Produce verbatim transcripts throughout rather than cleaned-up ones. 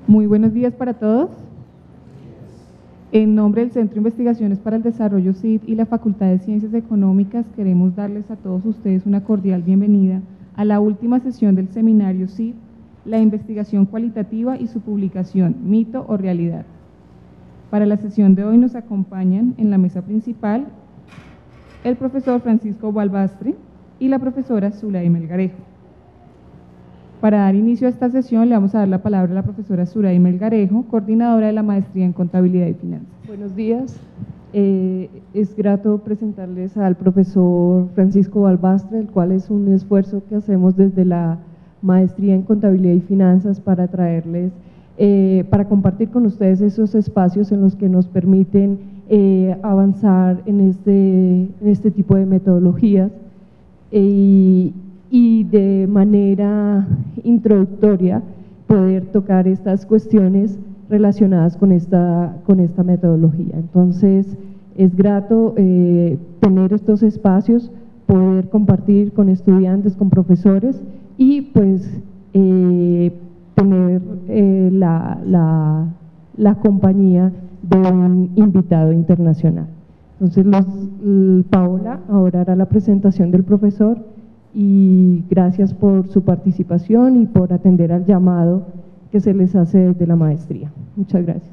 Muy buenos días para todos. En nombre del Centro de Investigaciones para el Desarrollo C I D y la Facultad de Ciencias Económicas, queremos darles a todos ustedes una cordial bienvenida a la última sesión del seminario C I D, la investigación cualitativa y su publicación, mito o realidad. Para la sesión de hoy nos acompañan en la mesa principal el profesor Francisco Balbastre y la profesora Zulay Melgarejo. Para dar inicio a esta sesión le vamos a dar la palabra a la profesora Zulay Melgarejo, coordinadora de la Maestría en Contabilidad y Finanzas. Buenos días. Eh, es grato presentarles al profesor Francisco Balbastre, el cual es un esfuerzo que hacemos desde la Maestría en Contabilidad y Finanzas para traerles, eh, para compartir con ustedes esos espacios en los que nos permiten eh, avanzar en este, en este tipo de metodologías. Eh, y de manera introductoria poder tocar estas cuestiones relacionadas con esta, con esta metodología. Entonces, es grato eh, tener estos espacios, poder compartir con estudiantes, con profesores y pues eh, tener eh, la, la, la compañía de un invitado internacional. Entonces, los, Paola ahora hará la presentación del profesor. Y gracias por su participación y por atender al llamado que se les hace desde la maestría. Muchas gracias.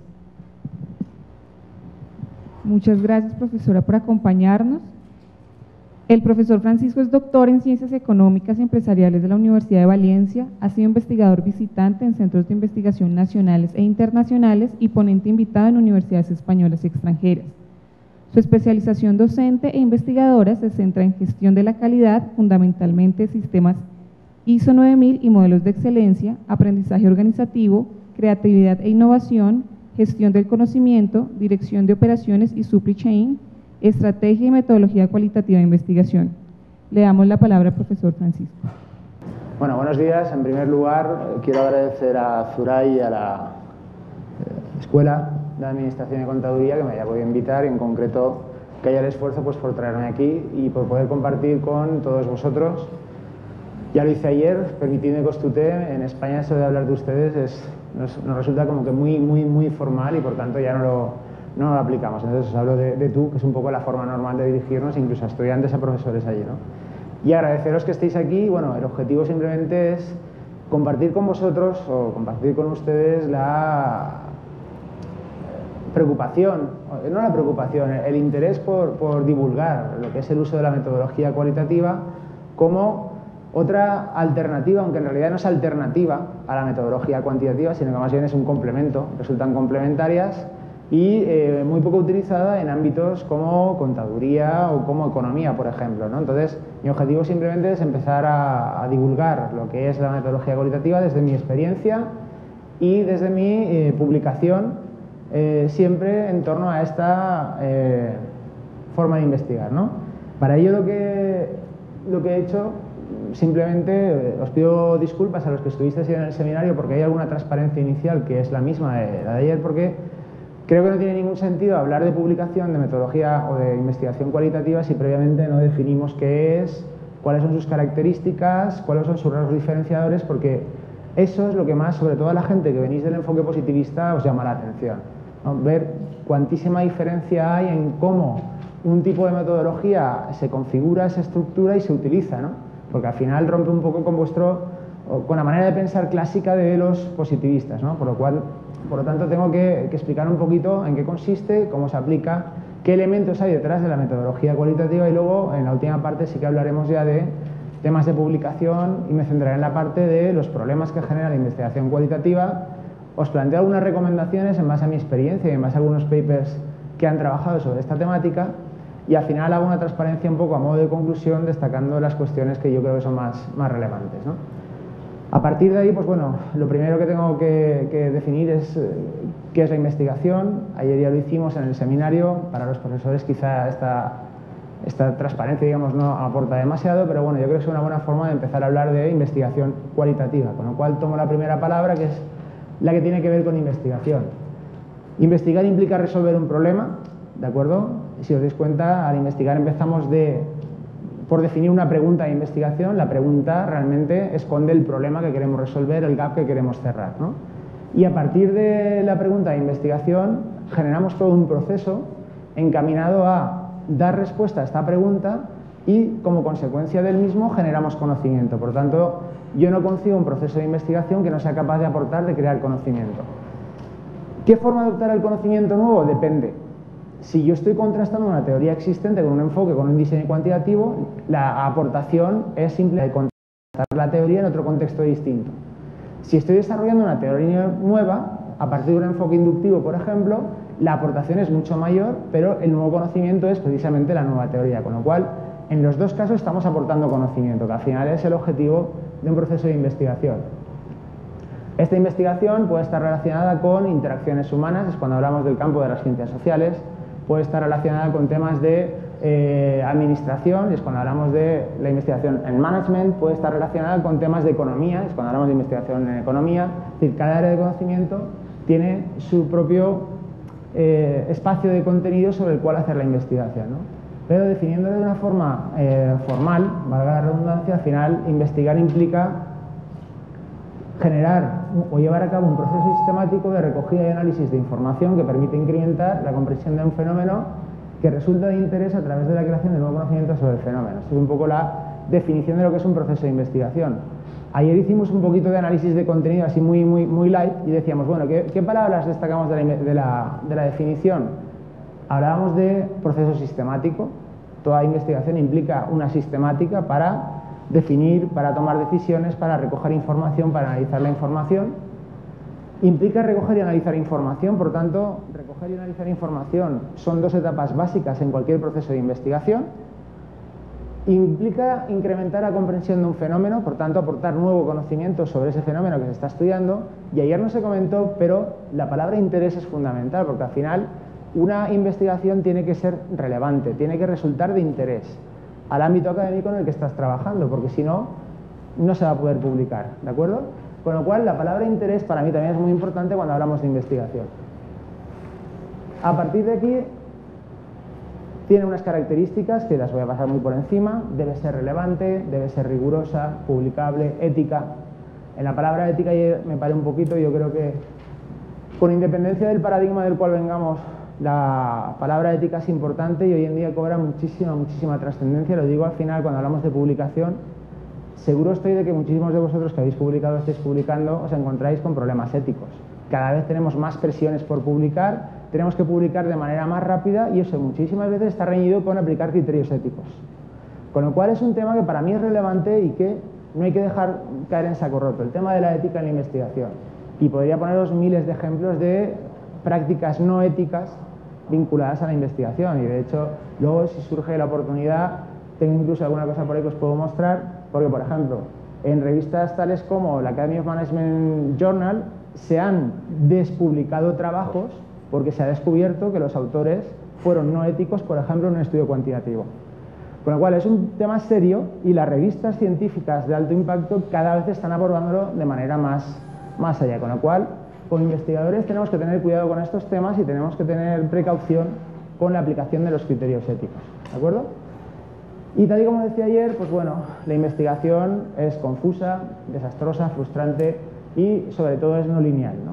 Muchas gracias, profesora, por acompañarnos. El profesor Francisco es doctor en Ciencias Económicas y Empresariales de la Universidad de Valencia, ha sido investigador visitante en centros de investigación nacionales e internacionales y ponente invitado en universidades españolas y extranjeras. Su especialización docente e investigadora se centra en gestión de la calidad, fundamentalmente sistemas I S O nueve mil y modelos de excelencia, aprendizaje organizativo, creatividad e innovación, gestión del conocimiento, dirección de operaciones y supply chain, estrategia y metodología cualitativa de investigación. Le damos la palabra al profesor Francisco. Bueno, buenos días. En primer lugar, quiero agradecer a Zulay y a la Escuela de Administración y Contaduría que me haya podido invitar, y en concreto que haya el esfuerzo pues, por traerme aquí y por poder compartir con todos vosotros. Ya lo hice ayer, permitidme que os tutee. En España eso de hablar de ustedes es, nos, nos resulta como que muy, muy, muy formal y por tanto ya no lo, no lo aplicamos. Entonces os hablo de, de tú, que es un poco la forma normal de dirigirnos incluso a estudiantes, a profesores allí, ¿no? Y agradeceros que estéis aquí. Bueno, el objetivo simplemente es compartir con vosotros o compartir con ustedes la preocupación, no la preocupación, el interés por, por divulgar lo que es el uso de la metodología cualitativa como otra alternativa, aunque en realidad no es alternativa a la metodología cuantitativa, sino que más bien es un complemento, resultan complementarias y eh, muy poco utilizada en ámbitos como contaduría o como economía, por ejemplo, ¿no? Entonces, mi objetivo simplemente es empezar a, a divulgar lo que es la metodología cualitativa desde mi experiencia y desde mi eh, publicación, Eh, siempre en torno a esta eh, forma de investigar, ¿no? Para ello lo que, lo que he hecho, simplemente eh, os pido disculpas a los que estuvisteis en el seminario porque hay alguna transparencia inicial que es la misma de la de ayer, porque creo que no tiene ningún sentido hablar de publicación, de metodología o de investigación cualitativa si previamente no definimos qué es, cuáles son sus características, cuáles son sus rasgos diferenciadores, porque eso es lo que más, sobre todo a la gente que venís del enfoque positivista, os llama la atención, ¿no? Ver cuantísima diferencia hay en cómo un tipo de metodología se configura, se estructura y se utiliza, ¿no? Porque al final rompe un poco con vuestro, con la manera de pensar clásica de los positivistas, ¿no? Por lo cual, por lo tanto, tengo que, que explicar un poquito en qué consiste, cómo se aplica, qué elementos hay detrás de la metodología cualitativa y luego, en la última parte, sí que hablaremos ya de temas de publicación y me centraré en la parte de los problemas que genera la investigación cualitativa. Os planteo algunas recomendaciones en base a mi experiencia y en base a algunos papers que han trabajado sobre esta temática y al final hago una transparencia un poco a modo de conclusión destacando las cuestiones que yo creo que son más, más relevantes, ¿no? A partir de ahí, pues bueno, lo primero que tengo que, que definir es eh, qué es la investigación. Ayer ya lo hicimos en el seminario. Para los profesores quizá esta, esta transparencia, digamos, no aporta demasiado, pero bueno, yo creo que es una buena forma de empezar a hablar de investigación cualitativa, con lo cual tomo la primera palabra, que es la que tiene que ver con investigación. Investigar implica resolver un problema, ¿de acuerdo? Si os dais cuenta, al investigar empezamos de, por definir una pregunta de investigación. La pregunta realmente esconde el problema que queremos resolver, el gap que queremos cerrar, ¿no? Y a partir de la pregunta de investigación generamos todo un proceso encaminado a dar respuesta a esta pregunta y como consecuencia del mismo generamos conocimiento. Por tanto, yo no concibo un proceso de investigación que no sea capaz de aportar, de crear conocimiento. ¿Qué forma de adoptar el conocimiento nuevo? Depende. Si yo estoy contrastando una teoría existente con un enfoque, con un diseño cuantitativo, la aportación es simple de contrastar la teoría en otro contexto distinto. Si estoy desarrollando una teoría nueva, a partir de un enfoque inductivo, por ejemplo, la aportación es mucho mayor, pero el nuevo conocimiento es precisamente la nueva teoría, con lo cual, en los dos casos estamos aportando conocimiento, que al final es el objetivo de un proceso de investigación. Esta investigación puede estar relacionada con interacciones humanas, es cuando hablamos del campo de las ciencias sociales, puede estar relacionada con temas de eh, administración, es cuando hablamos de la investigación en management, puede estar relacionada con temas de economía, es cuando hablamos de investigación en economía, es decir, cada área de conocimiento tiene su propio eh, espacio de contenido sobre el cual hacer la investigación, ¿no? Pero definiéndolo de una forma eh, formal, valga la redundancia, al final investigar implica generar o llevar a cabo un proceso sistemático de recogida y análisis de información que permite incrementar la comprensión de un fenómeno que resulta de interés a través de la creación de nuevo conocimiento sobre el fenómeno. Esta es un poco la definición de lo que es un proceso de investigación. Ayer hicimos un poquito de análisis de contenido así muy, muy, muy light y decíamos, bueno, ¿qué, qué palabras destacamos de la, de, la, de la definición? Hablábamos de proceso sistemático. Toda investigación implica una sistemática para definir, para tomar decisiones, para recoger información, para analizar la información. Implica recoger y analizar información, por tanto, recoger y analizar información son dos etapas básicas en cualquier proceso de investigación. Implica incrementar la comprensión de un fenómeno, por tanto, aportar nuevo conocimiento sobre ese fenómeno que se está estudiando. Y ayer no se comentó, pero la palabra interés es fundamental, porque al final una investigación tiene que ser relevante, tiene que resultar de interés al ámbito académico en el que estás trabajando, porque si no, no se va a poder publicar, ¿de acuerdo? Con lo cual, la palabra interés para mí también es muy importante cuando hablamos de investigación. A partir de aquí, tiene unas características que las voy a pasar muy por encima. Debe ser relevante, debe ser rigurosa, publicable, ética. En la palabra ética me paré un poquito, yo creo que con independencia del paradigma del cual vengamos, la palabra ética es importante y hoy en día cobra muchísima, muchísima trascendencia. Lo digo al final cuando hablamos de publicación. Seguro estoy de que muchísimos de vosotros que habéis publicado o estáis publicando os encontráis con problemas éticos. Cada vez tenemos más presiones por publicar, tenemos que publicar de manera más rápida y eso muchísimas veces está reñido con aplicar criterios éticos. Con lo cual es un tema que para mí es relevante y que no hay que dejar caer en saco roto, el tema de la ética en la investigación. Y podría poneros miles de ejemplos de prácticas no éticas vinculadas a la investigación y de hecho luego si surge la oportunidad tengo incluso alguna cosa por ahí que os puedo mostrar porque por ejemplo en revistas tales como la Academy of Management Journal se han despublicado trabajos porque se ha descubierto que los autores fueron no éticos, por ejemplo en un estudio cuantitativo, con lo cual es un tema serio y las revistas científicas de alto impacto cada vez están abordándolo de manera más, más allá, con lo cual como investigadores tenemos que tener cuidado con estos temas y tenemos que tener precaución con la aplicación de los criterios éticos, ¿de acuerdo? Y tal y como decía ayer, pues bueno, la investigación es confusa, desastrosa, frustrante y sobre todo es no lineal, ¿no?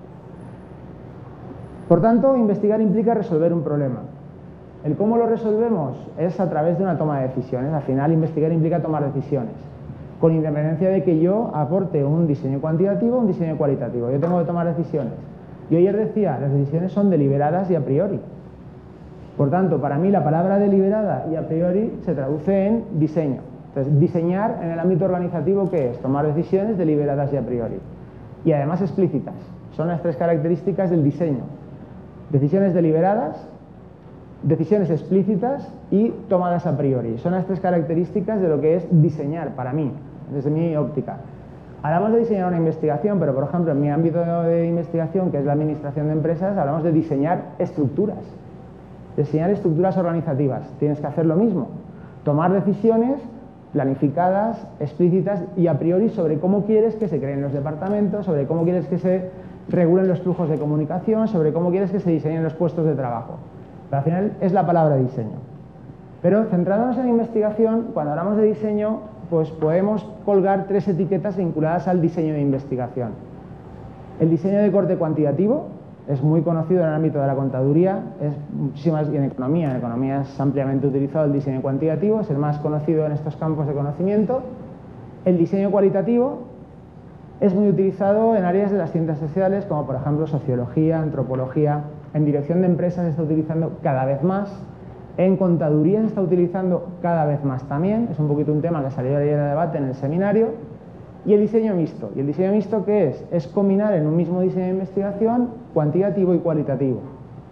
Por tanto, investigar implica resolver un problema. El cómo lo resolvemos es a través de una toma de decisiones. Al final, investigar implica tomar decisiones, con independencia de que yo aporte un diseño cuantitativo o un diseño cualitativo. Yo tengo que tomar decisiones. Yo ayer decía, las decisiones son deliberadas y a priori. Por tanto, para mí la palabra deliberada y a priori se traduce en diseño. Entonces, diseñar en el ámbito organizativo, ¿qué es? Tomar decisiones deliberadas y a priori. Y además explícitas. Son las tres características del diseño. Decisiones deliberadas, decisiones explícitas y tomadas a priori. Son las tres características de lo que es diseñar para mí, desde mi óptica. Hablamos de diseñar una investigación, pero por ejemplo en mi ámbito de investigación, que es la administración de empresas, hablamos de diseñar estructuras. Diseñar estructuras organizativas. Tienes que hacer lo mismo. Tomar decisiones planificadas, explícitas y a priori sobre cómo quieres que se creen los departamentos, sobre cómo quieres que se regulen los flujos de comunicación, sobre cómo quieres que se diseñen los puestos de trabajo. Pero al final es la palabra diseño. Pero centrándonos en investigación, cuando hablamos de diseño, pues podemos colgar tres etiquetas vinculadas al diseño de investigación. El diseño de corte cuantitativo es muy conocido en el ámbito de la contaduría, es muchísimas, y en economía, en economía es ampliamente utilizado el diseño cuantitativo, es el más conocido en estos campos de conocimiento. El diseño cualitativo es muy utilizado en áreas de las ciencias sociales, como por ejemplo sociología, antropología. En dirección de empresas se está utilizando cada vez más. En contaduría se está utilizando cada vez más también. Es un poquito un tema que salió ayer a debate en el seminario. Y el diseño mixto. ¿Y el diseño mixto qué es? Es combinar en un mismo diseño de investigación cuantitativo y cualitativo.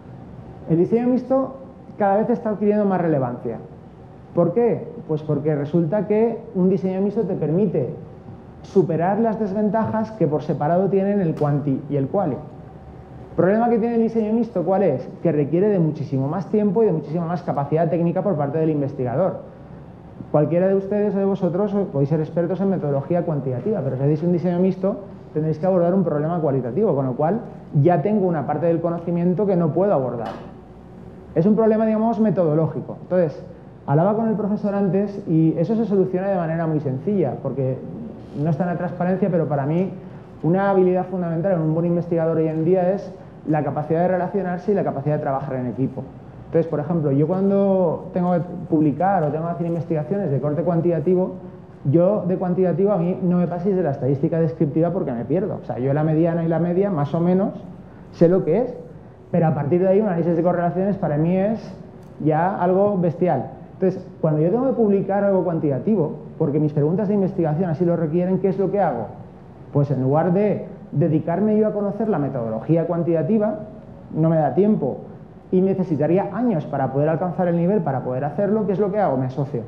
El diseño mixto cada vez está adquiriendo más relevancia. ¿Por qué? Pues porque resulta que un diseño mixto te permite superar las desventajas que por separado tienen el quanti y el quali. El problema que tiene el diseño mixto, ¿cuál es? Que requiere de muchísimo más tiempo y de muchísima más capacidad técnica por parte del investigador. Cualquiera de ustedes o de vosotros podéis ser expertos en metodología cuantitativa, pero si hacéis un diseño mixto tendréis que abordar un problema cualitativo, con lo cual ya tengo una parte del conocimiento que no puedo abordar. Es un problema, digamos, metodológico. Entonces, hablaba con el profesor antes y eso se soluciona de manera muy sencilla, porque no está en la transparencia, pero para mí una habilidad fundamental en un buen investigador hoy en día es la capacidad de relacionarse y la capacidad de trabajar en equipo. Entonces, por ejemplo, yo cuando tengo que publicar o tengo que hacer investigaciones de corte cuantitativo, yo de cuantitativo a mí no me paséis de la estadística descriptiva porque me pierdo. O sea, yo la mediana y la media, más o menos, sé lo que es, pero a partir de ahí un análisis de correlaciones para mí es ya algo bestial. Entonces, cuando yo tengo que publicar algo cuantitativo, porque mis preguntas de investigación así lo requieren, ¿qué es lo que hago? Pues en lugar de dedicarme yo a conocer la metodología cuantitativa, no me da tiempo y necesitaría años para poder alcanzar el nivel, para poder hacerlo, ¿qué es lo que hago? Me asocio.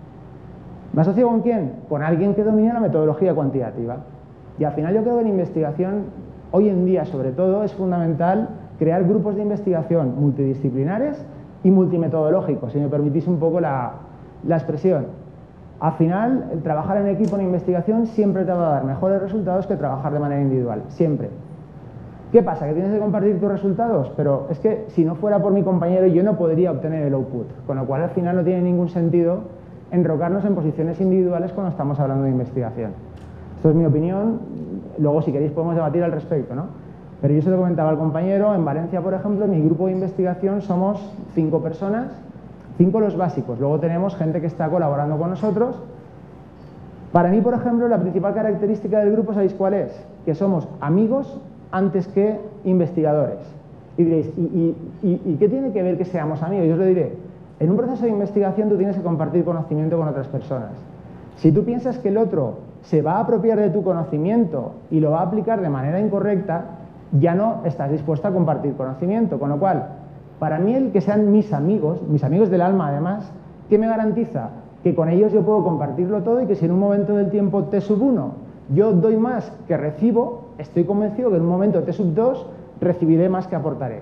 ¿Me asocio con quién? Con alguien que domine la metodología cuantitativa. Y al final yo creo que en investigación, hoy en día sobre todo, es fundamental crear grupos de investigación multidisciplinares y multimetodológicos, si me permitís un poco la, la expresión. Al final, el trabajar en equipo en investigación siempre te va a dar mejores resultados que trabajar de manera individual, siempre. ¿Qué pasa? ¿Que tienes que compartir tus resultados? Pero es que si no fuera por mi compañero yo no podría obtener el output, con lo cual al final no tiene ningún sentido enrocarnos en posiciones individuales cuando estamos hablando de investigación. Esto es mi opinión, luego si queréis podemos debatir al respecto, ¿no? Pero yo se lo comentaba al compañero, en Valencia, por ejemplo, en mi grupo de investigación somos cinco personas, cinco los básicos, luego tenemos gente que está colaborando con nosotros. Para mí, por ejemplo, la principal característica del grupo, ¿sabéis cuál es? Que somos amigos antes que investigadores. Y diréis, ¿y, y, y, ¿y qué tiene que ver que seamos amigos? Yo os lo diré, en un proceso de investigación tú tienes que compartir conocimiento con otras personas. Si tú piensas que el otro se va a apropiar de tu conocimiento y lo va a aplicar de manera incorrecta, ya no estás dispuesto a compartir conocimiento, con lo cual, para mí el que sean mis amigos, mis amigos del alma además, ¿qué me garantiza? Que con ellos yo puedo compartirlo todo y que si en un momento del tiempo T sub uno yo doy más que recibo, estoy convencido que en un momento T sub dos recibiré más que aportaré.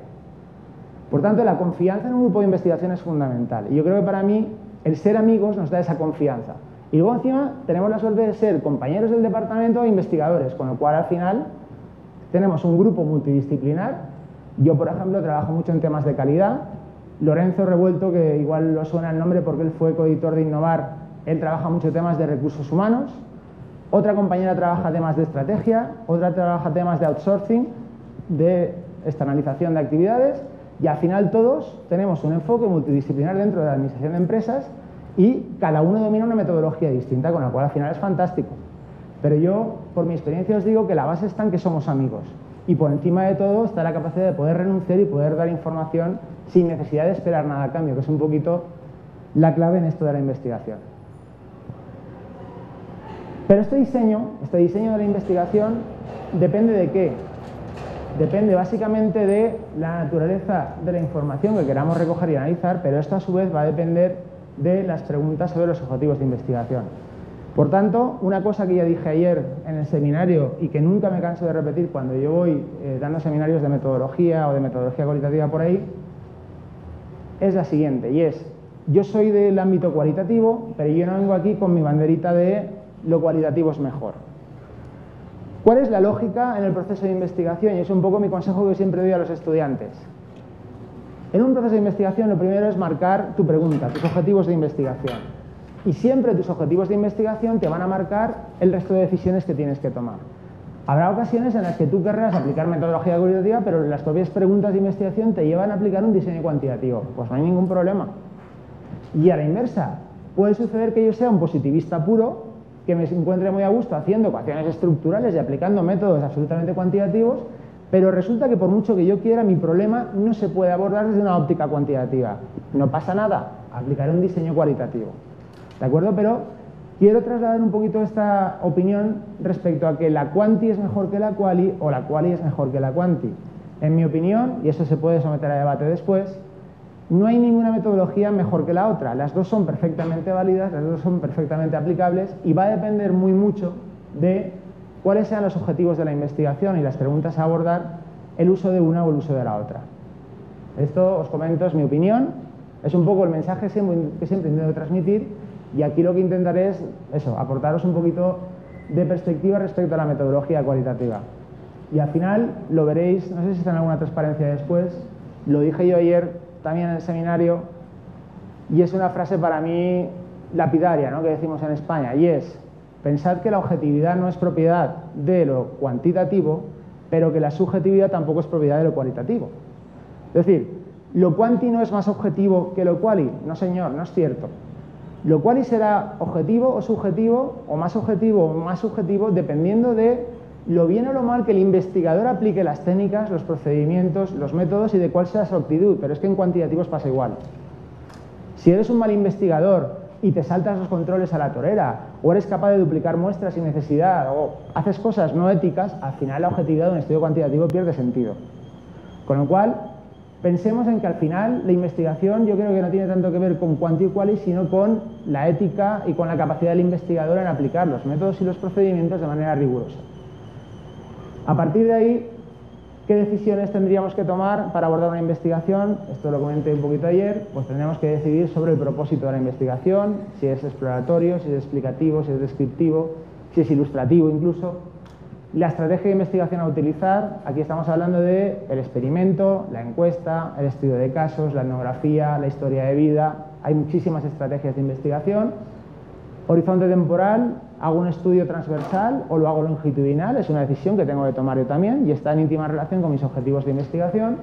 Por tanto, la confianza en un grupo de investigación es fundamental. Y yo creo que para mí el ser amigos nos da esa confianza. Y luego encima tenemos la suerte de ser compañeros del departamento e investigadores, con lo cual al final tenemos un grupo multidisciplinar. Yo, por ejemplo, trabajo mucho en temas de calidad. Lorenzo Revuelto, que igual lo suena el nombre porque él fue coeditor de Innovar, él trabaja mucho temas de recursos humanos. Otra compañera trabaja temas de estrategia, otra trabaja temas de outsourcing, de externalización de actividades, y al final todos tenemos un enfoque multidisciplinar dentro de la administración de empresas y cada uno domina una metodología distinta, con la cual al final es fantástico. Pero yo, por mi experiencia, os digo que la base está en que somos amigos. Y por encima de todo está la capacidad de poder renunciar y poder dar información sin necesidad de esperar nada a cambio, que es un poquito la clave en esto de la investigación. Pero este diseño, este diseño de la investigación, ¿depende de qué? Depende básicamente de la naturaleza de la información que queramos recoger y analizar, pero esto a su vez va a depender de las preguntas sobre los objetivos de investigación. Por tanto, una cosa que ya dije ayer en el seminario y que nunca me canso de repetir cuando yo voy eh, dando seminarios de metodología o de metodología cualitativa por ahí, es la siguiente, y es, yo soy del ámbito cualitativo, pero yo no vengo aquí con mi banderita de lo cualitativo es mejor. ¿Cuál es la lógica en el proceso de investigación? Y es un poco mi consejo que siempre doy a los estudiantes. En un proceso de investigación lo primero es marcar tu pregunta, tus objetivos de investigación. Y siempre tus objetivos de investigación te van a marcar el resto de decisiones que tienes que tomar. Habrá ocasiones en las que tú querrás aplicar metodología cualitativa, pero las propias preguntas de investigación te llevan a aplicar un diseño cuantitativo. Pues no hay ningún problema. Y a la inversa, puede suceder que yo sea un positivista puro, que me encuentre muy a gusto haciendo ecuaciones estructurales y aplicando métodos absolutamente cuantitativos, pero resulta que por mucho que yo quiera, mi problema no se puede abordar desde una óptica cuantitativa. No pasa nada, aplicaré un diseño cualitativo. ¿De acuerdo? Pero quiero trasladar un poquito esta opinión respecto a que la quanti es mejor que la quali o la quali es mejor que la quanti. En mi opinión, y eso se puede someter a debate después, no hay ninguna metodología mejor que la otra. Las dos son perfectamente válidas, las dos son perfectamente aplicables y va a depender muy mucho de cuáles sean los objetivos de la investigación y las preguntas a abordar, el uso de una o el uso de la otra. Esto, os comento, es mi opinión, es un poco el mensaje que siempre intento transmitir y aquí lo que intentaré es eso, aportaros un poquito de perspectiva respecto a la metodología cualitativa. Y al final lo veréis, no sé si está en alguna transparencia después, lo dije yo ayer también en el seminario y es una frase para mí lapidaria, ¿no?, que decimos en España, y es: pensad que la objetividad no es propiedad de lo cuantitativo, pero que la subjetividad tampoco es propiedad de lo cualitativo. Es decir, ¿lo quanti no es más objetivo que lo quali? No, señor, no es cierto. Lo quali será objetivo o subjetivo, o más objetivo o más subjetivo, dependiendo de lo bien o lo mal que el investigador aplique las técnicas, los procedimientos, los métodos y de cuál sea su actitud. Pero es que en cuantitativos pasa igual. Si eres un mal investigador y te saltas los controles a la torera, o eres capaz de duplicar muestras sin necesidad, o haces cosas no éticas, al final la objetividad de un estudio cuantitativo pierde sentido. Con lo cual, pensemos en que al final la investigación yo creo que no tiene tanto que ver con quanti y quali, sino con la ética y con la capacidad del investigador en aplicar los métodos y los procedimientos de manera rigurosa. A partir de ahí, ¿qué decisiones tendríamos que tomar para abordar una investigación? Esto lo comenté un poquito ayer, pues tendríamos que decidir sobre el propósito de la investigación, si es exploratorio, si es explicativo, si es descriptivo, si es ilustrativo incluso. La estrategia de investigación a utilizar, aquí estamos hablando del experimento, la encuesta, el estudio de casos, la etnografía, la historia de vida, hay muchísimas estrategias de investigación. Horizonte temporal, hago un estudio transversal o lo hago longitudinal, es una decisión que tengo que tomar yo también y está en íntima relación con mis objetivos de investigación.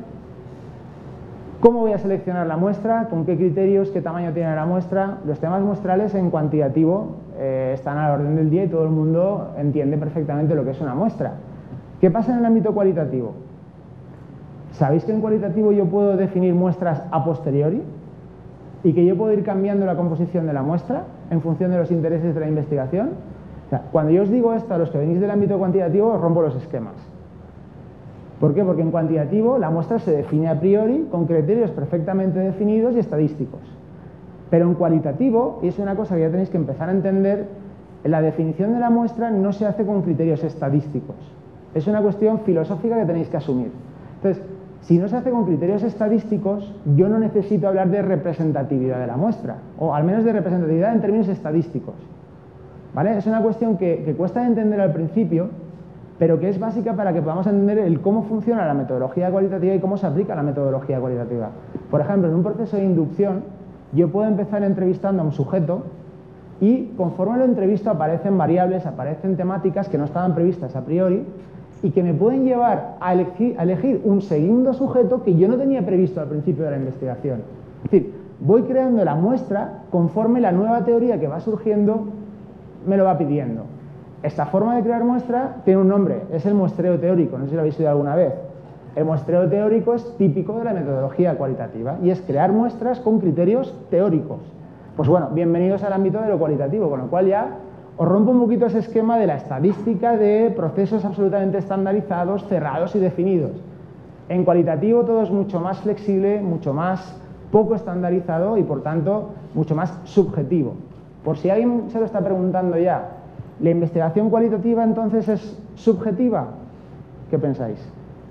¿Cómo voy a seleccionar la muestra? ¿Con qué criterios? ¿Qué tamaño tiene la muestra? Los temas muestrales en cuantitativo eh, están a la orden del día y todo el mundo entiende perfectamente lo que es una muestra. ¿Qué pasa en el ámbito cualitativo? ¿Sabéis que en cualitativo yo puedo definir muestras a posteriori? Y que yo puedo ir cambiando la composición de la muestra en función de los intereses de la investigación. O sea, cuando yo os digo esto a los que venís del ámbito cuantitativo, os rompo los esquemas. ¿Por qué? Porque en cuantitativo la muestra se define a priori con criterios perfectamente definidos y estadísticos. Pero en cualitativo, y es una cosa que ya tenéis que empezar a entender, la definición de la muestra no se hace con criterios estadísticos. Es una cuestión filosófica que tenéis que asumir. Entonces, si no se hace con criterios estadísticos, yo no necesito hablar de representatividad de la muestra, o al menos de representatividad en términos estadísticos. ¿Vale? Es una cuestión que, que cuesta entender al principio, pero que es básica para que podamos entender el cómo funciona la metodología cualitativa y cómo se aplica la metodología cualitativa. Por ejemplo, en un proceso de inducción, yo puedo empezar entrevistando a un sujeto y conforme lo entrevisto aparecen variables, aparecen temáticas que no estaban previstas a priori y que me pueden llevar a elegir, a elegir un segundo sujeto que yo no tenía previsto al principio de la investigación. Es decir, voy creando la muestra conforme la nueva teoría que va surgiendo me lo va pidiendo. Esta forma de crear muestra tiene un nombre, es el muestreo teórico, no sé si lo habéis oído alguna vez. El muestreo teórico es típico de la metodología cualitativa y es crear muestras con criterios teóricos. Pues bueno, bienvenidos al ámbito de lo cualitativo, con lo cual ya os rompo un poquito ese esquema de la estadística de procesos absolutamente estandarizados, cerrados y definidos. En cualitativo todo es mucho más flexible, mucho más poco estandarizado y por tanto mucho más subjetivo. Por si alguien se lo está preguntando ya, ¿la investigación cualitativa entonces es subjetiva? ¿Qué pensáis?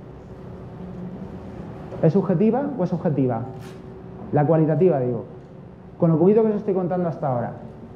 ¿Es subjetiva o es objetiva? La cualitativa, digo. Con lo poquito que os estoy contando hasta ahora.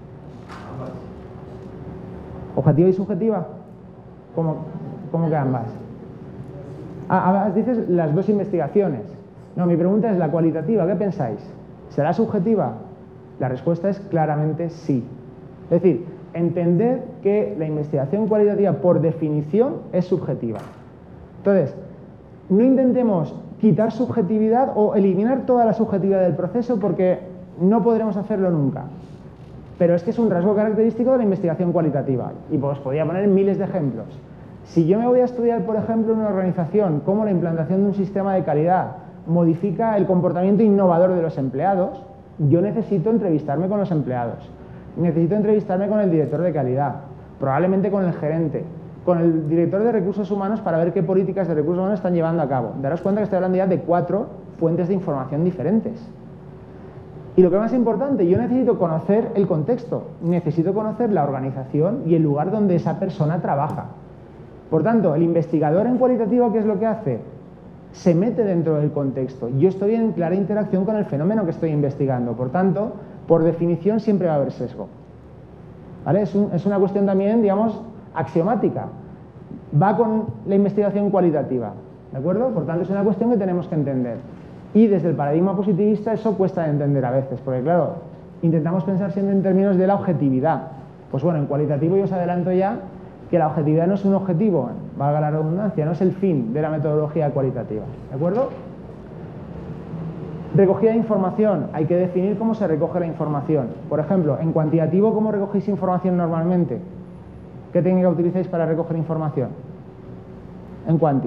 ¿Objetiva y subjetiva? ¿Cómo, cómo que ambas? Ah, dices las dos investigaciones. No, mi pregunta es la cualitativa. ¿Qué pensáis? ¿Será subjetiva? La respuesta es claramente sí. Es decir, entender que la investigación cualitativa, por definición, es subjetiva. Entonces, no intentemos quitar subjetividad o eliminar toda la subjetividad del proceso porque no podremos hacerlo nunca. Pero es que es un rasgo característico de la investigación cualitativa y os podría poner miles de ejemplos. Si yo me voy a estudiar, por ejemplo, en una organización cómo la implantación de un sistema de calidad modifica el comportamiento innovador de los empleados, yo necesito entrevistarme con los empleados, necesito entrevistarme con el director de calidad, probablemente con el gerente, con el director de recursos humanos para ver qué políticas de recursos humanos están llevando a cabo. Daros cuenta que estoy hablando ya de cuatro fuentes de información diferentes. Y lo que más importante, yo necesito conocer el contexto, necesito conocer la organización y el lugar donde esa persona trabaja. Por tanto, el investigador en cualitativo, ¿qué es lo que hace? Se mete dentro del contexto. Yo estoy en clara interacción con el fenómeno que estoy investigando. Por tanto, por definición siempre va a haber sesgo. ¿Vale? Es, un, es una cuestión también, digamos, axiomática. Va con la investigación cualitativa. ¿De acuerdo? Por tanto, es una cuestión que tenemos que entender. Y desde el paradigma positivista eso cuesta de entender a veces, porque claro, intentamos pensar siempre en términos de la objetividad. Pues bueno, en cualitativo yo os adelanto ya que la objetividad no es un objetivo, valga la redundancia, no es el fin de la metodología cualitativa. ¿De acuerdo? Recogida de información. Hay que definir cómo se recoge la información. Por ejemplo, en cuantitativo, ¿cómo recogéis información normalmente? ¿Qué técnica utilizáis para recoger información? En cuanti.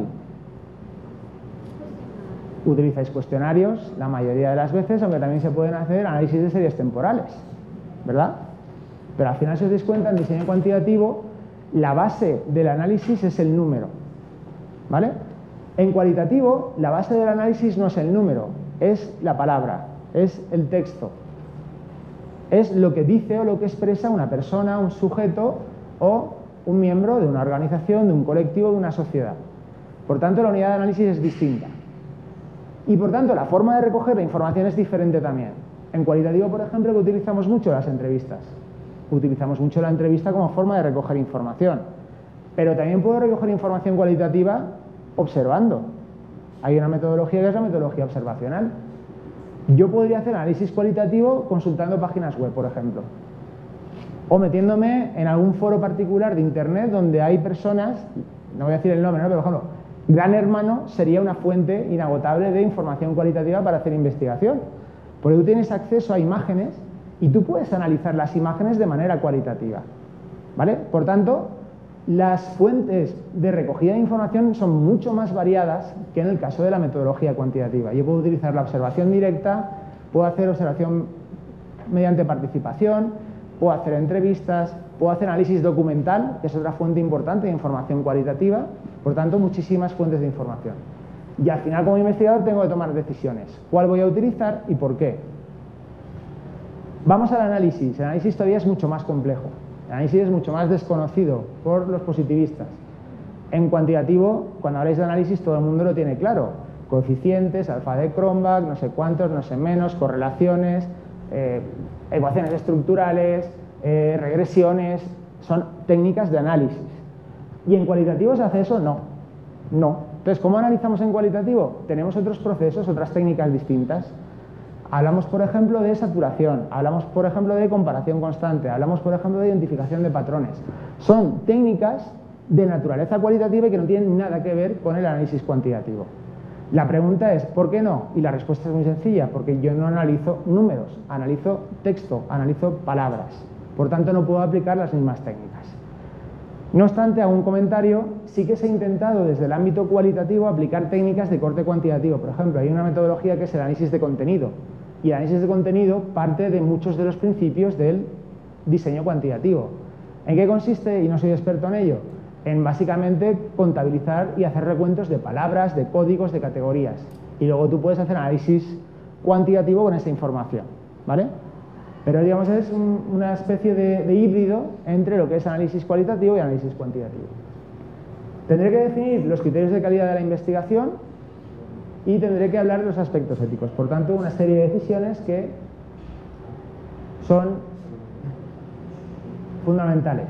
Utilizáis cuestionarios la mayoría de las veces, aunque también se pueden hacer análisis de series temporales, ¿verdad? Pero al final, si os dais cuenta, en diseño cuantitativo, la base del análisis es el número, ¿vale? En cualitativo, la base del análisis no es el número, es la palabra, es el texto. Es lo que dice o lo que expresa una persona, un sujeto o un miembro de una organización, de un colectivo, de una sociedad. Por tanto, la unidad de análisis es distinta. Y por tanto, la forma de recoger la información es diferente también. En cualitativo, por ejemplo, que utilizamos mucho las entrevistas. Utilizamos mucho la entrevista como forma de recoger información. Pero también puedo recoger información cualitativa observando. Hay una metodología que es la metodología observacional. Yo podría hacer análisis cualitativo consultando páginas web, por ejemplo. O metiéndome en algún foro particular de internet donde hay personas, no voy a decir el nombre, ¿no? Pero por ejemplo, Gran Hermano sería una fuente inagotable de información cualitativa para hacer investigación. Porque tú tienes acceso a imágenes y tú puedes analizar las imágenes de manera cualitativa, ¿vale? Por tanto, las fuentes de recogida de información son mucho más variadas que en el caso de la metodología cuantitativa. Yo puedo utilizar la observación directa, puedo hacer observación mediante participación, puedo hacer entrevistas, puedo hacer análisis documental, que es otra fuente importante de información cualitativa, por tanto, muchísimas fuentes de información. Y al final, como investigador, tengo que tomar decisiones. ¿Cuál voy a utilizar y por qué? Vamos al análisis. El análisis todavía es mucho más complejo. El análisis es mucho más desconocido por los positivistas. En cuantitativo, cuando habláis de análisis, todo el mundo lo tiene claro. Coeficientes, alfa de Cronbach, no sé cuántos, no sé menos, correlaciones, eh, ecuaciones estructurales, eh, regresiones, son técnicas de análisis. ¿Y en cualitativo se hace eso? No. No. Entonces, ¿cómo analizamos en cualitativo? Tenemos otros procesos, otras técnicas distintas. Hablamos, por ejemplo, de saturación, hablamos, por ejemplo, de comparación constante, hablamos, por ejemplo, de identificación de patrones. Son técnicas de naturaleza cualitativa y que no tienen nada que ver con el análisis cuantitativo. La pregunta es, ¿por qué no? Y la respuesta es muy sencilla, porque yo no analizo números, analizo texto, analizo palabras. Por tanto, no puedo aplicar las mismas técnicas. No obstante, hago un comentario, sí que se ha intentado desde el ámbito cualitativo aplicar técnicas de corte cuantitativo. Por ejemplo, hay una metodología que es el análisis de contenido. Y el análisis de contenido parte de muchos de los principios del diseño cuantitativo. ¿En qué consiste? Y no soy experto en ello. En básicamente contabilizar y hacer recuentos de palabras, de códigos, de categorías. Y luego tú puedes hacer análisis cuantitativo con esa información, ¿vale? Pero digamos es un, una especie de, de híbrido entre lo que es análisis cualitativo y análisis cuantitativo. Tendré que definir los criterios de calidad de la investigación y tendré que hablar de los aspectos éticos. Por tanto, una serie de decisiones que son fundamentales.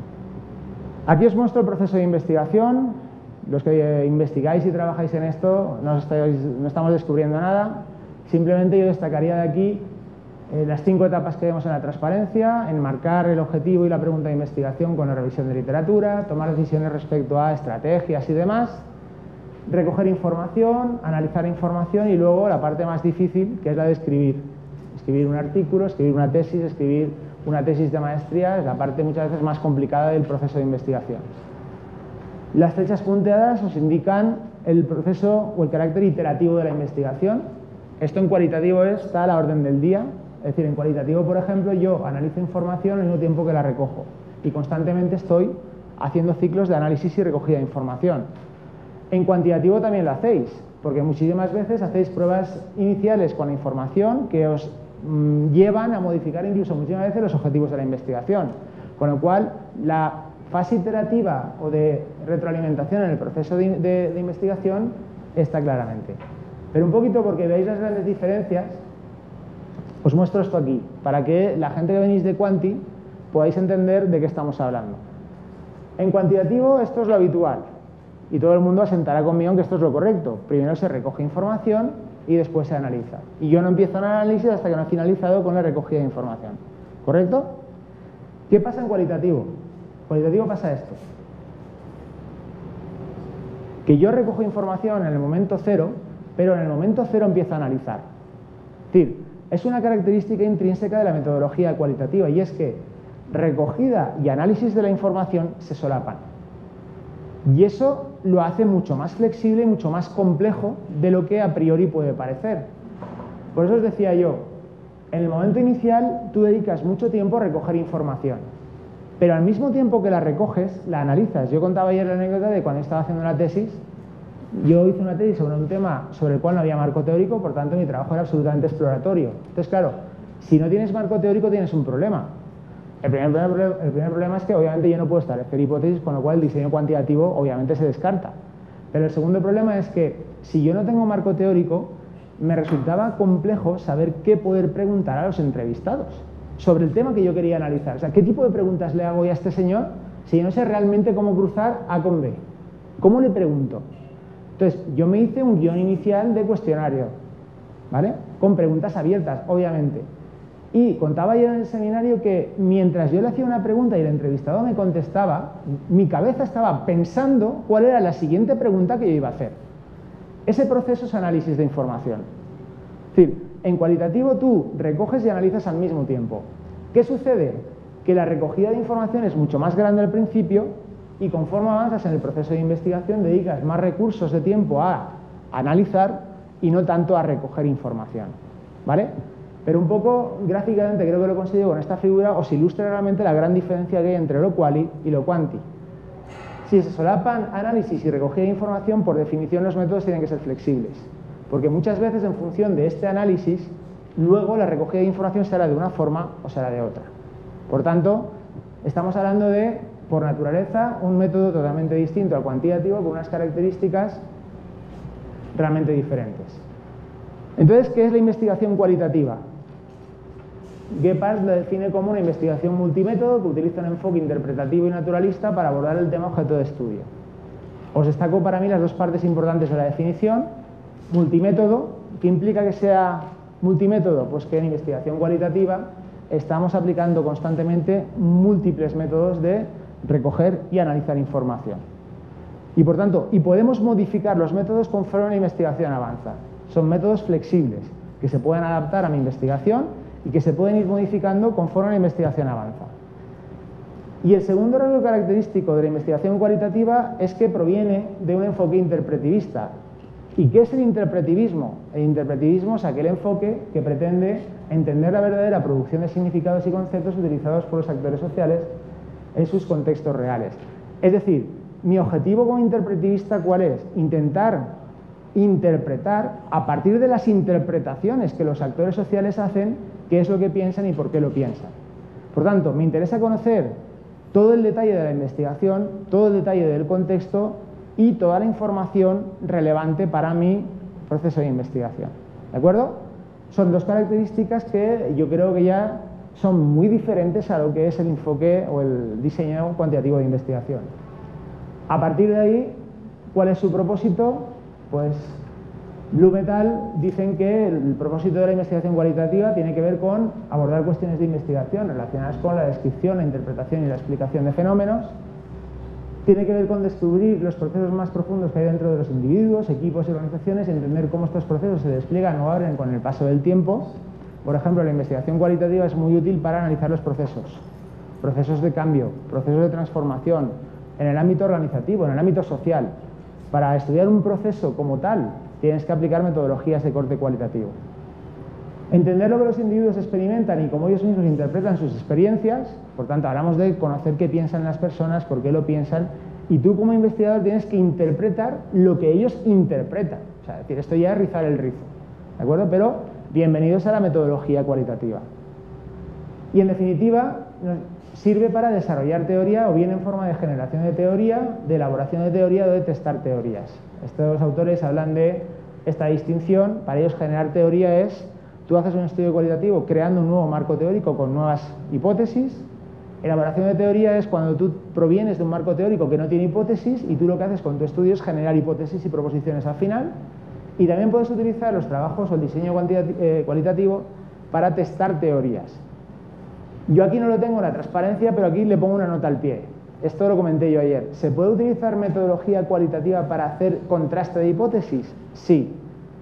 Aquí os muestro el proceso de investigación. Los que investigáis y trabajáis en esto no, estáis, no estamos descubriendo nada. Simplemente yo destacaría de aquí Eh, las cinco etapas que vemos en la transparencia: enmarcar el objetivo y la pregunta de investigación con la revisión de literatura, tomar decisiones respecto a estrategias y demás, recoger información, analizar información y luego la parte más difícil, que es la de escribir. Escribir un artículo, escribir una tesis, escribir una tesis de maestría es la parte muchas veces más complicada del proceso de investigación. Las flechas punteadas nos indican el proceso o el carácter iterativo de la investigación. Esto en cualitativo está a la orden del día. Es decir, en cualitativo, por ejemplo, yo analizo información al mismo tiempo que la recojo y constantemente estoy haciendo ciclos de análisis y recogida de información. En cuantitativo también lo hacéis, porque muchísimas veces hacéis pruebas iniciales con la información que os mmm, llevan a modificar incluso muchísimas veces los objetivos de la investigación. Con lo cual, la fase iterativa o de retroalimentación en el proceso de, de, de investigación está claramente. Pero un poquito porque veáis las grandes diferencias, os muestro esto aquí, para que la gente que venís de Quanti podáis entender de qué estamos hablando. En cuantitativo esto es lo habitual, y todo el mundo asentará conmigo en que esto es lo correcto. Primero se recoge información y después se analiza. Y yo no empiezo el análisis hasta que no he finalizado con la recogida de información. ¿Correcto? ¿Qué pasa en cualitativo? En cualitativo pasa esto. Que yo recojo información en el momento cero, pero en el momento cero empiezo a analizar. Es decir, es una característica intrínseca de la metodología cualitativa, y es que recogida y análisis de la información se solapan. Y eso lo hace mucho más flexible y mucho más complejo de lo que a priori puede parecer. Por eso os decía yo, en el momento inicial tú dedicas mucho tiempo a recoger información, pero al mismo tiempo que la recoges, la analizas. Yo contaba ayer la anécdota de cuando estaba haciendo la tesis. Yo hice una tesis sobre un tema sobre el cual no había marco teórico, por tanto mi trabajo era absolutamente exploratorio. Entonces, claro, si no tienes marco teórico tienes un problema. El primer, el primer problema es que obviamente yo no puedo establecer hipótesis, con lo cual el diseño cuantitativo obviamente se descarta. Pero el segundo problema es que si yo no tengo marco teórico, me resultaba complejo saber qué poder preguntar a los entrevistados sobre el tema que yo quería analizar. O sea, ¿qué tipo de preguntas le hago a este señor si yo no sé realmente cómo cruzar A con B? ¿Cómo le pregunto? Entonces, yo me hice un guión inicial de cuestionario, ¿vale? Con preguntas abiertas, obviamente. Y contaba ayer en el seminario que mientras yo le hacía una pregunta y el entrevistado me contestaba, mi cabeza estaba pensando cuál era la siguiente pregunta que yo iba a hacer. Ese proceso es análisis de información. Es decir, en cualitativo tú recoges y analizas al mismo tiempo. ¿Qué sucede? Que la recogida de información es mucho más grande al principio y conforme avanzas en el proceso de investigación dedicas más recursos de tiempo a analizar y no tanto a recoger información, ¿vale? Pero un poco gráficamente creo que lo consigo con esta figura, os ilustra realmente la gran diferencia que hay entre lo quali y lo quanti. Si se solapan análisis y recogida de información, por definición los métodos tienen que ser flexibles, porque muchas veces en función de este análisis, luego la recogida de información será de una forma o será de otra. Por tanto, estamos hablando de, por naturaleza, un método totalmente distinto al cuantitativo con unas características realmente diferentes. Entonces, ¿qué es la investigación cualitativa? Gebhardt lo define como una investigación multimétodo que utiliza un enfoque interpretativo y naturalista para abordar el tema objeto de estudio. Os destaco para mí las dos partes importantes de la definición. Multimétodo, ¿qué implica que sea multimétodo? Pues que en investigación cualitativa estamos aplicando constantemente múltiples métodos de recoger y analizar información. Y por tanto, y podemos modificar los métodos conforme la investigación avanza. Son métodos flexibles, que se pueden adaptar a mi investigación y que se pueden ir modificando conforme la investigación avanza. Y el segundo rasgo característico de la investigación cualitativa es que proviene de un enfoque interpretivista. ¿Y qué es el interpretivismo? El interpretivismo es aquel enfoque que pretende entender la verdadera producción de significados y conceptos utilizados por los actores sociales en sus contextos reales. Es decir, mi objetivo como interpretivista, ¿cuál es? Intentar interpretar a partir de las interpretaciones que los actores sociales hacen qué es lo que piensan y por qué lo piensan. Por tanto, me interesa conocer todo el detalle de la investigación, todo el detalle del contexto y toda la información relevante para mi proceso de investigación. ¿De acuerdo? Son dos características que yo creo que ya son muy diferentes a lo que es el enfoque o el diseño cuantitativo de investigación. A partir de ahí, ¿cuál es su propósito? Pues Blum et al. Dicen que el propósito de la investigación cualitativa tiene que ver con abordar cuestiones de investigación relacionadas con la descripción, la interpretación y la explicación de fenómenos. Tiene que ver con descubrir los procesos más profundos que hay dentro de los individuos, equipos y organizaciones y entender cómo estos procesos se despliegan o abren con el paso del tiempo. Por ejemplo, la investigación cualitativa es muy útil para analizar los procesos, procesos de cambio, procesos de transformación, en el ámbito organizativo, en el ámbito social. Para estudiar un proceso como tal, tienes que aplicar metodologías de corte cualitativo. Entender lo que los individuos experimentan y cómo ellos mismos interpretan sus experiencias, por tanto, hablamos de conocer qué piensan las personas, por qué lo piensan, y tú como investigador tienes que interpretar lo que ellos interpretan. O sea, es decir, esto ya es rizar el rizo, ¿de acuerdo? Pero bienvenidos a la metodología cualitativa. Y en definitiva, sirve para desarrollar teoría o bien en forma de generación de teoría, de elaboración de teoría o de testar teorías. Estos autores hablan de esta distinción. Para ellos generar teoría es, tú haces un estudio cualitativo creando un nuevo marco teórico con nuevas hipótesis. Elaboración de teoría es cuando tú provienes de un marco teórico que no tiene hipótesis y tú lo que haces con tu estudio es generar hipótesis y proposiciones al final. Y también puedes utilizar los trabajos o el diseño eh, cualitativo para testar teorías. Yo aquí no lo tengo la transparencia, pero aquí le pongo una nota al pie. Esto lo comenté yo ayer. ¿Se puede utilizar metodología cualitativa para hacer contraste de hipótesis? Sí.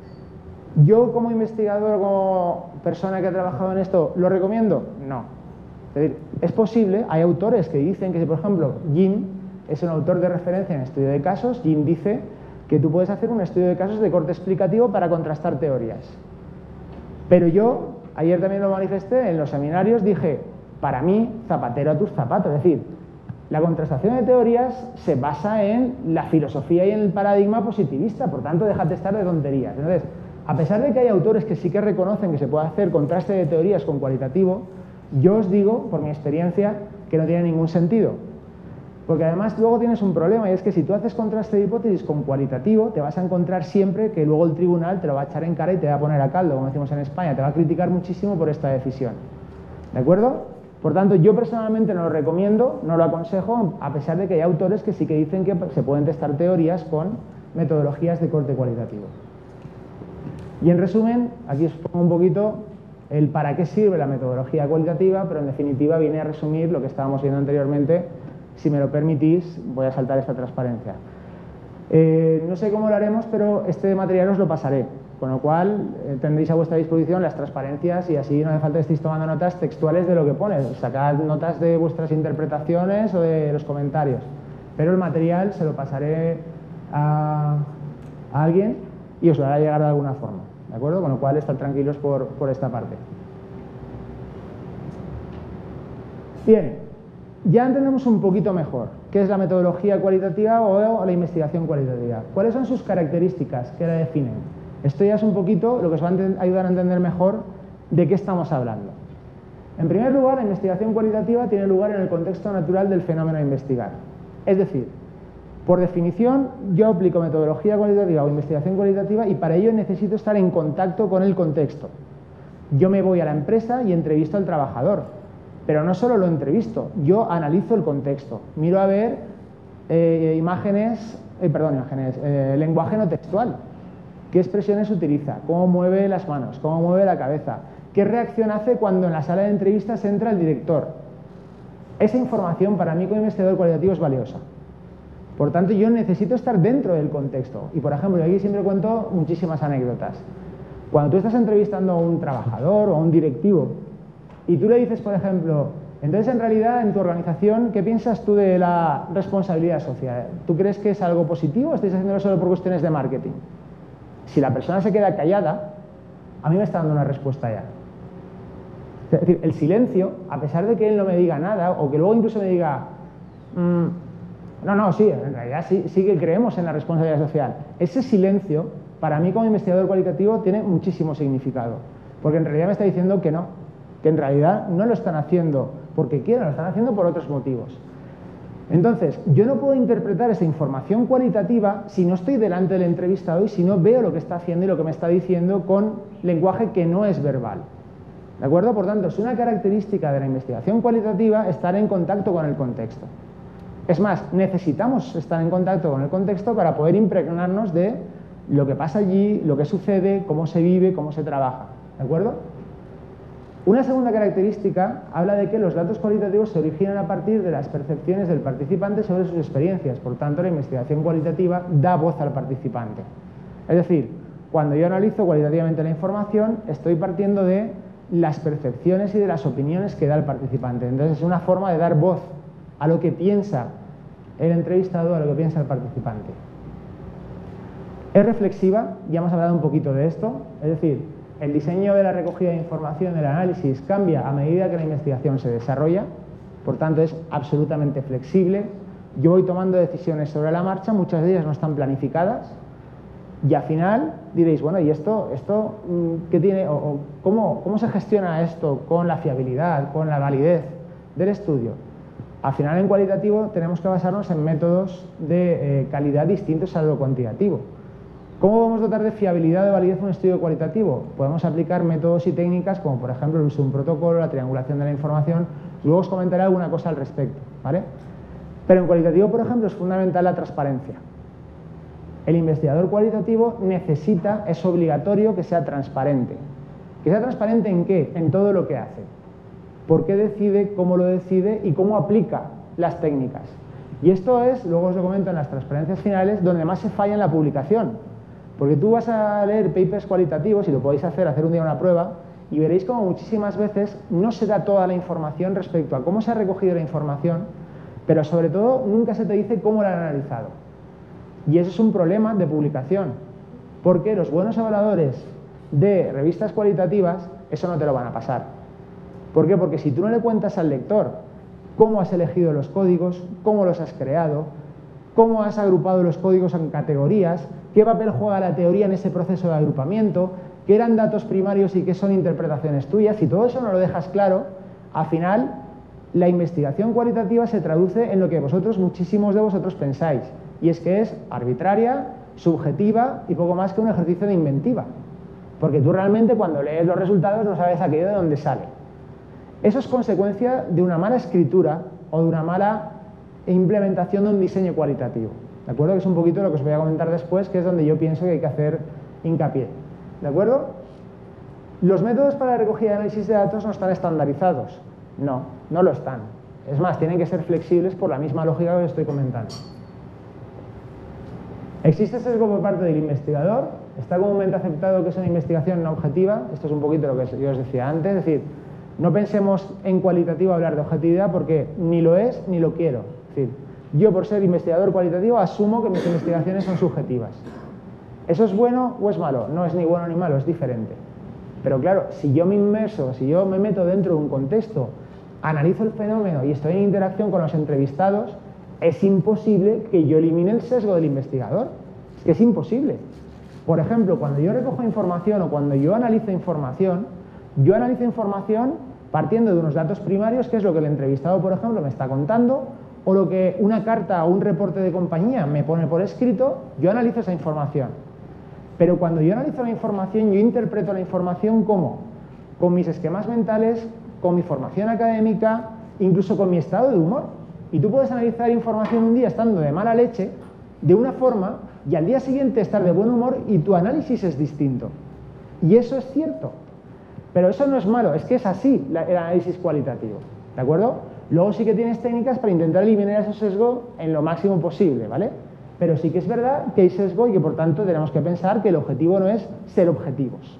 ¿Yo como investigador, como persona que ha trabajado en esto, lo recomiendo? No. Es decir, es posible, hay autores que dicen que si, por ejemplo, Jin es un autor de referencia en estudio de casos, Jin dice que tú puedes hacer un estudio de casos de corte explicativo para contrastar teorías. Pero yo, ayer también lo manifesté en los seminarios, dije, para mí, zapatero a tus zapatos. Es decir, la contrastación de teorías se basa en la filosofía y en el paradigma positivista, por tanto, déjate estar de tonterías. Entonces, a pesar de que hay autores que sí que reconocen que se puede hacer contraste de teorías con cualitativo, yo os digo, por mi experiencia, que no tiene ningún sentido. Porque además luego tienes un problema, y es que si tú haces contraste de hipótesis con cualitativo, te vas a encontrar siempre que luego el tribunal te lo va a echar en cara y te va a poner a caldo, como decimos en España, te va a criticar muchísimo por esta decisión. ¿De acuerdo? Por tanto, yo personalmente no lo recomiendo, no lo aconsejo, a pesar de que hay autores que sí que dicen que se pueden testar teorías con metodologías de corte cualitativo. Y en resumen, aquí os pongo un poquito el para qué sirve la metodología cualitativa, pero en definitiva viene a resumir lo que estábamos viendo anteriormente. Si me lo permitís, voy a saltar esta transparencia. Eh, no sé cómo lo haremos, pero este material os lo pasaré, con lo cual eh, tendréis a vuestra disposición las transparencias y así no hace falta que estéis tomando notas textuales de lo que pone, sacad notas de vuestras interpretaciones o de los comentarios, pero el material se lo pasaré a, a alguien y os lo hará llegar de alguna forma, ¿de acuerdo? Con lo cual estad tranquilos por, por esta parte. Bien. Ya entendemos un poquito mejor qué es la metodología cualitativa o la investigación cualitativa. ¿Cuáles son sus características que la definen? Esto ya es un poquito lo que os va a ayudar a entender mejor de qué estamos hablando. En primer lugar, la investigación cualitativa tiene lugar en el contexto natural del fenómeno a investigar. Es decir, por definición, yo aplico metodología cualitativa o investigación cualitativa y para ello necesito estar en contacto con el contexto. Yo me voy a la empresa y entrevisto al trabajador. Pero no solo lo entrevisto, yo analizo el contexto, miro a ver eh, imágenes, eh, perdón, imágenes, eh, lenguaje no textual, qué expresiones utiliza, cómo mueve las manos, cómo mueve la cabeza, qué reacción hace cuando en la sala de entrevistas entra el director. Esa información para mí como investigador cualitativo es valiosa. Por tanto, yo necesito estar dentro del contexto. Y por ejemplo, yo aquí siempre cuento muchísimas anécdotas. Cuando tú estás entrevistando a un trabajador o a un directivo, y tú le dices, por ejemplo, entonces en realidad en tu organización, ¿qué piensas tú de la responsabilidad social? ¿Tú crees que es algo positivo o estáis haciéndolo solo por cuestiones de marketing? Si la persona se queda callada, a mí me está dando una respuesta ya. Es decir, el silencio, a pesar de que él no me diga nada, o que luego incluso me diga, mmm, no, no, sí, en realidad sí, sí que creemos en la responsabilidad social. Ese silencio, para mí como investigador cualitativo, tiene muchísimo significado, porque en realidad me está diciendo que no. Que en realidad no lo están haciendo porque quieren, lo están haciendo por otros motivos. Entonces, yo no puedo interpretar esa información cualitativa si no estoy delante del entrevistado y si no veo lo que está haciendo y lo que me está diciendo con lenguaje que no es verbal. ¿De acuerdo? Por tanto, es una característica de la investigación cualitativa estar en contacto con el contexto. Es más, necesitamos estar en contacto con el contexto para poder impregnarnos de lo que pasa allí, lo que sucede, cómo se vive, cómo se trabaja, ¿de acuerdo? Una segunda característica habla de que los datos cualitativos se originan a partir de las percepciones del participante sobre sus experiencias. Por tanto, la investigación cualitativa da voz al participante. Es decir, cuando yo analizo cualitativamente la información, estoy partiendo de las percepciones y de las opiniones que da el participante. Entonces, es una forma de dar voz a lo que piensa el entrevistado, a lo que piensa el participante. Es reflexiva, ya hemos hablado un poquito de esto, es decir, el diseño de la recogida de información, del análisis, cambia a medida que la investigación se desarrolla, por tanto es absolutamente flexible. Yo voy tomando decisiones sobre la marcha, muchas de ellas no están planificadas, y al final diréis, bueno, ¿y esto, esto qué tiene, o, o cómo, cómo se gestiona esto con la fiabilidad, con la validez del estudio? Al final, en cualitativo, tenemos que basarnos en métodos de eh, calidad distintos a lo cuantitativo. ¿Cómo vamos a dotar de fiabilidad o de validez un estudio cualitativo? Podemos aplicar métodos y técnicas como, por ejemplo, el uso de un protocolo, la triangulación de la información. Luego os comentaré alguna cosa al respecto, ¿vale? Pero en cualitativo, por ejemplo, es fundamental la transparencia. El investigador cualitativo necesita, es obligatorio que sea transparente. ¿Que sea transparente en qué? En todo lo que hace. ¿Por qué decide, cómo lo decide y cómo aplica las técnicas? Y esto es, luego os lo comento en las transparencias finales, donde más se falla en la publicación. Porque tú vas a leer papers cualitativos, y lo podéis hacer, hacer un día una prueba, y veréis como muchísimas veces no se da toda la información respecto a cómo se ha recogido la información, pero sobre todo nunca se te dice cómo la han analizado. Y eso es un problema de publicación, porque los buenos evaluadores de revistas cualitativas eso no te lo van a pasar. ¿Por qué? Porque si tú no le cuentas al lector cómo has elegido los códigos, cómo los has creado, cómo has agrupado los códigos en categorías, qué papel juega la teoría en ese proceso de agrupamiento, qué eran datos primarios y qué son interpretaciones tuyas, si todo eso no lo dejas claro, al final la investigación cualitativa se traduce en lo que vosotros, muchísimos de vosotros pensáis, y es que es arbitraria, subjetiva y poco más que un ejercicio de inventiva. Porque tú realmente cuando lees los resultados no sabes aquello de dónde sale. Eso es consecuencia de una mala escritura o de una mala implementación de un diseño cualitativo. ¿De acuerdo? Que es un poquito lo que os voy a comentar después, que es donde yo pienso que hay que hacer hincapié. ¿De acuerdo? Los métodos para la recogida y análisis de datos no están estandarizados. No, no lo están. Es más, tienen que ser flexibles por la misma lógica que os estoy comentando. ¿Existe sesgo por parte del investigador? Está comúnmente aceptado que es una investigación no objetiva. Esto es un poquito lo que yo os decía antes. Es decir, no pensemos en cualitativo hablar de objetividad porque ni lo es ni lo quiero. Es decir, yo por ser investigador cualitativo asumo que mis investigaciones son subjetivas. ¿Eso es bueno o es malo? No es ni bueno ni malo, es diferente. Pero claro, si yo me inmerso, si yo me meto dentro de un contexto, analizo el fenómeno y estoy en interacción con los entrevistados, es imposible que yo elimine el sesgo del investigador. Es que es imposible. Por ejemplo, cuando yo recojo información o cuando yo analizo información, yo analizo información partiendo de unos datos primarios, que es lo que el entrevistado, por ejemplo, me está contando, o lo que una carta o un reporte de compañía me pone por escrito, yo analizo esa información. Pero cuando yo analizo la información, yo interpreto la información ¿cómo? Con mis esquemas mentales, con mi formación académica, incluso con mi estado de humor. Y tú puedes analizar información un día estando de mala leche, de una forma, y al día siguiente estar de buen humor y tu análisis es distinto. Y eso es cierto. Pero eso no es malo, es que es así el análisis cualitativo. ¿De acuerdo? Luego sí que tienes técnicas para intentar eliminar ese sesgo en lo máximo posible, ¿vale? Pero sí que es verdad que hay sesgo y que por tanto tenemos que pensar que el objetivo no es ser objetivos.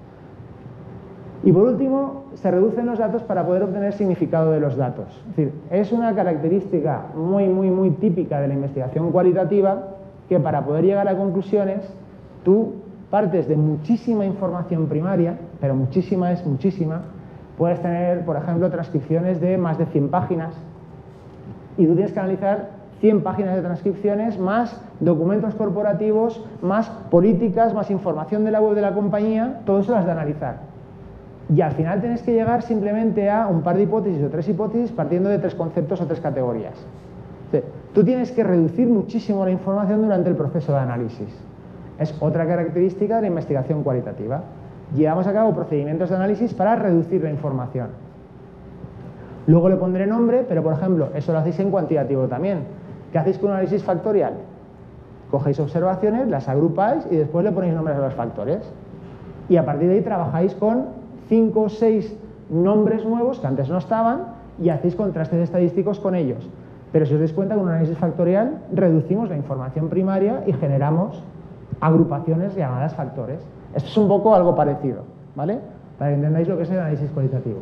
Y por último, se reducen los datos para poder obtener significado de los datos. Es decir, es una característica muy, muy, muy típica de la investigación cualitativa que para poder llegar a conclusiones tú partes de muchísima información primaria, pero muchísima es muchísima. Puedes tener, por ejemplo, transcripciones de más de cien páginas y tú tienes que analizar cien páginas de transcripciones, más documentos corporativos, más políticas, más información de la web de la compañía, todo eso lo has de analizar. Y al final tienes que llegar simplemente a un par de hipótesis o tres hipótesis partiendo de tres conceptos o tres categorías. Entonces, tú tienes que reducir muchísimo la información durante el proceso de análisis. Es otra característica de la investigación cualitativa. Llevamos a cabo procedimientos de análisis para reducir la información. Luego le pondré nombre, pero por ejemplo, eso lo hacéis en cuantitativo también. ¿Qué hacéis con un análisis factorial? Cogéis observaciones, las agrupáis y después le ponéis nombres a los factores. Y a partir de ahí trabajáis con cinco o seis nombres nuevos que antes no estaban y hacéis contrastes estadísticos con ellos. Pero si os dais cuenta, con un análisis factorial reducimos la información primaria y generamos agrupaciones llamadas factores. Esto es un poco algo parecido, ¿vale? Para que entendáis lo que es el análisis cualitativo.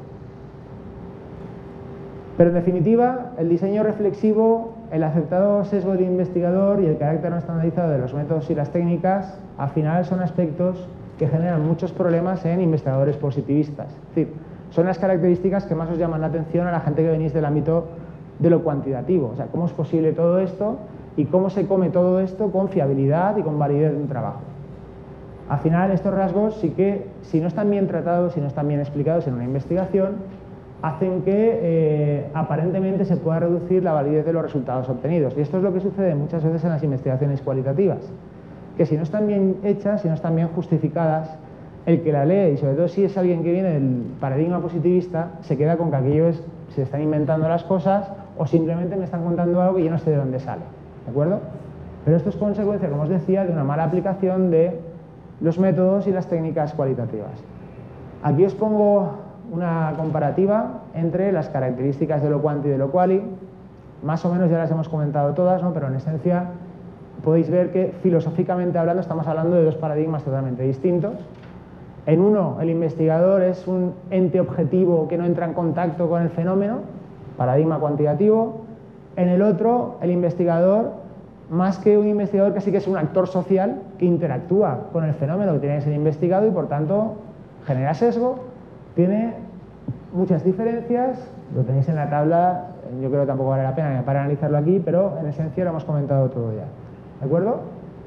Pero en definitiva, el diseño reflexivo, el aceptado sesgo del investigador y el carácter no estandarizado de los métodos y las técnicas, al final son aspectos que generan muchos problemas en investigadores positivistas. Es decir, son las características que más os llaman la atención a la gente que venís del ámbito de lo cuantitativo. O sea, cómo es posible todo esto y cómo se come todo esto con fiabilidad y con validez de un trabajo. Al final, estos rasgos sí que, si no están bien tratados, si no están bien explicados en una investigación, hacen que eh, aparentemente se pueda reducir la validez de los resultados obtenidos. Y esto es lo que sucede muchas veces en las investigaciones cualitativas, que si no están bien hechas, si no están bien justificadas, el que la lee, y sobre todo si es alguien que viene del paradigma positivista, se queda con que aquello es, se están inventando las cosas o simplemente me están contando algo que yo no sé de dónde sale, ¿de acuerdo? Pero esto es consecuencia, como os decía, de una mala aplicación de los métodos y las técnicas cualitativas. Aquí os pongo una comparativa entre las características de lo quanti y de lo quali. Más o menos ya las hemos comentado todas, ¿no? Pero en esencia podéis ver que filosóficamente hablando estamos hablando de dos paradigmas totalmente distintos. En uno, el investigador es un ente objetivo que no entra en contacto con el fenómeno, paradigma cuantitativo. En el otro, el investigador, más que un investigador, casi que es un actor social que interactúa con el fenómeno que tiene que ser investigado y por tanto genera sesgo, tiene muchas diferencias, lo tenéis en la tabla, yo creo que tampoco vale la pena para analizarlo aquí, pero en esencia lo hemos comentado todo ya, ¿de acuerdo?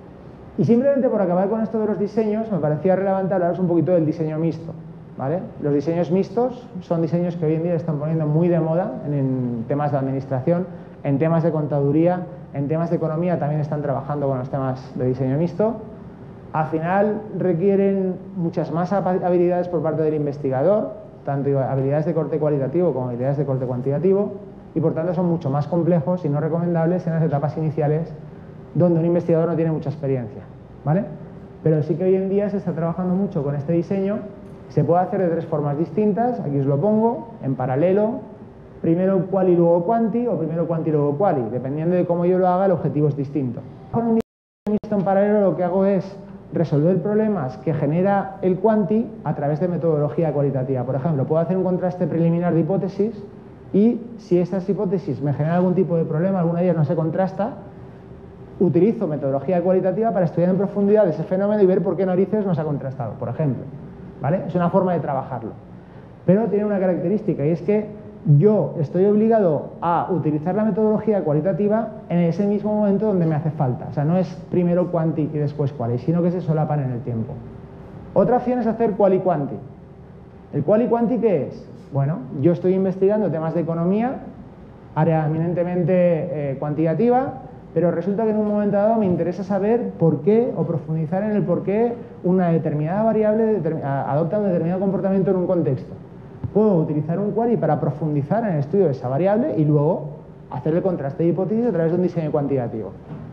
Y simplemente por acabar con esto de los diseños, me parecía relevante hablaros un poquito del diseño mixto, ¿vale? Los diseños mixtos son diseños que hoy en día están poniendo muy de moda en, en temas de administración, en temas de contaduría, en temas de economía también están trabajando con los temas de diseño mixto. Al final requieren muchas más habilidades por parte del investigador, tanto habilidades de corte cualitativo como habilidades de corte cuantitativo, y por tanto son mucho más complejos y no recomendables en las etapas iniciales donde un investigador no tiene mucha experiencia, ¿vale? Pero sí que hoy en día se está trabajando mucho con este diseño, se puede hacer de tres formas distintas, aquí os lo pongo, en paralelo, primero quali luego quanti o primero quanti luego quali, dependiendo de cómo yo lo haga el objetivo es distinto. Con un diseño mixto en paralelo lo que hago es resolver problemas que genera el quanti a través de metodología cualitativa. Por ejemplo, puedo hacer un contraste preliminar de hipótesis y si estas hipótesis me generan algún tipo de problema, alguna de ellas no se contrasta, utilizo metodología cualitativa para estudiar en profundidad ese fenómeno y ver por qué narices no se ha contrastado, por ejemplo, ¿vale? Es una forma de trabajarlo. Pero tiene una característica y es que yo estoy obligado a utilizar la metodología cualitativa en ese mismo momento donde me hace falta. O sea, no es primero quanti y después quali, sino que se solapan en el tiempo. Otra opción es hacer quali quanti. ¿El quali quanti qué es? Bueno, yo estoy investigando temas de economía, área eminentemente eh, cuantitativa, pero resulta que en un momento dado me interesa saber por qué o profundizar en el por qué una determinada variable adopta un determinado comportamiento en un contexto. Puedo utilizar un quali para profundizar en el estudio de esa variable y luego hacer el contraste de hipótesis a través de un diseño cuantitativo.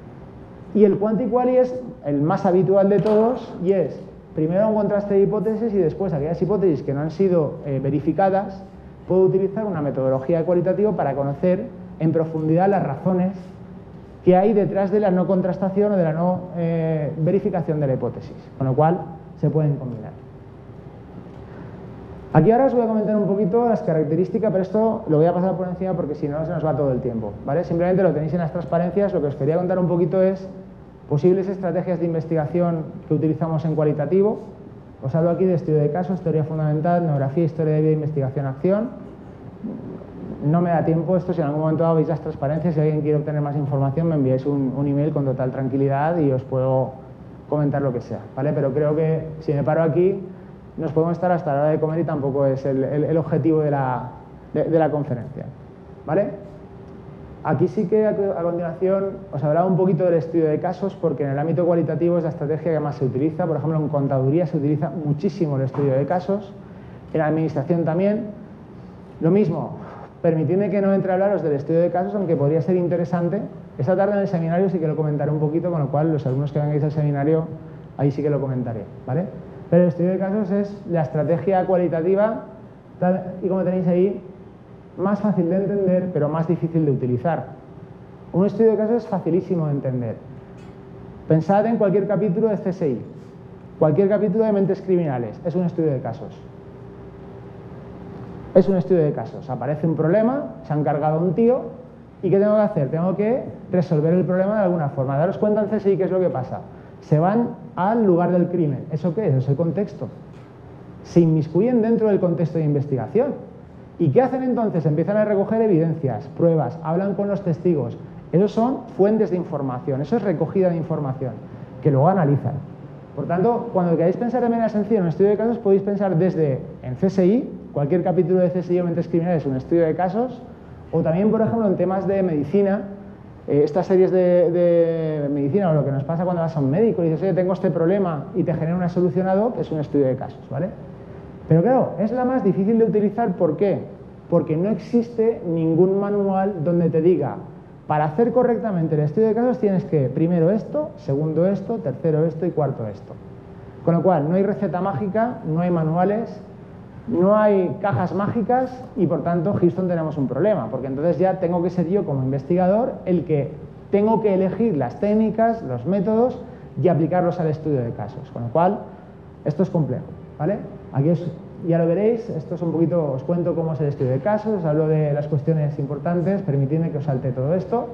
Y el quanti-quali es el más habitual de todos y es primero un contraste de hipótesis y después aquellas hipótesis que no han sido eh, verificadas, puedo utilizar una metodología cualitativa para conocer en profundidad las razones que hay detrás de la no contrastación o de la no eh, verificación de la hipótesis, con lo cual se pueden combinar. Aquí ahora os voy a comentar un poquito las características, pero esto lo voy a pasar por encima porque si no se nos va todo el tiempo, ¿vale? Simplemente lo tenéis en las transparencias, lo que os quería contar un poquito es posibles estrategias de investigación que utilizamos en cualitativo. Os hablo aquí de estudio de casos, teoría fundamental, etnografía, historia de vida, investigación, acción. No me da tiempo esto, si en algún momento dado veis las transparencias, si alguien quiere obtener más información me enviáis un, un email con total tranquilidad y os puedo comentar lo que sea, ¿vale? Pero creo que si me paro aquí nos podemos estar hasta la hora de comer y tampoco es el, el, el objetivo de la, de, de la conferencia, ¿vale? Aquí sí que a, a continuación os hablaba un poquito del estudio de casos porque en el ámbito cualitativo es la estrategia que más se utiliza. Por ejemplo, en contaduría se utiliza muchísimo el estudio de casos, en la administración también. Lo mismo, permitidme que no entre a hablaros del estudio de casos, aunque podría ser interesante Esta tarde en el seminario sí que lo comentaré un poquito, con lo cual los alumnos que vengáis al seminario, ahí sí que lo comentaré, ¿vale? Pero el estudio de casos es la estrategia cualitativa, tal y como tenéis ahí, más fácil de entender, pero más difícil de utilizar. Un estudio de casos es facilísimo de entender. Pensad en cualquier capítulo de C S I, cualquier capítulo de mentes criminales, es un estudio de casos. Es un estudio de casos. Aparece un problema, se ha encargado un tío, ¿y qué tengo que hacer? Tengo que resolver el problema de alguna forma. Daros cuenta en C S I qué es lo que pasa. Se van al lugar del crimen. ¿Eso qué es? Eso es el contexto. Se inmiscuyen dentro del contexto de investigación. ¿Y qué hacen entonces? Empiezan a recoger evidencias, pruebas, hablan con los testigos. Esos son fuentes de información, eso es recogida de información, que luego analizan. Por tanto, cuando queráis pensar en manera sencilla en un estudio de casos, podéis pensar desde en C S I, cualquier capítulo de C S I o mentes criminales es un estudio de casos, o también, por ejemplo, en temas de medicina, eh, estas series de, de medicina, o lo que nos pasa cuando vas a un médico y dices, oye, tengo este problema y te genera una solución ad hoc, es un estudio de casos, ¿vale? Pero claro, es la más difícil de utilizar, ¿por qué? Porque no existe ningún manual donde te diga, para hacer correctamente el estudio de casos tienes que, primero esto, segundo esto, tercero esto y cuarto esto. Con lo cual, no hay receta mágica, no hay manuales, no hay cajas mágicas y, por tanto, Houston tenemos un problema, porque entonces ya tengo que ser yo, como investigador, el que tengo que elegir las técnicas, los métodos y aplicarlos al estudio de casos. Con lo cual, esto es complejo, ¿vale? Aquí es, ya lo veréis, esto es un poquito, os cuento cómo es el estudio de casos, os hablo de las cuestiones importantes, permitidme que os salte todo esto.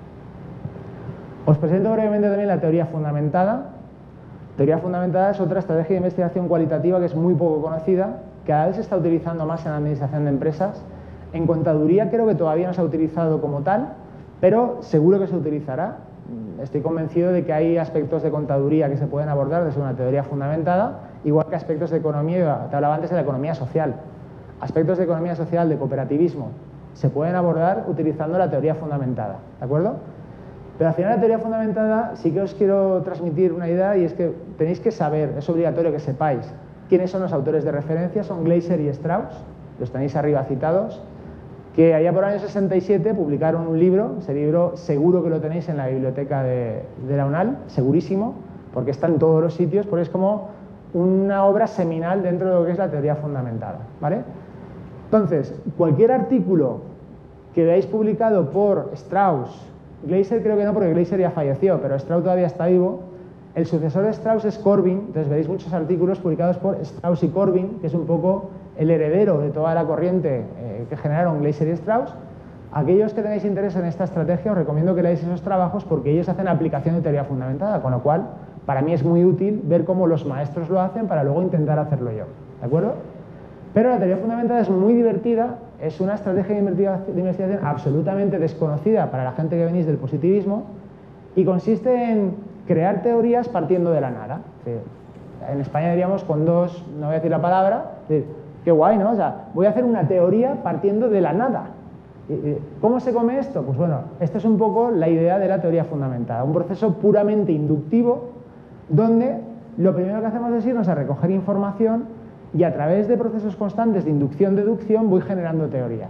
Os presento brevemente también la teoría fundamentada. Teoría fundamentada es otra estrategia de investigación cualitativa que es muy poco conocida, cada vez se está utilizando más en la administración de empresas. En contaduría creo que todavía no se ha utilizado como tal, pero seguro que se utilizará. Estoy convencido de que hay aspectos de contaduría que se pueden abordar desde una teoría fundamentada, igual que aspectos de economía, te hablaba antes de la economía social. Aspectos de economía social, de cooperativismo, se pueden abordar utilizando la teoría fundamentada, ¿de acuerdo? Pero al final la teoría fundamentada sí que os quiero transmitir una idea y es que tenéis que saber, es obligatorio que sepáis quiénes son los autores de referencia, son Gleiser y Strauss, los tenéis arriba citados, que allá por el año sesenta y siete publicaron un libro, ese libro seguro que lo tenéis en la biblioteca de, de la UNAL, segurísimo, porque está en todos los sitios, porque es como una obra seminal dentro de lo que es la teoría fundamentada, ¿vale? Entonces, cualquier artículo que veáis publicado por Strauss, Gleiser creo que no, porque Gleiser ya falleció, pero Strauss todavía está vivo. El sucesor de Strauss es Corbin, entonces veréis muchos artículos publicados por Strauss y Corbin, que es un poco el heredero de toda la corriente eh, que generaron Gleiser y Strauss. Aquellos que tengáis interés en esta estrategia, os recomiendo que leáis esos trabajos porque ellos hacen aplicación de teoría fundamentada, con lo cual, para mí es muy útil ver cómo los maestros lo hacen para luego intentar hacerlo yo, ¿de acuerdo? Pero la teoría fundamentada es muy divertida, es una estrategia de investigación absolutamente desconocida para la gente que venís del positivismo y consiste en crear teorías partiendo de la nada. En España diríamos con dos, no voy a decir la palabra, qué guay, ¿no? O sea, voy a hacer una teoría partiendo de la nada. ¿Cómo se come esto? Pues bueno, esta es un poco la idea de la teoría fundamentada, un proceso puramente inductivo donde lo primero que hacemos es irnos a recoger información y a través de procesos constantes de inducción-deducción voy generando teoría.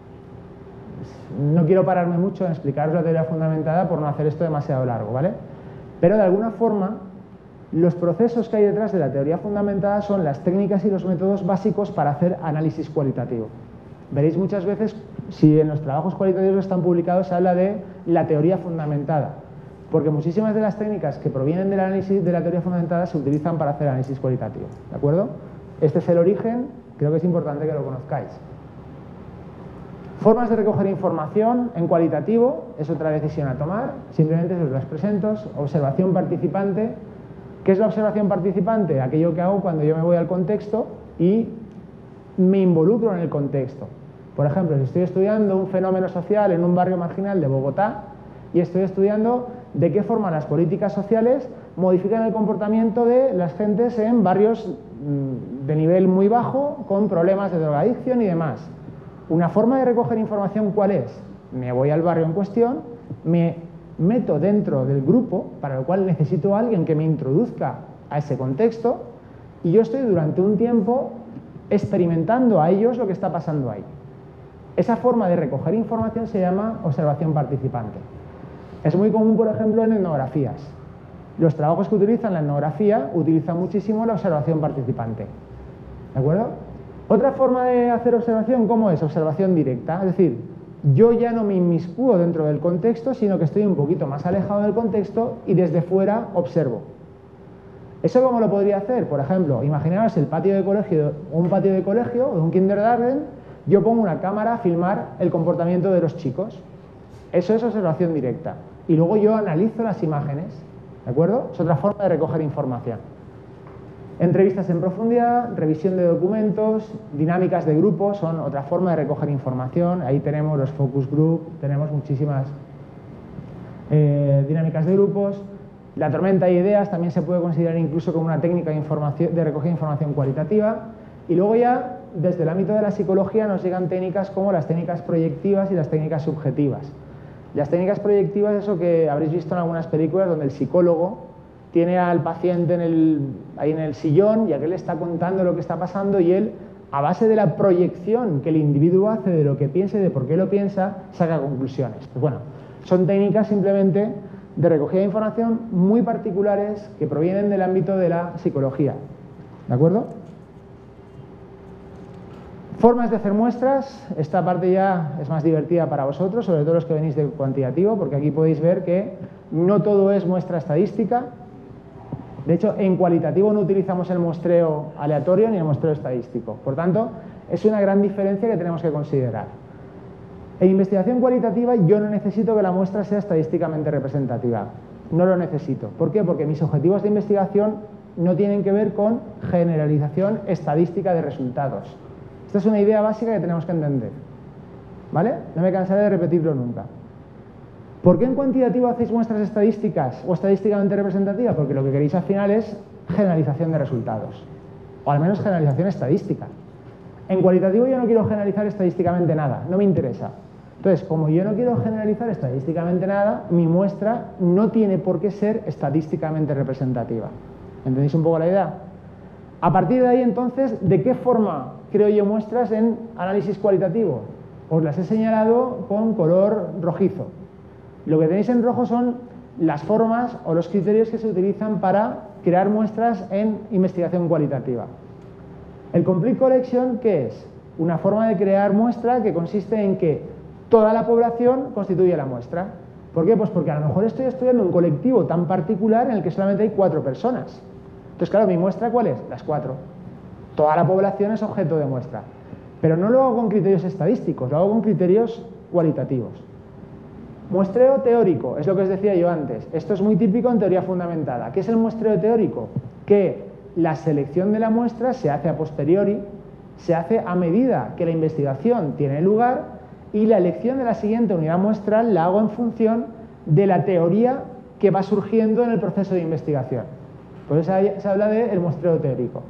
No quiero pararme mucho en explicaros la teoría fundamentada por no hacer esto demasiado largo, ¿vale? Pero de alguna forma, los procesos que hay detrás de la teoría fundamentada son las técnicas y los métodos básicos para hacer análisis cualitativo. Veréis muchas veces, si en los trabajos cualitativos están publicados, se habla de la teoría fundamentada, porque muchísimas de las técnicas que provienen del análisis de la teoría fundamentada se utilizan para hacer análisis cualitativo, ¿de acuerdo? Este es el origen, creo que es importante que lo conozcáis. Formas de recoger información en cualitativo, es otra decisión a tomar, simplemente os las presento. Observación participante. ¿Qué es la observación participante? Aquello que hago cuando yo me voy al contexto y me involucro en el contexto. Por ejemplo, si estoy estudiando un fenómeno social en un barrio marginal de Bogotá y estoy estudiando de qué forma las políticas sociales modifican el comportamiento de las gentes en barrios de nivel muy bajo con problemas de drogadicción y demás. Una forma de recoger información, ¿cuál es? Me voy al barrio en cuestión, me meto dentro del grupo, para lo cual necesito a alguien que me introduzca a ese contexto, y yo estoy durante un tiempo experimentando a ellos lo que está pasando ahí. Esa forma de recoger información se llama observación participante. Es muy común, por ejemplo, en etnografías. Los trabajos que utilizan la etnografía utilizan muchísimo la observación participante. ¿De acuerdo? Otra forma de hacer observación, ¿cómo es? Observación directa. Es decir, yo ya no me inmiscuo dentro del contexto, sino que estoy un poquito más alejado del contexto y desde fuera observo. ¿Eso cómo lo podría hacer? Por ejemplo, imaginaos el patio de colegio, un patio de colegio o de un kindergarten, yo pongo una cámara a filmar el comportamiento de los chicos. Eso es observación directa. Y luego yo analizo las imágenes, ¿de acuerdo? Es otra forma de recoger información. Entrevistas en profundidad, revisión de documentos, dinámicas de grupos son otra forma de recoger información. Ahí tenemos los focus group, tenemos muchísimas eh, dinámicas de grupos. La tormenta de ideas también se puede considerar incluso como una técnica de, información, de recoger información cualitativa. Y luego ya, desde el ámbito de la psicología, nos llegan técnicas como las técnicas proyectivas y las técnicas subjetivas. Las técnicas proyectivas es eso que habréis visto en algunas películas donde el psicólogo tiene al paciente en el, ahí en el sillón y aquel le está contando lo que está pasando y él, a base de la proyección que el individuo hace de lo que piensa y de por qué lo piensa, saca conclusiones. Pues bueno, son técnicas simplemente de recogida de información muy particulares que provienen del ámbito de la psicología. ¿De acuerdo? Formas de hacer muestras. Esta parte ya es más divertida para vosotros, sobre todo los que venís de cuantitativo, porque aquí podéis ver que no todo es muestra estadística. De hecho, en cualitativo no utilizamos el muestreo aleatorio ni el muestreo estadístico. Por tanto, es una gran diferencia que tenemos que considerar. En investigación cualitativa yo no necesito que la muestra sea estadísticamente representativa. No lo necesito. ¿Por qué? Porque mis objetivos de investigación no tienen que ver con generalización estadística de resultados. Esta es una idea básica que tenemos que entender. ¿Vale? No me cansaré de repetirlo nunca. ¿Por qué en cuantitativo hacéis muestras estadísticas o estadísticamente representativas? Porque lo que queréis al final es generalización de resultados. O al menos generalización estadística. En cualitativo yo no quiero generalizar estadísticamente nada, no me interesa. Entonces, como yo no quiero generalizar estadísticamente nada, mi muestra no tiene por qué ser estadísticamente representativa. ¿Entendéis un poco la idea? A partir de ahí, entonces, ¿de qué forma creo yo muestras en análisis cualitativo? Os las he señalado con color rojizo. Lo que tenéis en rojo son las formas o los criterios que se utilizan para crear muestras en investigación cualitativa. El Complete Collection, ¿qué es? Una forma de crear muestra que consiste en que toda la población constituye la muestra. ¿Por qué? Pues porque a lo mejor estoy estudiando un colectivo tan particular en el que solamente hay cuatro personas. Entonces, claro, ¿mi muestra cuál es? Las cuatro. Toda la población es objeto de muestra. Pero no lo hago con criterios estadísticos, lo hago con criterios cualitativos. Muestreo teórico, es lo que os decía yo antes. Esto es muy típico en teoría fundamentada. ¿Qué es el muestreo teórico? Que la selección de la muestra se hace a posteriori, se hace a medida que la investigación tiene lugar y la elección de la siguiente unidad muestral la hago en función de la teoría que va surgiendo en el proceso de investigación. Por eso se habla del muestreo teórico.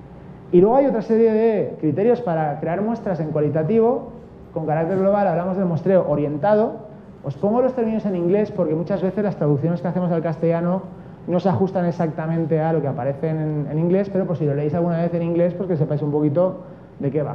Y luego hay otra serie de criterios para crear muestras en cualitativo. Con carácter global hablamos del muestreo orientado. Os pongo los términos en inglés porque muchas veces las traducciones que hacemos al castellano no se ajustan exactamente a lo que aparece en, en inglés, pero por si lo leéis alguna vez en inglés, pues que sepáis un poquito de qué va.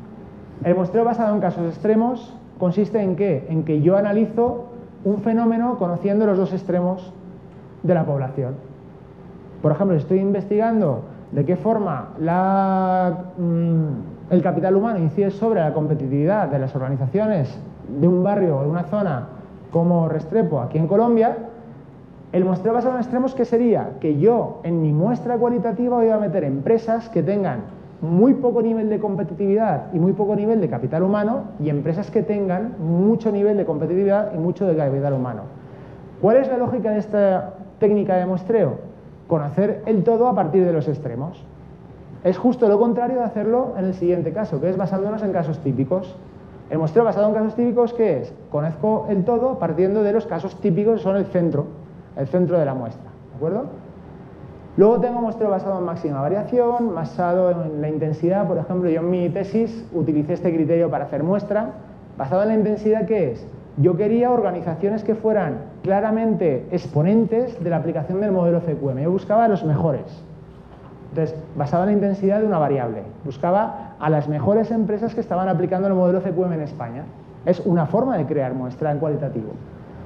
El muestreo basado en casos extremos consiste en ¿qué? En que yo analizo un fenómeno conociendo los dos extremos de la población. Por ejemplo, si estoy investigando de qué forma la, mmm, el capital humano incide sobre la competitividad de las organizaciones de un barrio o de una zona como Restrepo aquí en Colombia, el muestreo basado en extremos, ¿qué sería? Que yo en mi muestra cualitativa voy a meter empresas que tengan muy poco nivel de competitividad y muy poco nivel de capital humano y empresas que tengan mucho nivel de competitividad y mucho de capital humano. ¿Cuál es la lógica de esta técnica de muestreo? Conocer el todo a partir de los extremos. Es justo lo contrario de hacerlo en el siguiente caso, que es basándonos en casos típicos. El muestreo basado en casos típicos, ¿qué es? Conozco el todo partiendo de los casos típicos que son el centro, el centro de la muestra, ¿de acuerdo? Luego tengo muestreo basado en máxima variación, basado en la intensidad. Por ejemplo, yo en mi tesis utilicé este criterio para hacer muestra. Basado en la intensidad, ¿qué es? Yo quería organizaciones que fueran claramente exponentes de la aplicación del modelo C Q M. Yo buscaba a los mejores. Entonces, basado en la intensidad de una variable, buscaba a las mejores empresas que estaban aplicando el modelo C Q M en España. Es una forma de crear muestra en cualitativo.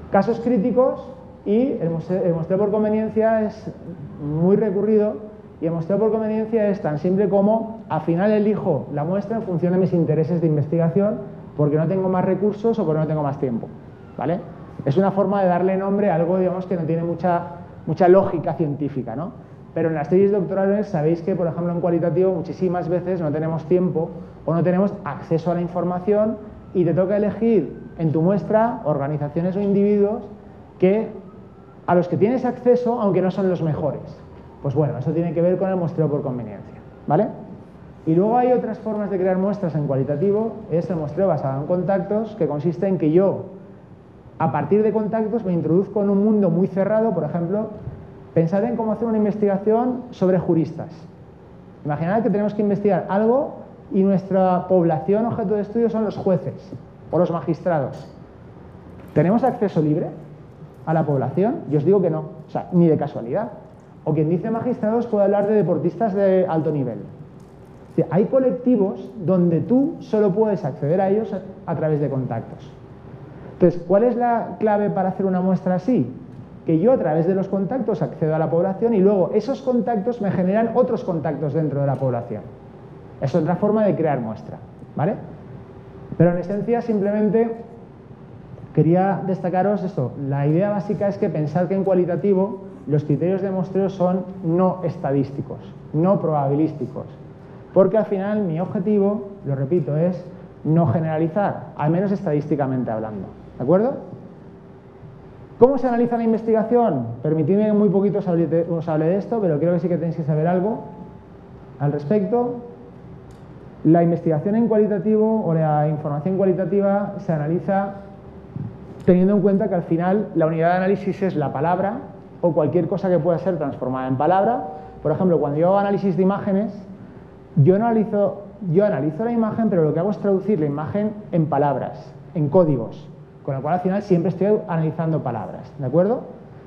Casos críticos y el muestreo, el muestreo por conveniencia es muy recurrido, y el muestreo por conveniencia es tan simple como al final elijo la muestra en función de mis intereses de investigación porque no tengo más recursos o porque no tengo más tiempo, ¿vale? Es una forma de darle nombre a algo, digamos, que no tiene mucha, mucha lógica científica, ¿no? Pero en las tesis doctorales sabéis que, por ejemplo, en cualitativo muchísimas veces no tenemos tiempo o no tenemos acceso a la información y te toca elegir en tu muestra organizaciones o individuos que, a los que tienes acceso, aunque no son los mejores. Pues bueno, eso tiene que ver con el muestreo por conveniencia, ¿vale? Y luego hay otras formas de crear muestras en cualitativo, es el muestreo basado en contactos, que consiste en que yo, a partir de contactos, me introduzco en un mundo muy cerrado. Por ejemplo, pensad en cómo hacer una investigación sobre juristas. Imaginad que tenemos que investigar algo y nuestra población objeto de estudio son los jueces o los magistrados. ¿Tenemos acceso libre a la población? Yo os digo que no, o sea, ni de casualidad. O quien dice magistrados puede hablar de deportistas de alto nivel. O sea, hay colectivos donde tú solo puedes acceder a ellos a través de contactos. Entonces, ¿cuál es la clave para hacer una muestra así? Que yo a través de los contactos accedo a la población y luego esos contactos me generan otros contactos dentro de la población. Es otra forma de crear muestra, ¿vale? Pero en esencia simplemente quería destacaros esto. La idea básica es que pensar que en cualitativo los criterios de muestreo son no estadísticos, no probabilísticos. Porque al final mi objetivo, lo repito, es no generalizar, al menos estadísticamente hablando. ¿De acuerdo? ¿Cómo se analiza la investigación? Permitidme que muy poquito os hable, de, os hable de esto, pero creo que sí que tenéis que saber algo al respecto. La investigación en cualitativo o la información cualitativa se analiza teniendo en cuenta que al final la unidad de análisis es la palabra o cualquier cosa que pueda ser transformada en palabra. Por ejemplo, cuando yo hago análisis de imágenes, yo no analizo, yo analizo la imagen, pero lo que hago es traducir la imagen en palabras, en códigos, con lo cual al final siempre estoy analizando palabras, ¿de acuerdo?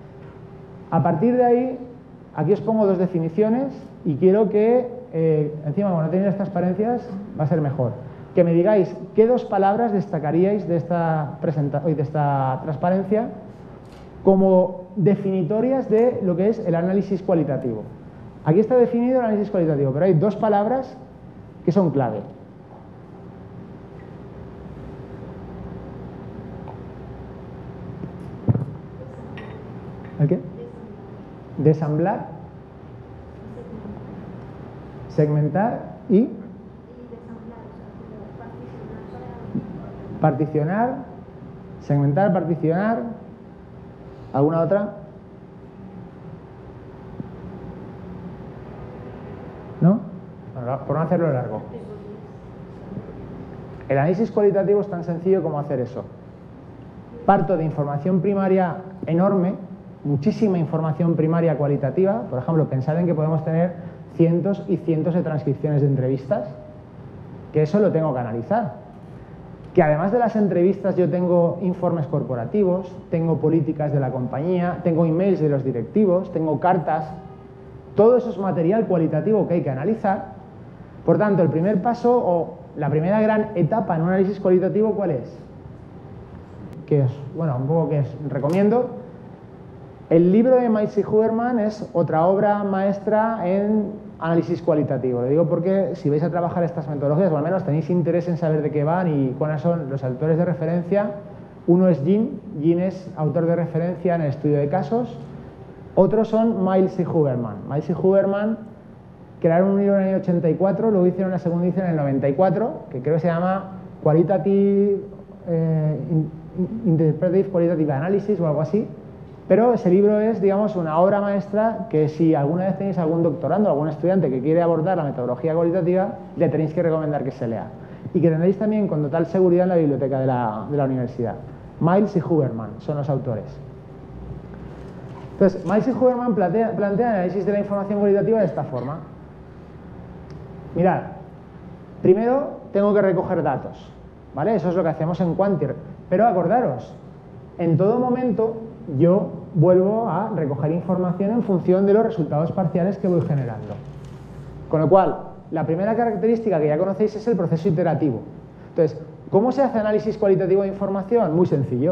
A partir de ahí, aquí os pongo dos definiciones y quiero que, eh, encima cuando tenéis las transparencias, va a ser mejor, que me digáis qué dos palabras destacaríais de esta, presenta de esta transparencia como definitorias de lo que es el análisis cualitativo. Aquí está definido el análisis cualitativo, pero hay dos palabras que son clave. ¿El qué? Desamblar, segmentar y particionar, segmentar, particionar. ¿Alguna otra? ¿No? Bueno, por no hacerlo largo. El análisis cualitativo es tan sencillo como hacer eso. Parto de información primaria enorme, muchísima información primaria cualitativa. Por ejemplo, pensad en que podemos tener cientos y cientos de transcripciones de entrevistas, que eso lo tengo que analizar. Que además de las entrevistas yo tengo informes corporativos, tengo políticas de la compañía, tengo emails de los directivos, tengo cartas. Todo eso es material cualitativo que hay que analizar. Por tanto, el primer paso o la primera gran etapa en un análisis cualitativo, ¿cuál es? Que es, bueno, un poco que os recomiendo. El libro de Miles y Huberman es otra obra maestra en análisis cualitativo. Lo digo porque si vais a trabajar estas metodologías, o al menos tenéis interés en saber de qué van y cuáles son los autores de referencia, uno es Jim, Jim es autor de referencia en el estudio de casos, otros son Miles y Huberman. Miles y Huberman crearon un libro en el año ochenta y cuatro, luego hicieron una segunda edición en el noventa y cuatro, que creo que se llama Qualitative, eh, Interpretive Qualitative Analysis o algo así. Pero ese libro es, digamos, una obra maestra que si alguna vez tenéis algún doctorando, algún estudiante que quiere abordar la metodología cualitativa, le tenéis que recomendar que se lea. Y que tendréis también con total seguridad en la biblioteca de la, de la universidad. Miles y Huberman son los autores. Entonces, Miles y Huberman plantea, plantea el análisis de la información cualitativa de esta forma. Mirad, primero tengo que recoger datos, ¿vale? Eso es lo que hacemos en Quantir. Pero acordaros, en todo momento yo vuelvo a recoger información en función de los resultados parciales que voy generando. Con lo cual, la primera característica que ya conocéis es el proceso iterativo. Entonces, ¿cómo se hace análisis cualitativo de información? Muy sencillo.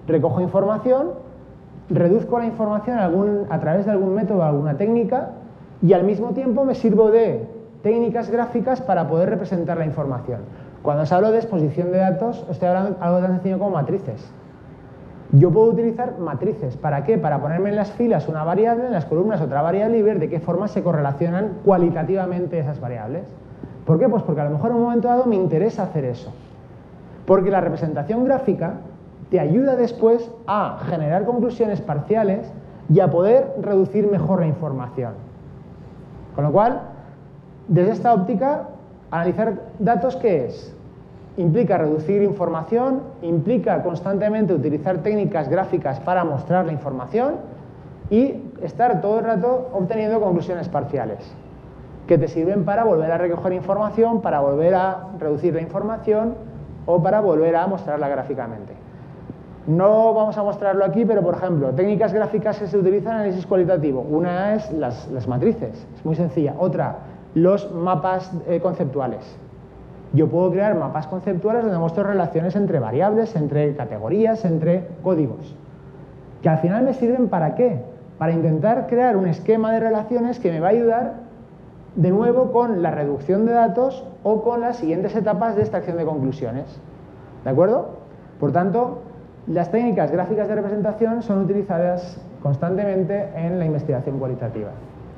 recojo información, reduzco la información a, algún, a través de algún método, alguna técnica, y al mismo tiempo me sirvo de técnicas gráficas para poder representar la información. Cuando os hablo de exposición de datos, estoy hablando de algo tan sencillo como matrices. Yo puedo utilizar matrices. ¿Para qué? Para ponerme en las filas una variable, en las columnas otra variable y ver de qué forma se correlacionan cualitativamente esas variables. ¿Por qué? Pues porque a lo mejor en un momento dado me interesa hacer eso. Porque la representación gráfica te ayuda después a generar conclusiones parciales y a poder reducir mejor la información. Con lo cual, desde esta óptica, analizar datos, ¿qué es? Implica reducir información, implica constantemente utilizar técnicas gráficas para mostrar la información y estar todo el rato obteniendo conclusiones parciales que te sirven para volver a recoger información, para volver a reducir la información o para volver a mostrarla gráficamente. No vamos a mostrarlo aquí, pero por ejemplo, técnicas gráficas que se utilizan en análisis cualitativo. Una es las, las matrices, es muy sencilla. Otra, los mapas eh, conceptuales. Yo puedo crear mapas conceptuales donde muestro relaciones entre variables, entre categorías, entre códigos. Que al final me sirven ¿para qué? Para intentar crear un esquema de relaciones que me va a ayudar de nuevo con la reducción de datos o con las siguientes etapas de extracción de conclusiones. ¿De acuerdo? Por tanto, las técnicas gráficas de representación son utilizadas constantemente en la investigación cualitativa.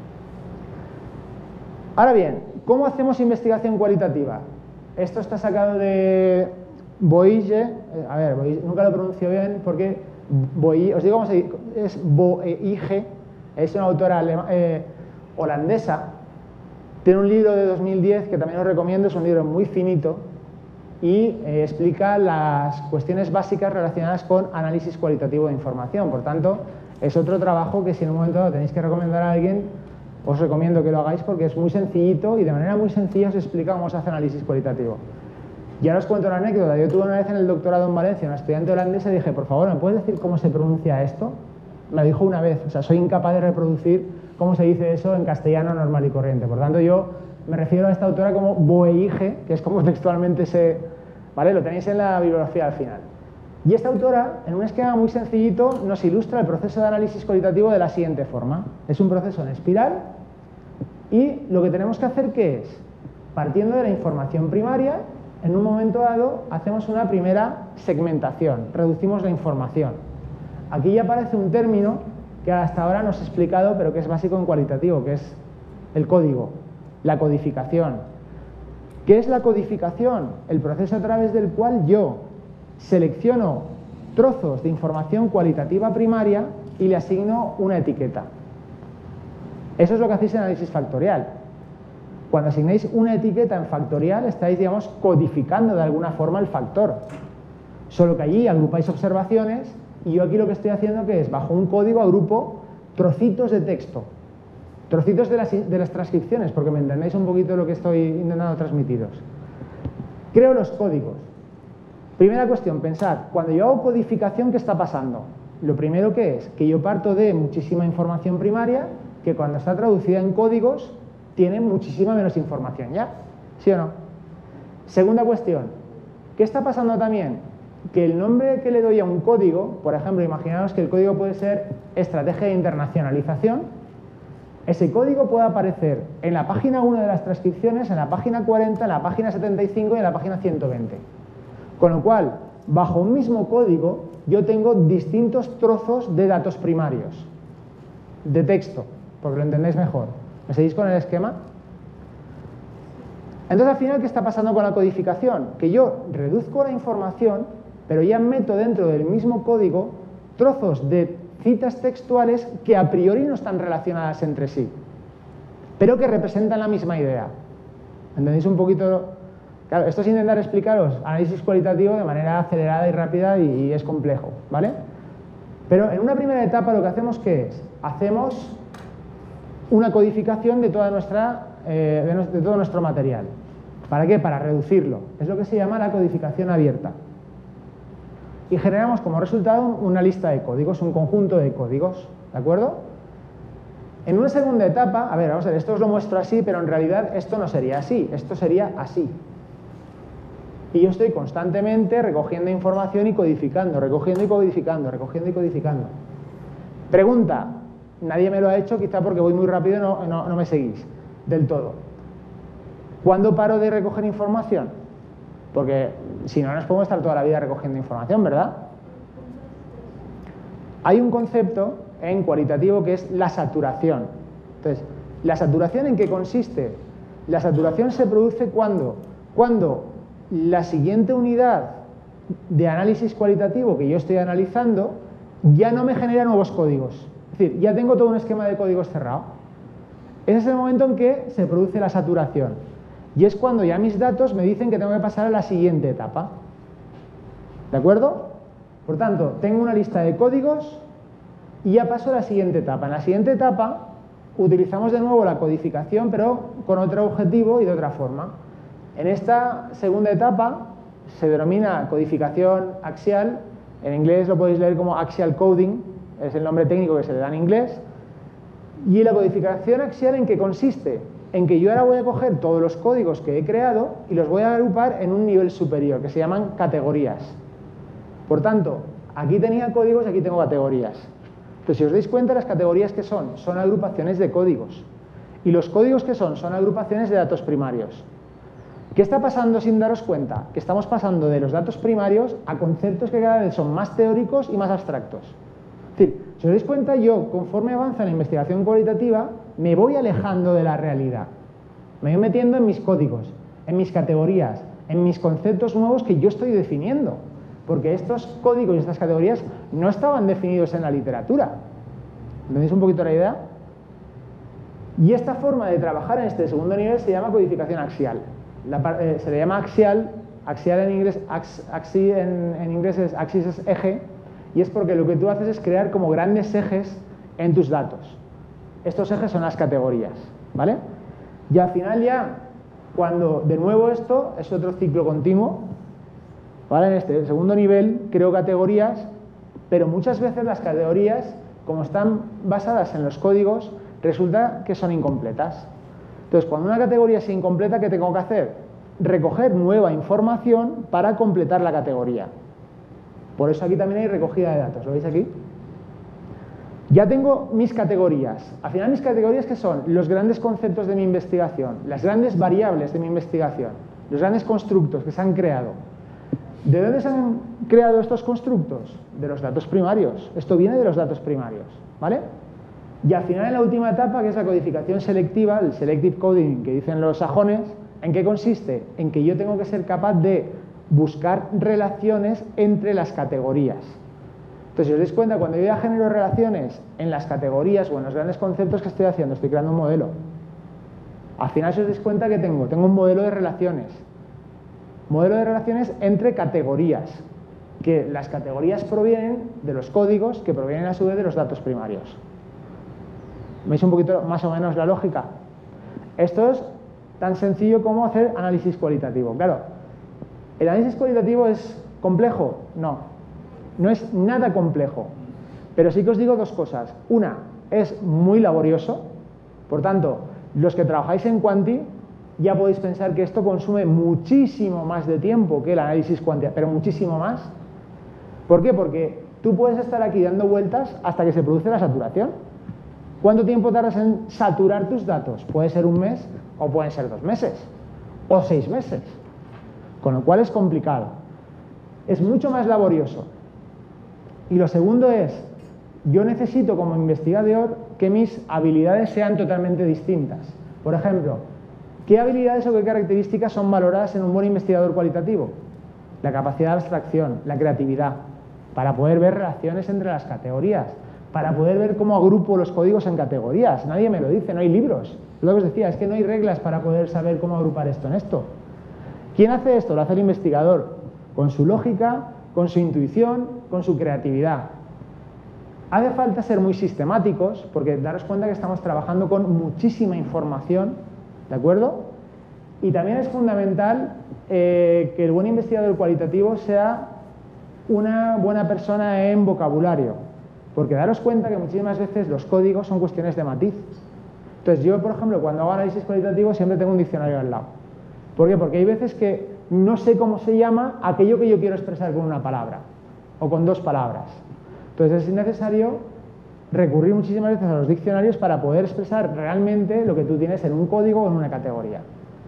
Ahora bien, ¿cómo hacemos investigación cualitativa? Esto está sacado de Boïge, a ver, Boïge, nunca lo pronuncio bien porque Boïge, os digo cómo se dice, es Boïge, es una autora eh, holandesa, tiene un libro de dos mil diez que también os recomiendo, es un libro muy finito y eh, explica las cuestiones básicas relacionadas con análisis cualitativo de información. Por tanto, es otro trabajo que si en un momento dado tenéis que recomendar a alguien, os recomiendo que lo hagáis porque es muy sencillito y de manera muy sencilla os explica cómo se hace análisis cualitativo. Y ahora os cuento una anécdota. Yo tuve una vez en el doctorado en Valencia una estudiante holandesa y dije, por favor, ¿me puedes decir cómo se pronuncia esto? Me lo dijo una vez, o sea, soy incapaz de reproducir cómo se dice eso en castellano normal y corriente. Por tanto, yo me refiero a esta autora como Boïge, que es como textualmente se... ¿Vale? Lo tenéis en la bibliografía al final. Y esta autora, en un esquema muy sencillito, nos ilustra el proceso de análisis cualitativo de la siguiente forma. Es un proceso en espiral y lo que tenemos que hacer, ¿qué es? Partiendo de la información primaria, en un momento dado hacemos una primera segmentación, reducimos la información. Aquí ya aparece un término que hasta ahora no os he explicado, pero que es básico en cualitativo, que es el código, la codificación. ¿Qué es la codificación? El proceso a través del cual yo selecciono trozos de información cualitativa primaria y le asigno una etiqueta. Eso es lo que hacéis en análisis factorial. Cuando asignéis una etiqueta en factorial, estáis, digamos, codificando de alguna forma el factor. Solo que allí agrupáis observaciones y yo aquí lo que estoy haciendo que es, bajo un código agrupo trocitos de texto. Trocitos de las, de las transcripciones, porque me entendéis un poquito lo que estoy intentando transmitiros. Creo los códigos. Primera cuestión, pensad, cuando yo hago codificación, ¿qué está pasando? Lo primero que es, que yo parto de muchísima información primaria, que cuando está traducida en códigos, tiene muchísima menos información ya. ¿Sí o no? Segunda cuestión, ¿qué está pasando también? Que el nombre que le doy a un código, por ejemplo, imaginaos que el código puede ser estrategia de internacionalización. Ese código puede aparecer en la página uno de las transcripciones, en la página cuarenta, en la página setenta y cinco y en la página ciento veinte. Con lo cual, bajo un mismo código, yo tengo distintos trozos de datos primarios, de texto, porque lo entendéis mejor. ¿Me seguís con el esquema? Entonces, al final, ¿qué está pasando con la codificación? Que yo reduzco la información, pero ya meto dentro del mismo código trozos de citas textuales que a priori no están relacionadas entre sí, pero que representan la misma idea. ¿Entendéis un poquito? Claro, esto es intentar explicaros análisis cualitativo de manera acelerada y rápida y, y es complejo, ¿vale? Pero en una primera etapa lo que hacemos, ¿qué es? Hacemos una codificación de, toda nuestra, eh, de, de todo nuestro material. ¿Para qué? Para reducirlo. Es lo que se llama la codificación abierta. Y generamos como resultado una lista de códigos, un conjunto de códigos, ¿de acuerdo? En una segunda etapa, a ver, vamos a ver, esto os lo muestro así, pero en realidad esto no sería así, esto sería así. Y yo estoy constantemente recogiendo información y codificando, recogiendo y codificando, recogiendo y codificando. Pregunta, nadie me lo ha hecho, quizá porque voy muy rápido y no, no, no me seguís del todo. ¿Cuándo paro de recoger información? Porque si no, nos podemos estar toda la vida recogiendo información, ¿verdad? Hay un concepto en cualitativo que es la saturación. Entonces, ¿la saturación en qué consiste? La saturación se produce cuando, cuando la siguiente unidad de análisis cualitativo que yo estoy analizando ya no me genera nuevos códigos. Es decir, ya tengo todo un esquema de códigos cerrado. Ese es el momento en que se produce la saturación. Y es cuando ya mis datos me dicen que tengo que pasar a la siguiente etapa. ¿De acuerdo? Por tanto, tengo una lista de códigos y ya paso a la siguiente etapa. En la siguiente etapa utilizamos de nuevo la codificación, pero con otro objetivo y de otra forma. En esta segunda etapa se denomina codificación axial. En inglés lo podéis leer como axial coding, es el nombre técnico que se le da en inglés. ¿Y la codificación axial en qué consiste? En que yo ahora voy a coger todos los códigos que he creado y los voy a agrupar en un nivel superior, que se llaman categorías. Por tanto, aquí tenía códigos y aquí tengo categorías. Entonces, si os dais cuenta, las categorías que son, son agrupaciones de códigos. Y los códigos que son, son agrupaciones de datos primarios. ¿Qué está pasando sin daros cuenta? Que estamos pasando de los datos primarios a conceptos que cada vez son más teóricos y más abstractos. Es decir, si os dais cuenta, yo, conforme avanza la investigación cualitativa, me voy alejando de la realidad. Me voy metiendo en mis códigos, en mis categorías, en mis conceptos nuevos que yo estoy definiendo. Porque estos códigos y estas categorías no estaban definidos en la literatura. ¿Entendéis un poquito la idea? Y esta forma de trabajar en este segundo nivel se llama codificación axial. La, eh, se le llama axial, axial en inglés, ax, axi en, en inglés es axis es eje, y es porque lo que tú haces es crear como grandes ejes en tus datos. Estos ejes son las categorías, ¿vale? Y al final ya, cuando de nuevo esto es otro ciclo continuo, ¿vale? En este segundo nivel creo categorías, pero muchas veces las categorías, como están basadas en los códigos, resulta que son incompletas. Entonces, cuando una categoría es incompleta, ¿qué tengo que hacer? Recoger nueva información para completar la categoría. Por eso aquí también hay recogida de datos. ¿Lo veis aquí? Ya tengo mis categorías. Al final, mis categorías, ¿qué son? Los grandes conceptos de mi investigación, las grandes variables de mi investigación, los grandes constructos que se han creado. ¿De dónde se han creado estos constructos? De los datos primarios. Esto viene de los datos primarios, ¿vale? Y al final, en la última etapa, que es la codificación selectiva, el selective coding que dicen los sajones, ¿en qué consiste? En que yo tengo que ser capaz de buscar relaciones entre las categorías. Entonces, si os dais cuenta, cuando yo ya genero relaciones en las categorías o en los grandes conceptos que estoy haciendo, estoy creando un modelo. Al final, si os dais cuenta, que tengo? Tengo un modelo de relaciones. Modelo de relaciones entre categorías, que las categorías provienen de los códigos que provienen a su vez de los datos primarios. ¿Veis un poquito más o menos la lógica? Esto es tan sencillo como hacer análisis cualitativo. Claro, ¿el análisis cualitativo es complejo? No, no es nada complejo. Pero sí que os digo dos cosas. Una, es muy laborioso. Por tanto, los que trabajáis en Quanti ya podéis pensar que esto consume muchísimo más de tiempo que el análisis cuantitativo, pero muchísimo más. ¿Por qué? Porque tú puedes estar aquí dando vueltas hasta que se produce la saturación. ¿Cuánto tiempo tardas en saturar tus datos? Puede ser un mes o pueden ser dos meses o seis meses, con lo cual es complicado. Es mucho más laborioso. Y lo segundo es, yo necesito como investigador que mis habilidades sean totalmente distintas. Por ejemplo, ¿qué habilidades o qué características son valoradas en un buen investigador cualitativo? La capacidad de abstracción, la creatividad, para poder ver relaciones entre las categorías, para poder ver cómo agrupo los códigos en categorías. Nadie me lo dice, no hay libros. Lo que os decía, es que no hay reglas para poder saber cómo agrupar esto en esto. ¿Quién hace esto? Lo hace el investigador, con su lógica, con su intuición, con su creatividad. Hace falta ser muy sistemáticos, porque daros cuenta que estamos trabajando con muchísima información, ¿de acuerdo? Y también es fundamental eh, que el buen investigador cualitativo sea una buena persona en vocabulario. Porque daros cuenta que muchísimas veces los códigos son cuestiones de matiz. Entonces yo, por ejemplo, cuando hago análisis cualitativo siempre tengo un diccionario al lado. ¿Por qué? Porque hay veces que no sé cómo se llama aquello que yo quiero expresar con una palabra o con dos palabras. Entonces es necesario recurrir muchísimas veces a los diccionarios para poder expresar realmente lo que tú tienes en un código o en una categoría.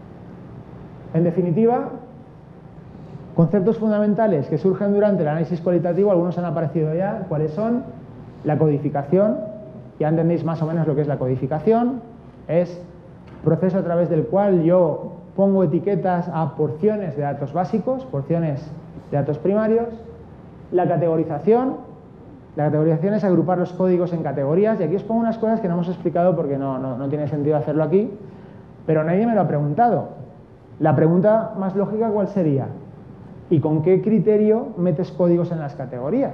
En definitiva, conceptos fundamentales que surgen durante el análisis cualitativo, algunos han aparecido ya. ¿Cuáles son? La codificación. Ya entendéis más o menos lo que es la codificación. Es proceso a través del cual yo pongo etiquetas a porciones de datos básicos, porciones de datos primarios. La categorización. La categorización es agrupar los códigos en categorías, y aquí os pongo unas cosas que no hemos explicado porque no, no, no tiene sentido hacerlo aquí, pero nadie me lo ha preguntado. La pregunta más lógica, ¿cuál sería? ¿Y con qué criterio metes códigos en las categorías?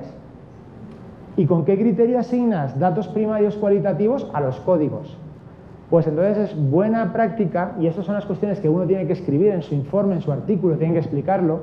¿Y con qué criterio asignas datos primarios cualitativos a los códigos? Pues entonces es buena práctica, y estas son las cuestiones que uno tiene que escribir en su informe, en su artículo, tiene que explicarlo.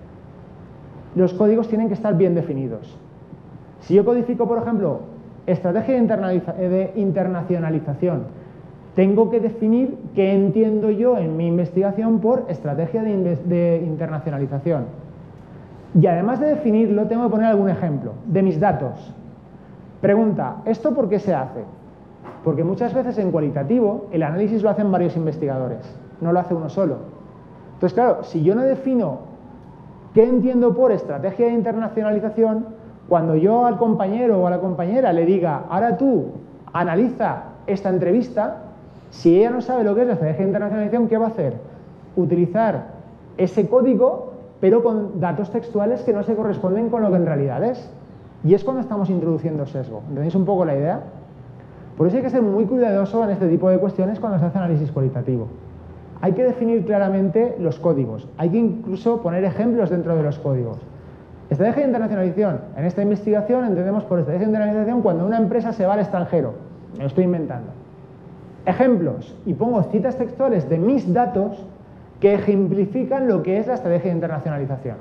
Los códigos tienen que estar bien definidos. Si yo codifico, por ejemplo, estrategia de internacionalización, tengo que definir qué entiendo yo en mi investigación por estrategia de, de internacionalización. Y además de definirlo, tengo que poner algún ejemplo de mis datos. Pregunta, ¿esto por qué se hace? Porque muchas veces en cualitativo el análisis lo hacen varios investigadores, no lo hace uno solo. Entonces, claro, si yo no defino qué entiendo por estrategia de internacionalización, cuando yo al compañero o a la compañera le diga, ahora tú analiza esta entrevista, si ella no sabe lo que es la estrategia de internacionalización, ¿qué va a hacer? Utilizar ese código, pero con datos textuales que no se corresponden con lo que en realidad es. Y es cuando estamos introduciendo sesgo. ¿Entendéis un poco la idea? Por eso hay que ser muy cuidadoso en este tipo de cuestiones cuando se hace análisis cualitativo. Hay que definir claramente los códigos. Hay que incluso poner ejemplos dentro de los códigos. Estrategia de internacionalización. En esta investigación entendemos por estrategia de internacionalización cuando una empresa se va al extranjero. Me lo estoy inventando. Ejemplos. Y pongo citas textuales de mis datos que ejemplifican lo que es la estrategia de internacionalización.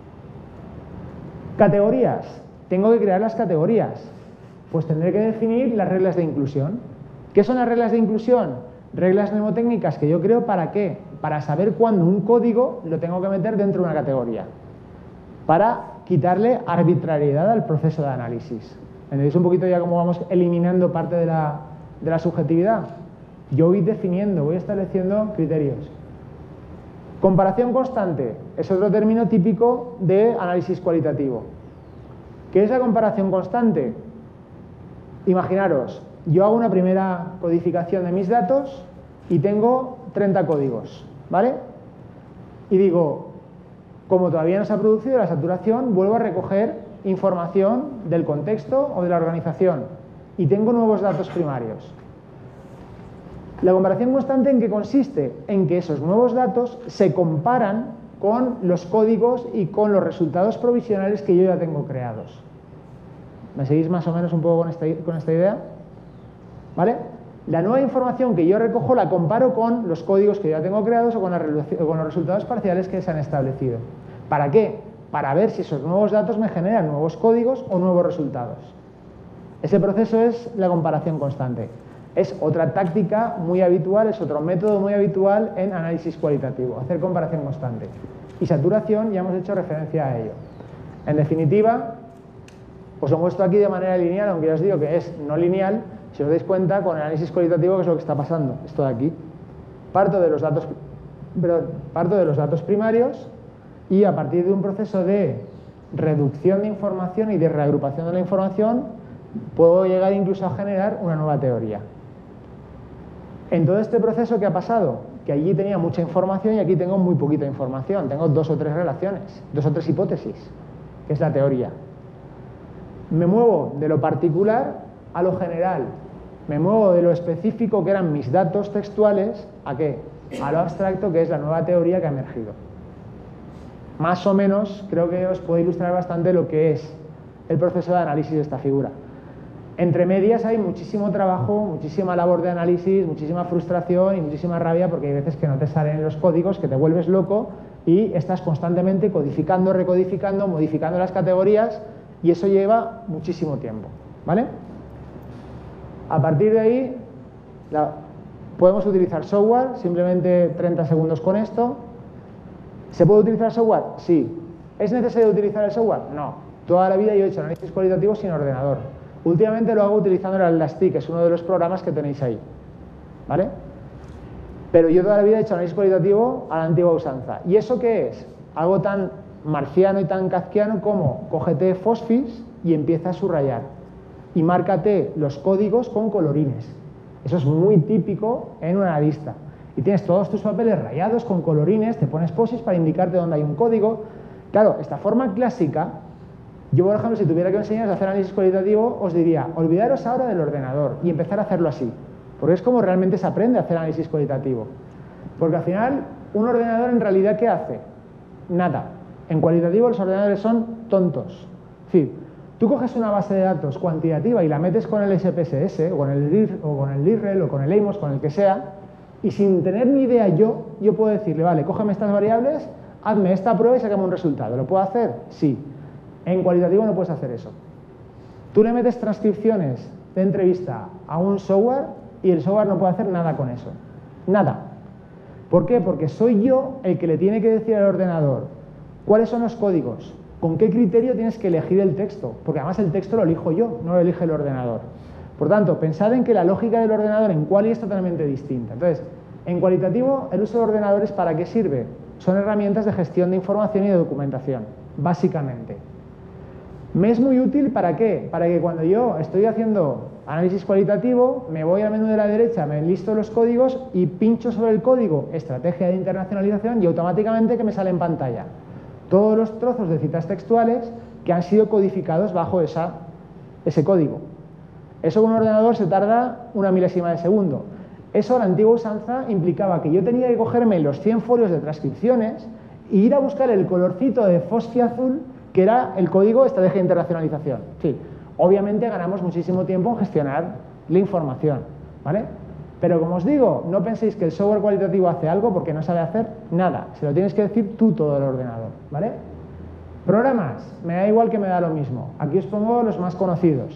Categorías. Tengo que crear las categorías. Pues tendré que definir las reglas de inclusión. ¿Qué son las reglas de inclusión? Reglas mnemotécnicas que yo creo, ¿para qué? Para saber cuándo un código lo tengo que meter dentro de una categoría. Para quitarle arbitrariedad al proceso de análisis. ¿Entendéis un poquito ya cómo vamos eliminando parte de la, de la subjetividad? Yo voy definiendo, voy estableciendo criterios. Comparación constante es otro término típico de análisis cualitativo. ¿Qué es la comparación constante? Imaginaros, yo hago una primera codificación de mis datos y tengo treinta códigos, ¿vale? Y digo, como todavía no se ha producido la saturación, vuelvo a recoger información del contexto o de la organización y tengo nuevos datos primarios. La comparación constante, ¿en qué consiste? En que esos nuevos datos se comparan con los códigos y con los resultados provisionales que yo ya tengo creados. ¿Me seguís más o menos un poco con esta, con esta idea? ¿Vale? La nueva información que yo recojo la comparo con los códigos que ya tengo creados o con, la, o con los resultados parciales que se han establecido. ¿Para qué? Para ver si esos nuevos datos me generan nuevos códigos o nuevos resultados. Ese proceso es la comparación constante. Es otra táctica muy habitual, es otro método muy habitual en análisis cualitativo, hacer comparación constante. Y saturación, ya hemos hecho referencia a ello. En definitiva, os lo muestro aquí de manera lineal, aunque ya os digo que es no lineal. Si os dais cuenta, con el análisis cualitativo, ¿qué es lo que está pasando? Esto de aquí. Parto de los datos, perdón, parto de los datos primarios y a partir de un proceso de reducción de información y de reagrupación de la información, puedo llegar incluso a generar una nueva teoría. En todo este proceso, ¿qué ha pasado? Que allí tenía mucha información y aquí tengo muy poquita información. Tengo dos o tres relaciones, dos o tres hipótesis, que es la teoría. Me muevo de lo particular a lo general. Me muevo de lo específico, que eran mis datos textuales, ¿a qué? A lo abstracto, que es la nueva teoría que ha emergido. Más o menos, creo que os puedo ilustrar bastante lo que es el proceso de análisis de esta figura. Entre medias hay muchísimo trabajo, muchísima labor de análisis, muchísima frustración y muchísima rabia, porque hay veces que no te salen los códigos, que te vuelves loco y estás constantemente codificando, recodificando, modificando las categorías, y eso lleva muchísimo tiempo, ¿vale? A partir de ahí, la, podemos utilizar software, simplemente treinta segundos con esto. ¿Se puede utilizar el software? Sí. ¿Es necesario utilizar el software? No. Toda la vida yo he hecho análisis cualitativo sin ordenador. Últimamente lo hago utilizando el Atlas T I, que es uno de los programas que tenéis ahí. ¿Vale? Pero yo toda la vida he hecho análisis cualitativo a la antigua usanza. ¿Y eso qué es? Algo tan marciano y tan kafkiano como cógete Fosfis y empieza a subrayar. Y márcate los códigos con colorines. Eso es muy típico en un analista. Y tienes todos tus papeles rayados con colorines, te pones posis para indicarte dónde hay un código. Claro, esta forma clásica, yo por ejemplo, si tuviera que enseñaros a hacer análisis cualitativo, os diría, olvidaros ahora del ordenador y empezar a hacerlo así. Porque es como realmente se aprende a hacer análisis cualitativo. Porque al final, un ordenador en realidad, ¿qué hace? Nada. En cualitativo los ordenadores son tontos. Es decir, tú coges una base de datos cuantitativa y la metes con el S P S S, o con el L I R E L, o con el EIMOS, con el que sea, y sin tener ni idea yo, yo puedo decirle, vale, cógeme estas variables, hazme esta prueba y sácame un resultado. ¿Lo puedo hacer? Sí. En cualitativo no puedes hacer eso. Tú le metes transcripciones de entrevista a un software y el software no puede hacer nada con eso. Nada. ¿Por qué? Porque soy yo el que le tiene que decir al ordenador cuáles son los códigos, con qué criterio tienes que elegir el texto, porque además el texto lo elijo yo, no lo elige el ordenador. Por tanto, pensad en que la lógica del ordenador en Quali es totalmente distinta. Entonces, en cualitativo, el uso de ordenadores, ¿para qué sirve? Son herramientas de gestión de información y de documentación, básicamente. ¿Me es muy útil para qué? Para que cuando yo estoy haciendo análisis cualitativo, me voy al menú de la derecha, me listo los códigos y pincho sobre el código estrategia de internacionalización y automáticamente que me sale en pantalla todos los trozos de citas textuales que han sido codificados bajo esa, ese código. Eso con un ordenador se tarda una milésima de segundo. Eso a la antigua usanza implicaba que yo tenía que cogerme los cien folios de transcripciones e ir a buscar el colorcito de fosfi azul que era el código estrategia de internacionalización. Sí, obviamente ganamos muchísimo tiempo en gestionar la información, ¿vale? Pero como os digo, no penséis que el software cualitativo hace algo porque no sabe hacer nada. Se lo tienes que decir tú todo el ordenador, ¿vale? Programas, me da igual que me da lo mismo. Aquí os pongo los más conocidos.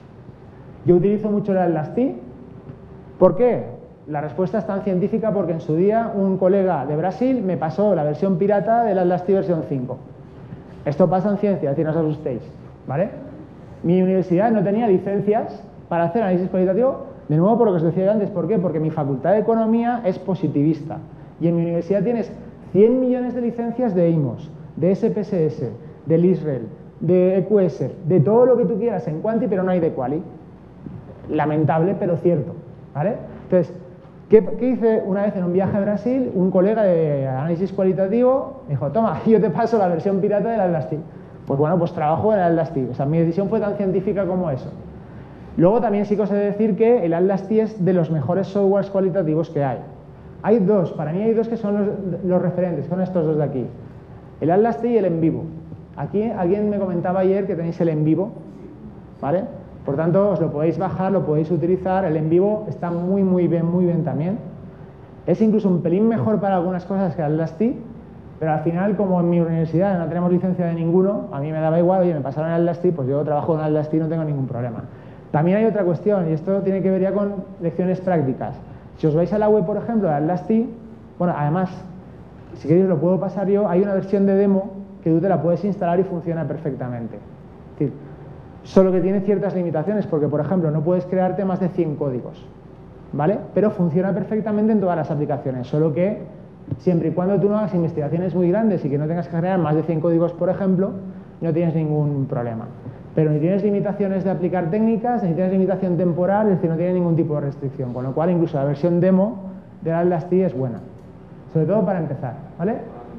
Yo utilizo mucho el Atlas T I. ¿Por qué? La respuesta es tan científica porque en su día un colega de Brasil me pasó la versión pirata del Atlas T I versión cinco. Esto pasa en ciencia, es decir, no os asustéis, ¿vale? Mi universidad no tenía licencias para hacer análisis cualitativo, de nuevo por lo que os decía antes. ¿Por qué? Porque mi facultad de economía es positivista y en mi universidad tienes cien millones de licencias de EIMOS, de S P S S, del I S R E L, de E Q S, de todo lo que tú quieras en Quanti, pero no hay de Quali. Lamentable, pero cierto, ¿vale? Entonces, ¿qué, ¿qué hice una vez en un viaje a Brasil? Un colega de análisis cualitativo me dijo, toma, yo te paso la versión pirata del Atlas T I. Pues bueno, pues trabajo en el Atlas T I. O sea, mi decisión fue tan científica como eso. Luego también sí que os he de decir que el Atlas T I es de los mejores softwares cualitativos que hay. Hay dos, para mí hay dos que son los, los referentes, son estos dos de aquí. El Atlas T I y el en vivo. Aquí alguien me comentaba ayer que tenéis el en vivo, ¿vale? Por tanto, os lo podéis bajar, lo podéis utilizar. El en vivo está muy, muy bien, muy bien también. Es incluso un pelín mejor para algunas cosas que el Atlas T I, pero al final, como en mi universidad no tenemos licencia de ninguno, a mí me daba igual, oye, me pasaron el Atlas T I, pues yo trabajo en el Atlas T I y no tengo ningún problema. También hay otra cuestión, y esto tiene que ver ya con lecciones prácticas. Si os vais a la web, por ejemplo, de Atlas T I, bueno, además, si queréis lo puedo pasar yo, hay una versión de demo que tú te la puedes instalar y funciona perfectamente. Es decir, solo que tiene ciertas limitaciones, porque, por ejemplo, no puedes crearte más de cien códigos, ¿vale? Pero funciona perfectamente en todas las aplicaciones, solo que siempre y cuando tú no hagas investigaciones muy grandes y que no tengas que generar más de cien códigos, por ejemplo, no tienes ningún problema. Pero ni tienes limitaciones de aplicar técnicas, ni tienes limitación temporal, es decir, no tiene ningún tipo de restricción, con lo cual incluso la versión demo del Atlas T I es buena, sobre todo para empezar, ¿vale?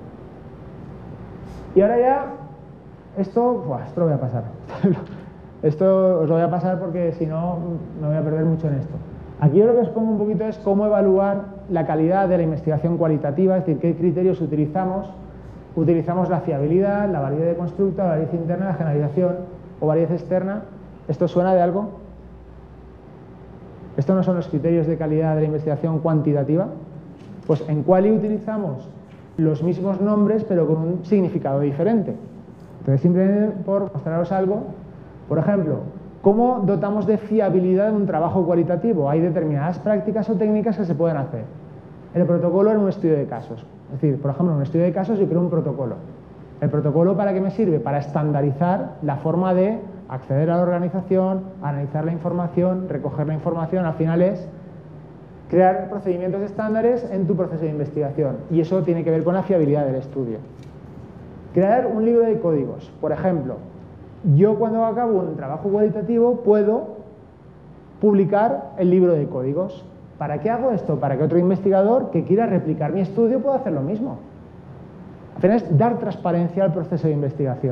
Y ahora ya, esto, buah, esto lo voy a pasar. Esto os lo voy a pasar porque si no me voy a perder mucho en esto. Aquí yo lo que os pongo un poquito es cómo evaluar la calidad de la investigación cualitativa, es decir, qué criterios utilizamos. Utilizamos la fiabilidad, la validez de constructo, la validez interna, la generalización o validez externa. ¿Esto suena de algo? ¿Estos no son los criterios de calidad de la investigación cuantitativa? Pues en Quali utilizamos los mismos nombres pero con un significado diferente. Entonces, simplemente por mostraros algo, por ejemplo, ¿cómo dotamos de fiabilidad un trabajo cualitativo? Hay determinadas prácticas o técnicas que se pueden hacer. el protocolo en un estudio de casos. Es decir, por ejemplo, en un estudio de casos yo creo un protocolo. ¿El protocolo para qué me sirve? Para estandarizar la forma de acceder a la organización, analizar la información, recoger la información. Al final es crear procedimientos estándares en tu proceso de investigación. Y eso tiene que ver con la fiabilidad del estudio. Crear un libro de códigos. Por ejemplo, yo cuando acabo un trabajo cualitativo puedo publicar el libro de códigos. ¿Para qué hago esto? Para que otro investigador que quiera replicar mi estudio pueda hacer lo mismo. Al final es dar transparencia al proceso de investigación.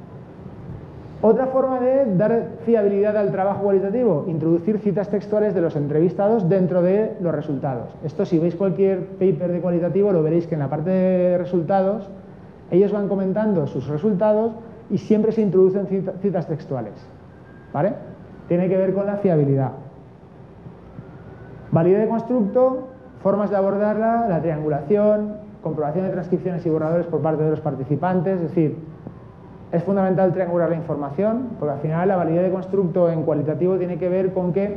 Otra forma de dar fiabilidad al trabajo cualitativo, introducir citas textuales de los entrevistados dentro de los resultados. Esto, si veis cualquier paper de cualitativo, lo veréis que en la parte de resultados ellos van comentando sus resultados y siempre se introducen citas textuales. ¿Vale? Tiene que ver con la fiabilidad. Validez de constructo, formas de abordarla, la triangulación, comprobación de transcripciones y borradores por parte de los participantes. Es decir, es fundamental triangular la información, porque al final la validez de constructo en cualitativo tiene que ver con que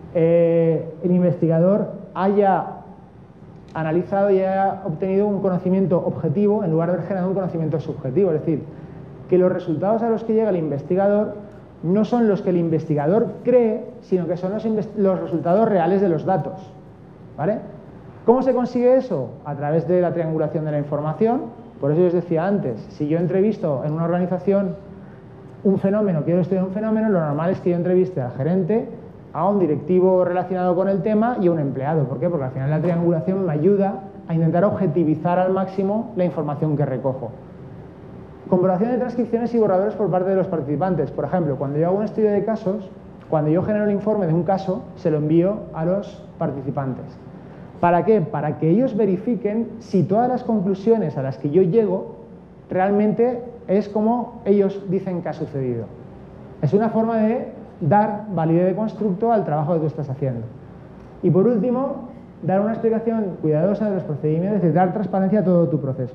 eh, el investigador haya analizado y haya obtenido un conocimiento objetivo en lugar de haber generado un conocimiento subjetivo. Es decir, que los resultados a los que llega el investigador no son los que el investigador cree, sino que son los, los resultados reales de los datos. ¿Vale? ¿Cómo se consigue eso? A través de la triangulación de la información. Por eso yo os decía antes, si yo entrevisto en una organización un fenómeno, quiero estudiar un fenómeno, lo normal es que yo entreviste al gerente, a un directivo relacionado con el tema y a un empleado. ¿Por qué? Porque al final la triangulación me ayuda a intentar objetivizar al máximo la información que recojo. Comprobación de transcripciones y borradores por parte de los participantes. Por ejemplo, cuando yo hago un estudio de casos, cuando yo genero el informe de un caso, se lo envío a los participantes. ¿Para qué? Para que ellos verifiquen si todas las conclusiones a las que yo llego realmente es como ellos dicen que ha sucedido. Es una forma de dar validez de constructo al trabajo que tú estás haciendo. Y por último, dar una explicación cuidadosa de los procedimientos, es decir, dar transparencia a todo tu proceso.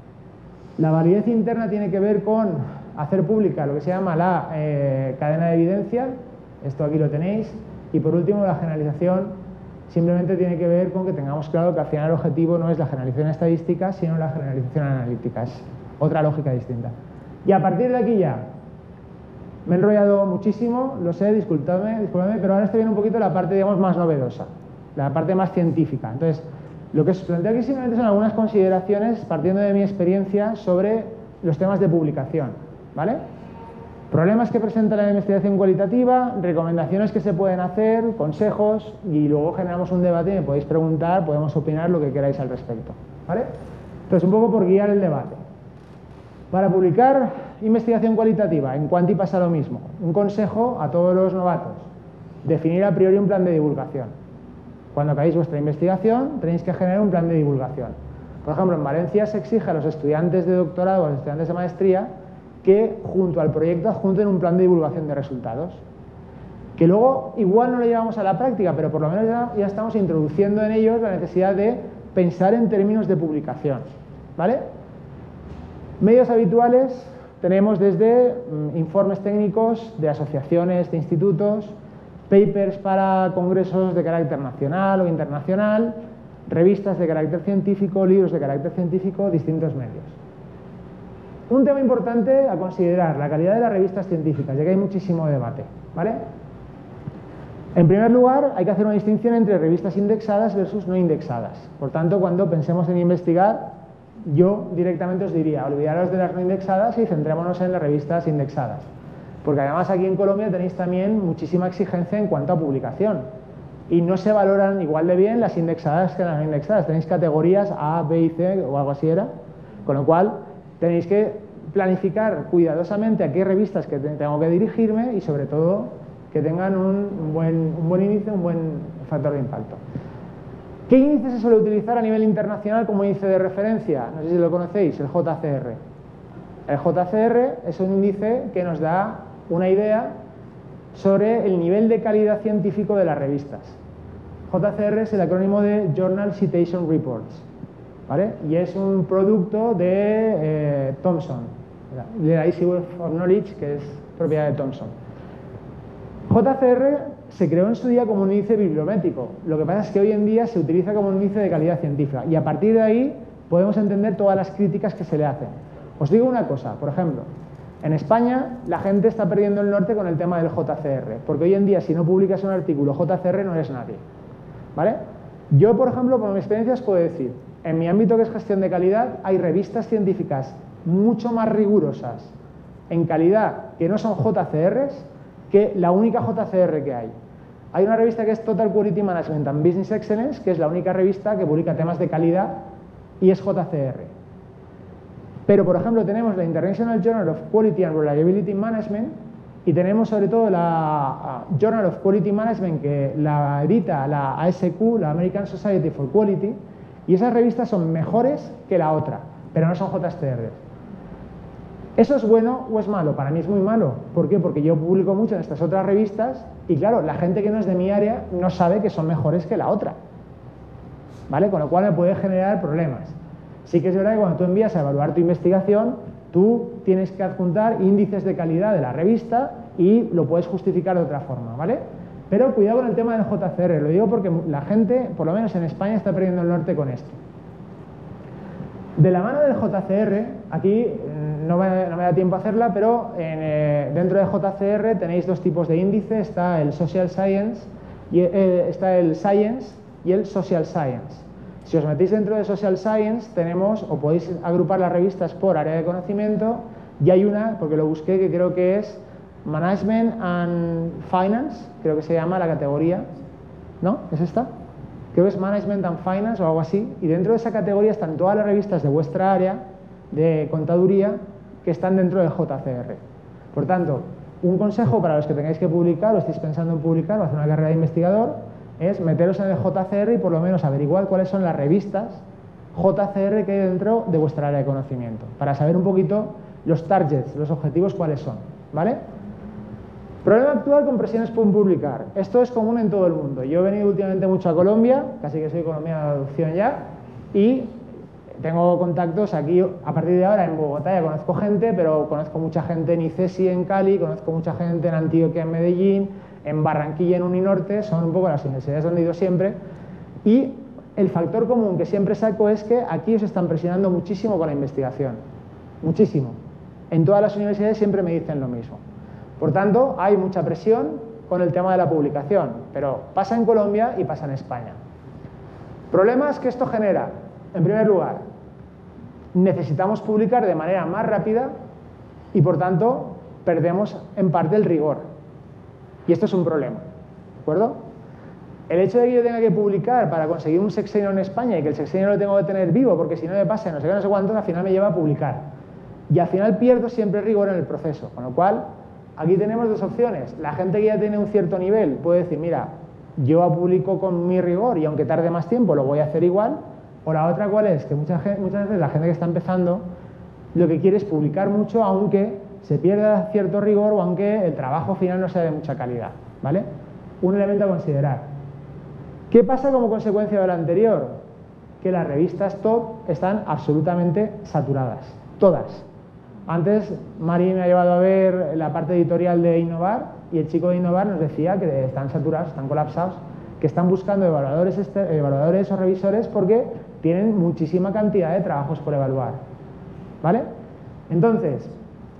La validez interna tiene que ver con hacer pública lo que se llama la eh, cadena de evidencia. Esto aquí lo tenéis. Y por último, la generalización simplemente tiene que ver con que tengamos claro que al final el objetivo no es la generalización estadística, sino la generalización analítica. Es otra lógica distinta. Y a partir de aquí ya, me he enrollado muchísimo, lo sé, disculpadme, disculpadme, pero ahora estoy viendo un poquito la parte, digamos, más novedosa, la parte más científica. Entonces, lo que os planteo aquí simplemente son algunas consideraciones partiendo de mi experiencia sobre los temas de publicación, ¿vale? Problemas que presenta la investigación cualitativa, recomendaciones que se pueden hacer, consejos, y luego generamos un debate y me podéis preguntar, podemos opinar lo que queráis al respecto, ¿vale? Entonces, un poco por guiar el debate. Para publicar investigación cualitativa, en Quanti pasa lo mismo. Un consejo a todos los novatos: definir a priori un plan de divulgación. Cuando acabéis vuestra investigación, tenéis que generar un plan de divulgación. Por ejemplo, en Valencia se exige a los estudiantes de doctorado o a los estudiantes de maestría que junto al proyecto adjunten un plan de divulgación de resultados. Que luego igual no lo llevamos a la práctica, pero por lo menos ya, ya estamos introduciendo en ellos la necesidad de pensar en términos de publicación, ¿vale? Medios habituales tenemos desde mm, informes técnicos de asociaciones, de institutos, papers para congresos de carácter nacional o internacional, revistas de carácter científico, libros de carácter científico, distintos medios. Un tema importante a considerar: la calidad de las revistas científicas, ya que hay muchísimo debate, ¿vale? En primer lugar, hay que hacer una distinción entre revistas indexadas versus no indexadas. Por tanto, cuando pensemos en investigar, yo directamente os diría, olvidaros de las no indexadas y centrémonos en las revistas indexadas. Porque además aquí en Colombia tenéis también muchísima exigencia en cuanto a publicación. Y no se valoran igual de bien las indexadas que las no indexadas. Tenéis categorías A, B y C o algo así era. Con lo cual tenéis que planificar cuidadosamente a qué revistas que tengo que dirigirme y sobre todo que tengan un buen, un buen índice, un buen factor de impacto. ¿Qué índice se suele utilizar a nivel internacional como índice de referencia? No sé si lo conocéis, el J C R. El J C R es un índice que nos da una idea sobre el nivel de calidad científico de las revistas. J C R es el acrónimo de Journal Citation Reports, ¿vale? Y es un producto de eh, Thomson, de la Easy Web of Knowledge, que es propiedad de Thomson. J C R se creó en su día como un índice bibliométrico. Lo que pasa es que hoy en día se utiliza como un índice de calidad científica y a partir de ahí podemos entender todas las críticas que se le hacen. Os digo una cosa, por ejemplo, en España la gente está perdiendo el norte con el tema del J C R, porque hoy en día si no publicas un artículo J C R no eres nadie, ¿vale? Yo, por ejemplo, por mi experiencia os puedo decir, en mi ámbito que es gestión de calidad, hay revistas científicas mucho más rigurosas en calidad que no son J C Rs que la única J C R que hay. Hay una revista que es Total Quality Management and Business Excellence, que es la única revista que publica temas de calidad y es J C R. Pero, por ejemplo, tenemos la International Journal of Quality and Reliability Management y tenemos sobre todo la Journal of Quality Management que la edita la A S Q, la American Society for Quality, y esas revistas son mejores que la otra, pero no son J C R. ¿Eso es bueno o es malo? Para mí es muy malo. ¿Por qué? Porque yo publico mucho en estas otras revistas y, claro, la gente que no es de mi área no sabe que son mejores que la otra, ¿vale? Con lo cual me puede generar problemas. Sí que es verdad que cuando tú envías a evaluar tu investigación, tú tienes que adjuntar índices de calidad de la revista y lo puedes justificar de otra forma, ¿vale? Pero cuidado con el tema del J C R, lo digo porque la gente, por lo menos en España, está perdiendo el norte con esto. De la mano del J C R, aquí no me, no me da tiempo a hacerla, pero en, eh, dentro de J C R tenéis dos tipos de índice, está el Social Science, y, eh, está el Science y el Social Science. Si os metéis dentro de Social Science, tenemos, o podéis agrupar las revistas por área de conocimiento, y hay una, porque lo busqué, que creo que es Management and Finance, creo que se llama la categoría, ¿no? ¿Es esta? Creo que es Management and Finance o algo así, y dentro de esa categoría están todas las revistas de vuestra área de contaduría que están dentro del J C R. Por tanto, un consejo para los que tengáis que publicar o estéis pensando en publicar o hacer una carrera de investigador es meteros en el J C R y por lo menos averiguar cuáles son las revistas J C R que hay dentro de vuestra área de conocimiento, para saber un poquito los targets, los objetivos cuáles son, ¿vale? Problema actual con presiones por publicar. Esto es común en todo el mundo. Yo he venido últimamente mucho a Colombia, casi que soy colombiano de adopción ya, y tengo contactos aquí, a partir de ahora en Bogotá ya conozco gente, pero conozco mucha gente en ICESI en Cali, conozco mucha gente en Antioquia en Medellín, en Barranquilla en Uninorte, son un poco las universidades donde he ido siempre, y el factor común que siempre saco es que aquí os están presionando muchísimo con la investigación, muchísimo. En todas las universidades siempre me dicen lo mismo. Por tanto, hay mucha presión con el tema de la publicación, pero pasa en Colombia y pasa en España. Problemas que esto genera. En primer lugar, necesitamos publicar de manera más rápida y, por tanto, perdemos en parte el rigor. Y esto es un problema, ¿de acuerdo? El hecho de que yo tenga que publicar para conseguir un sexenio en España y que el sexenio lo tengo que tener vivo porque si no me pasa no sé qué, no sé cuántos, al final me lleva a publicar. Y al final pierdo siempre rigor en el proceso, con lo cual aquí tenemos dos opciones. La gente que ya tiene un cierto nivel puede decir, mira, yo publico con mi rigor y aunque tarde más tiempo lo voy a hacer igual. O la otra, ¿cuál es? Que mucha gente, muchas veces la gente que está empezando lo que quiere es publicar mucho aunque se pierda cierto rigor o aunque el trabajo final no sea de mucha calidad, ¿vale? Un elemento a considerar. ¿Qué pasa como consecuencia de lo anterior? Que las revistas top están absolutamente saturadas, todas. Antes Mari me ha llevado a ver la parte editorial de Innovar y el chico de Innovar nos decía que están saturados, están colapsados, que están buscando evaluadores, evaluadores o revisores porque tienen muchísima cantidad de trabajos por evaluar, ¿vale? Entonces,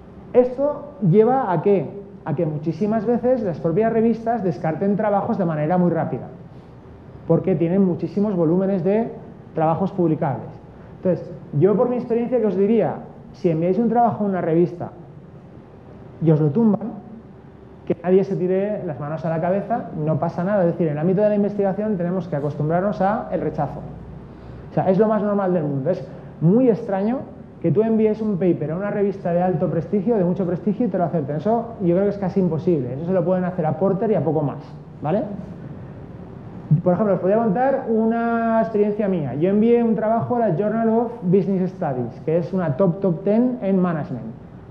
esto lleva a que, a que muchísimas veces las propias revistas descarten trabajos de manera muy rápida, porque tienen muchísimos volúmenes de trabajos publicables. Entonces, yo por mi experiencia que os diría, si enviáis un trabajo a una revista y os lo tumban, que nadie se tire las manos a la cabeza, no pasa nada. Es decir, en el ámbito de la investigación tenemos que acostumbrarnos al rechazo. O sea, es lo más normal del mundo. Es muy extraño que tú envíes un paper a una revista de alto prestigio, de mucho prestigio, y te lo acepten. Eso yo creo que es casi imposible. Eso se lo pueden hacer a Porter y a poco más, ¿vale? Por ejemplo, os podría contar una experiencia mía. Yo envié un trabajo a la Journal of Business Studies, que es una top top ten en management.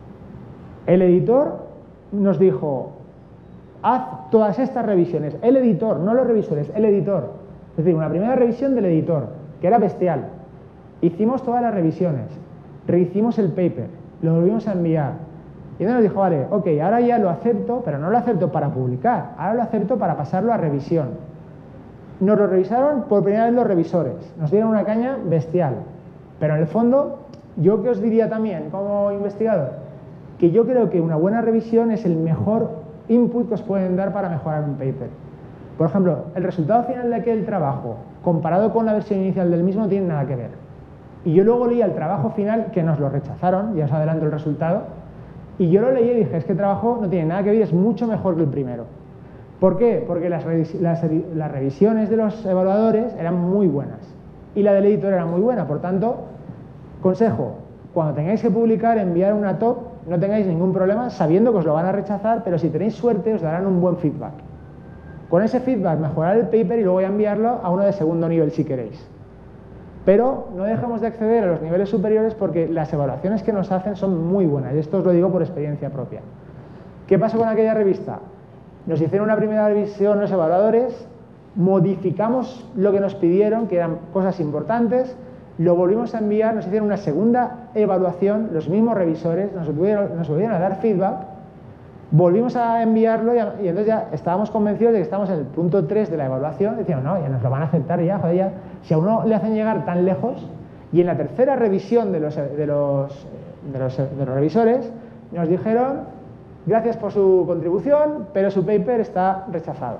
El editor nos dijo, haz todas estas revisiones. El editor, no los revisores, el editor. Es decir, una primera revisión del editor, que era bestial. Hicimos todas las revisiones, rehicimos el paper, lo volvimos a enviar. Y entonces nos dijo, vale, ok, ahora ya lo acepto, pero no lo acepto para publicar, ahora lo acepto para pasarlo a revisión. Nos lo revisaron por primera vez los revisores, nos dieron una caña bestial. Pero en el fondo, yo que os diría también como investigador, que yo creo que una buena revisión es el mejor input que os pueden dar para mejorar un paper. Por ejemplo, el resultado final de aquel trabajo, comparado con la versión inicial del mismo, no tiene nada que ver. Y yo luego leí el trabajo final, que nos lo rechazaron, ya os adelanto el resultado, y yo lo leí y dije, es que el trabajo no tiene nada que ver, es mucho mejor que el primero. ¿Por qué? Porque las, las, las revisiones de los evaluadores eran muy buenas y la del editor era muy buena. Por tanto, consejo, cuando tengáis que publicar, enviar una top, no tengáis ningún problema sabiendo que os lo van a rechazar, pero si tenéis suerte os darán un buen feedback. Con ese feedback mejorar el paper y luego ya enviarlo a uno de segundo nivel si queréis. Pero no dejamos de acceder a los niveles superiores porque las evaluaciones que nos hacen son muy buenas, y esto os lo digo por experiencia propia. ¿Qué pasó con aquella revista? Nos hicieron una primera revisión los evaluadores, modificamos lo que nos pidieron, que eran cosas importantes, lo volvimos a enviar, nos hicieron una segunda evaluación, los mismos revisores, nos volvieron, nos volvieron a dar feedback, volvimos a enviarlo y, y entonces ya estábamos convencidos de que estamos en el punto tres de la evaluación, decíamos, no, ya nos lo van a aceptar ya, joder, ya, si a uno le hacen llegar tan lejos, y en la tercera revisión de los, de los, de los, de los revisores nos dijeron, gracias por su contribución, pero su paper está rechazado.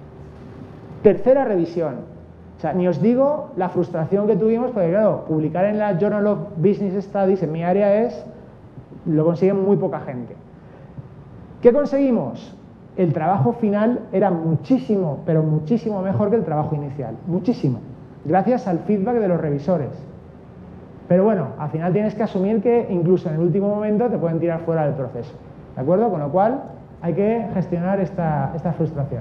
Tercera revisión. O sea, ni os digo la frustración que tuvimos, porque claro, publicar en la Journal of Business Studies en mi área es, lo consigue muy poca gente. ¿Qué conseguimos? El trabajo final era muchísimo, pero muchísimo mejor que el trabajo inicial. Muchísimo. Gracias al feedback de los revisores. Pero bueno, al final tienes que asumir que incluso en el último momento te pueden tirar fuera del proceso. ¿De acuerdo? Con lo cual hay que gestionar esta, esta frustración.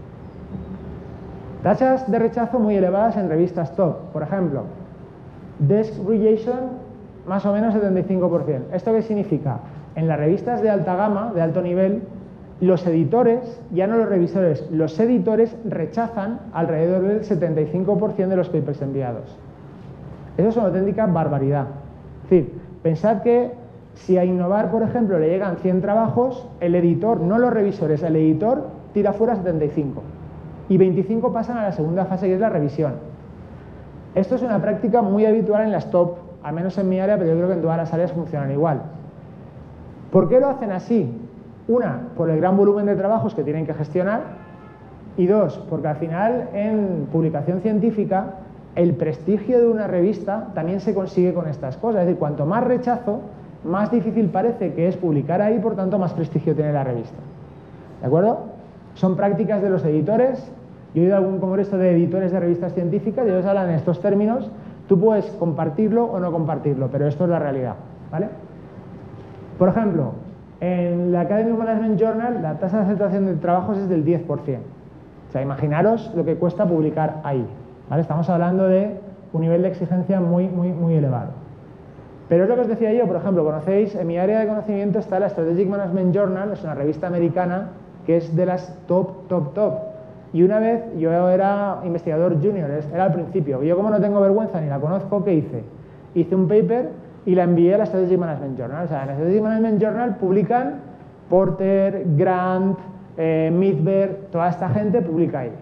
Tasas de rechazo muy elevadas en revistas top. Por ejemplo, Desk Rejection más o menos setenta y cinco por ciento. ¿Esto qué significa? En las revistas de alta gama, de alto nivel, los editores, ya no los revisores, los editores rechazan alrededor del setenta y cinco por ciento de los papers enviados. Eso es una auténtica barbaridad. Es decir, pensad que si a Innovar, por ejemplo, le llegan cien trabajos, el editor, no los revisores, el editor tira fuera setenta y cinco. Y veinticinco pasan a la segunda fase, que es la revisión. Esto es una práctica muy habitual en las top, al menos en mi área, pero yo creo que en todas las áreas funcionan igual. ¿Por qué lo hacen así? Una, por el gran volumen de trabajos que tienen que gestionar. Y dos, porque al final en publicación científica el prestigio de una revista también se consigue con estas cosas. Es decir, cuanto más rechazo, más difícil parece que es publicar ahí, por tanto más prestigio tiene la revista. ¿De acuerdo? Son prácticas de los editores. Yo he ido a algún congreso de editores de revistas científicas y ellos hablan en estos términos. Tú puedes compartirlo o no compartirlo, pero esto es la realidad, ¿vale? Por ejemplo, en la Academic Management Journal la tasa de aceptación de trabajos es del diez por ciento. O sea, imaginaros lo que cuesta publicar ahí, ¿vale? Estamos hablando de un nivel de exigencia muy, muy, muy elevado. Pero es lo que os decía yo, por ejemplo, conocéis, en mi área de conocimiento está la Strategic Management Journal, es una revista americana que es de las top, top, top. Y una vez yo era investigador junior, era al principio. Yo como no tengo vergüenza ni la conozco, ¿qué hice? Hice un paper y la envié a la Strategic Management Journal. O sea, en la Strategic Management Journal publican Porter, Grant, eh, Midberg, toda esta gente publica ahí.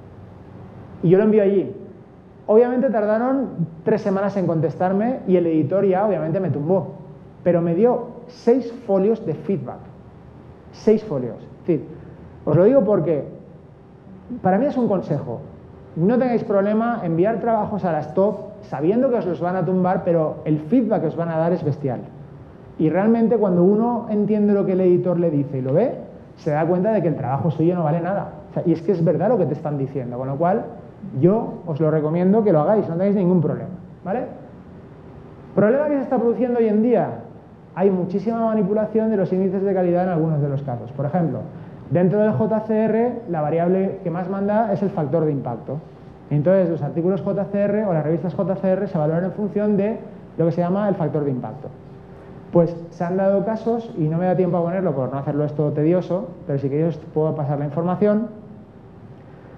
Y yo lo envío allí. Obviamente tardaron tres semanas en contestarme y el editor ya obviamente me tumbó. Pero me dio seis folios de feedback. Seis folios. Es decir, os lo digo porque para mí es un consejo. No tengáis problema en enviar trabajos a las top sabiendo que os los van a tumbar, pero el feedback que os van a dar es bestial. Y realmente cuando uno entiende lo que el editor le dice y lo ve, se da cuenta de que el trabajo suyo no vale nada. O sea, y es que es verdad lo que te están diciendo, con lo cual yo os lo recomiendo que lo hagáis, no tengáis ningún problema, ¿vale? ¿Problema que se está produciendo hoy en día? Hay muchísima manipulación de los índices de calidad en algunos de los casos. Por ejemplo, dentro del J C R, la variable que más manda es el factor de impacto. Entonces, los artículos J C R o las revistas J C R se valoran en función de lo que se llama el factor de impacto. Pues se han dado casos, y no me da tiempo a ponerlo por no hacerlo esto tedioso, pero si queréis os puedo pasar la información,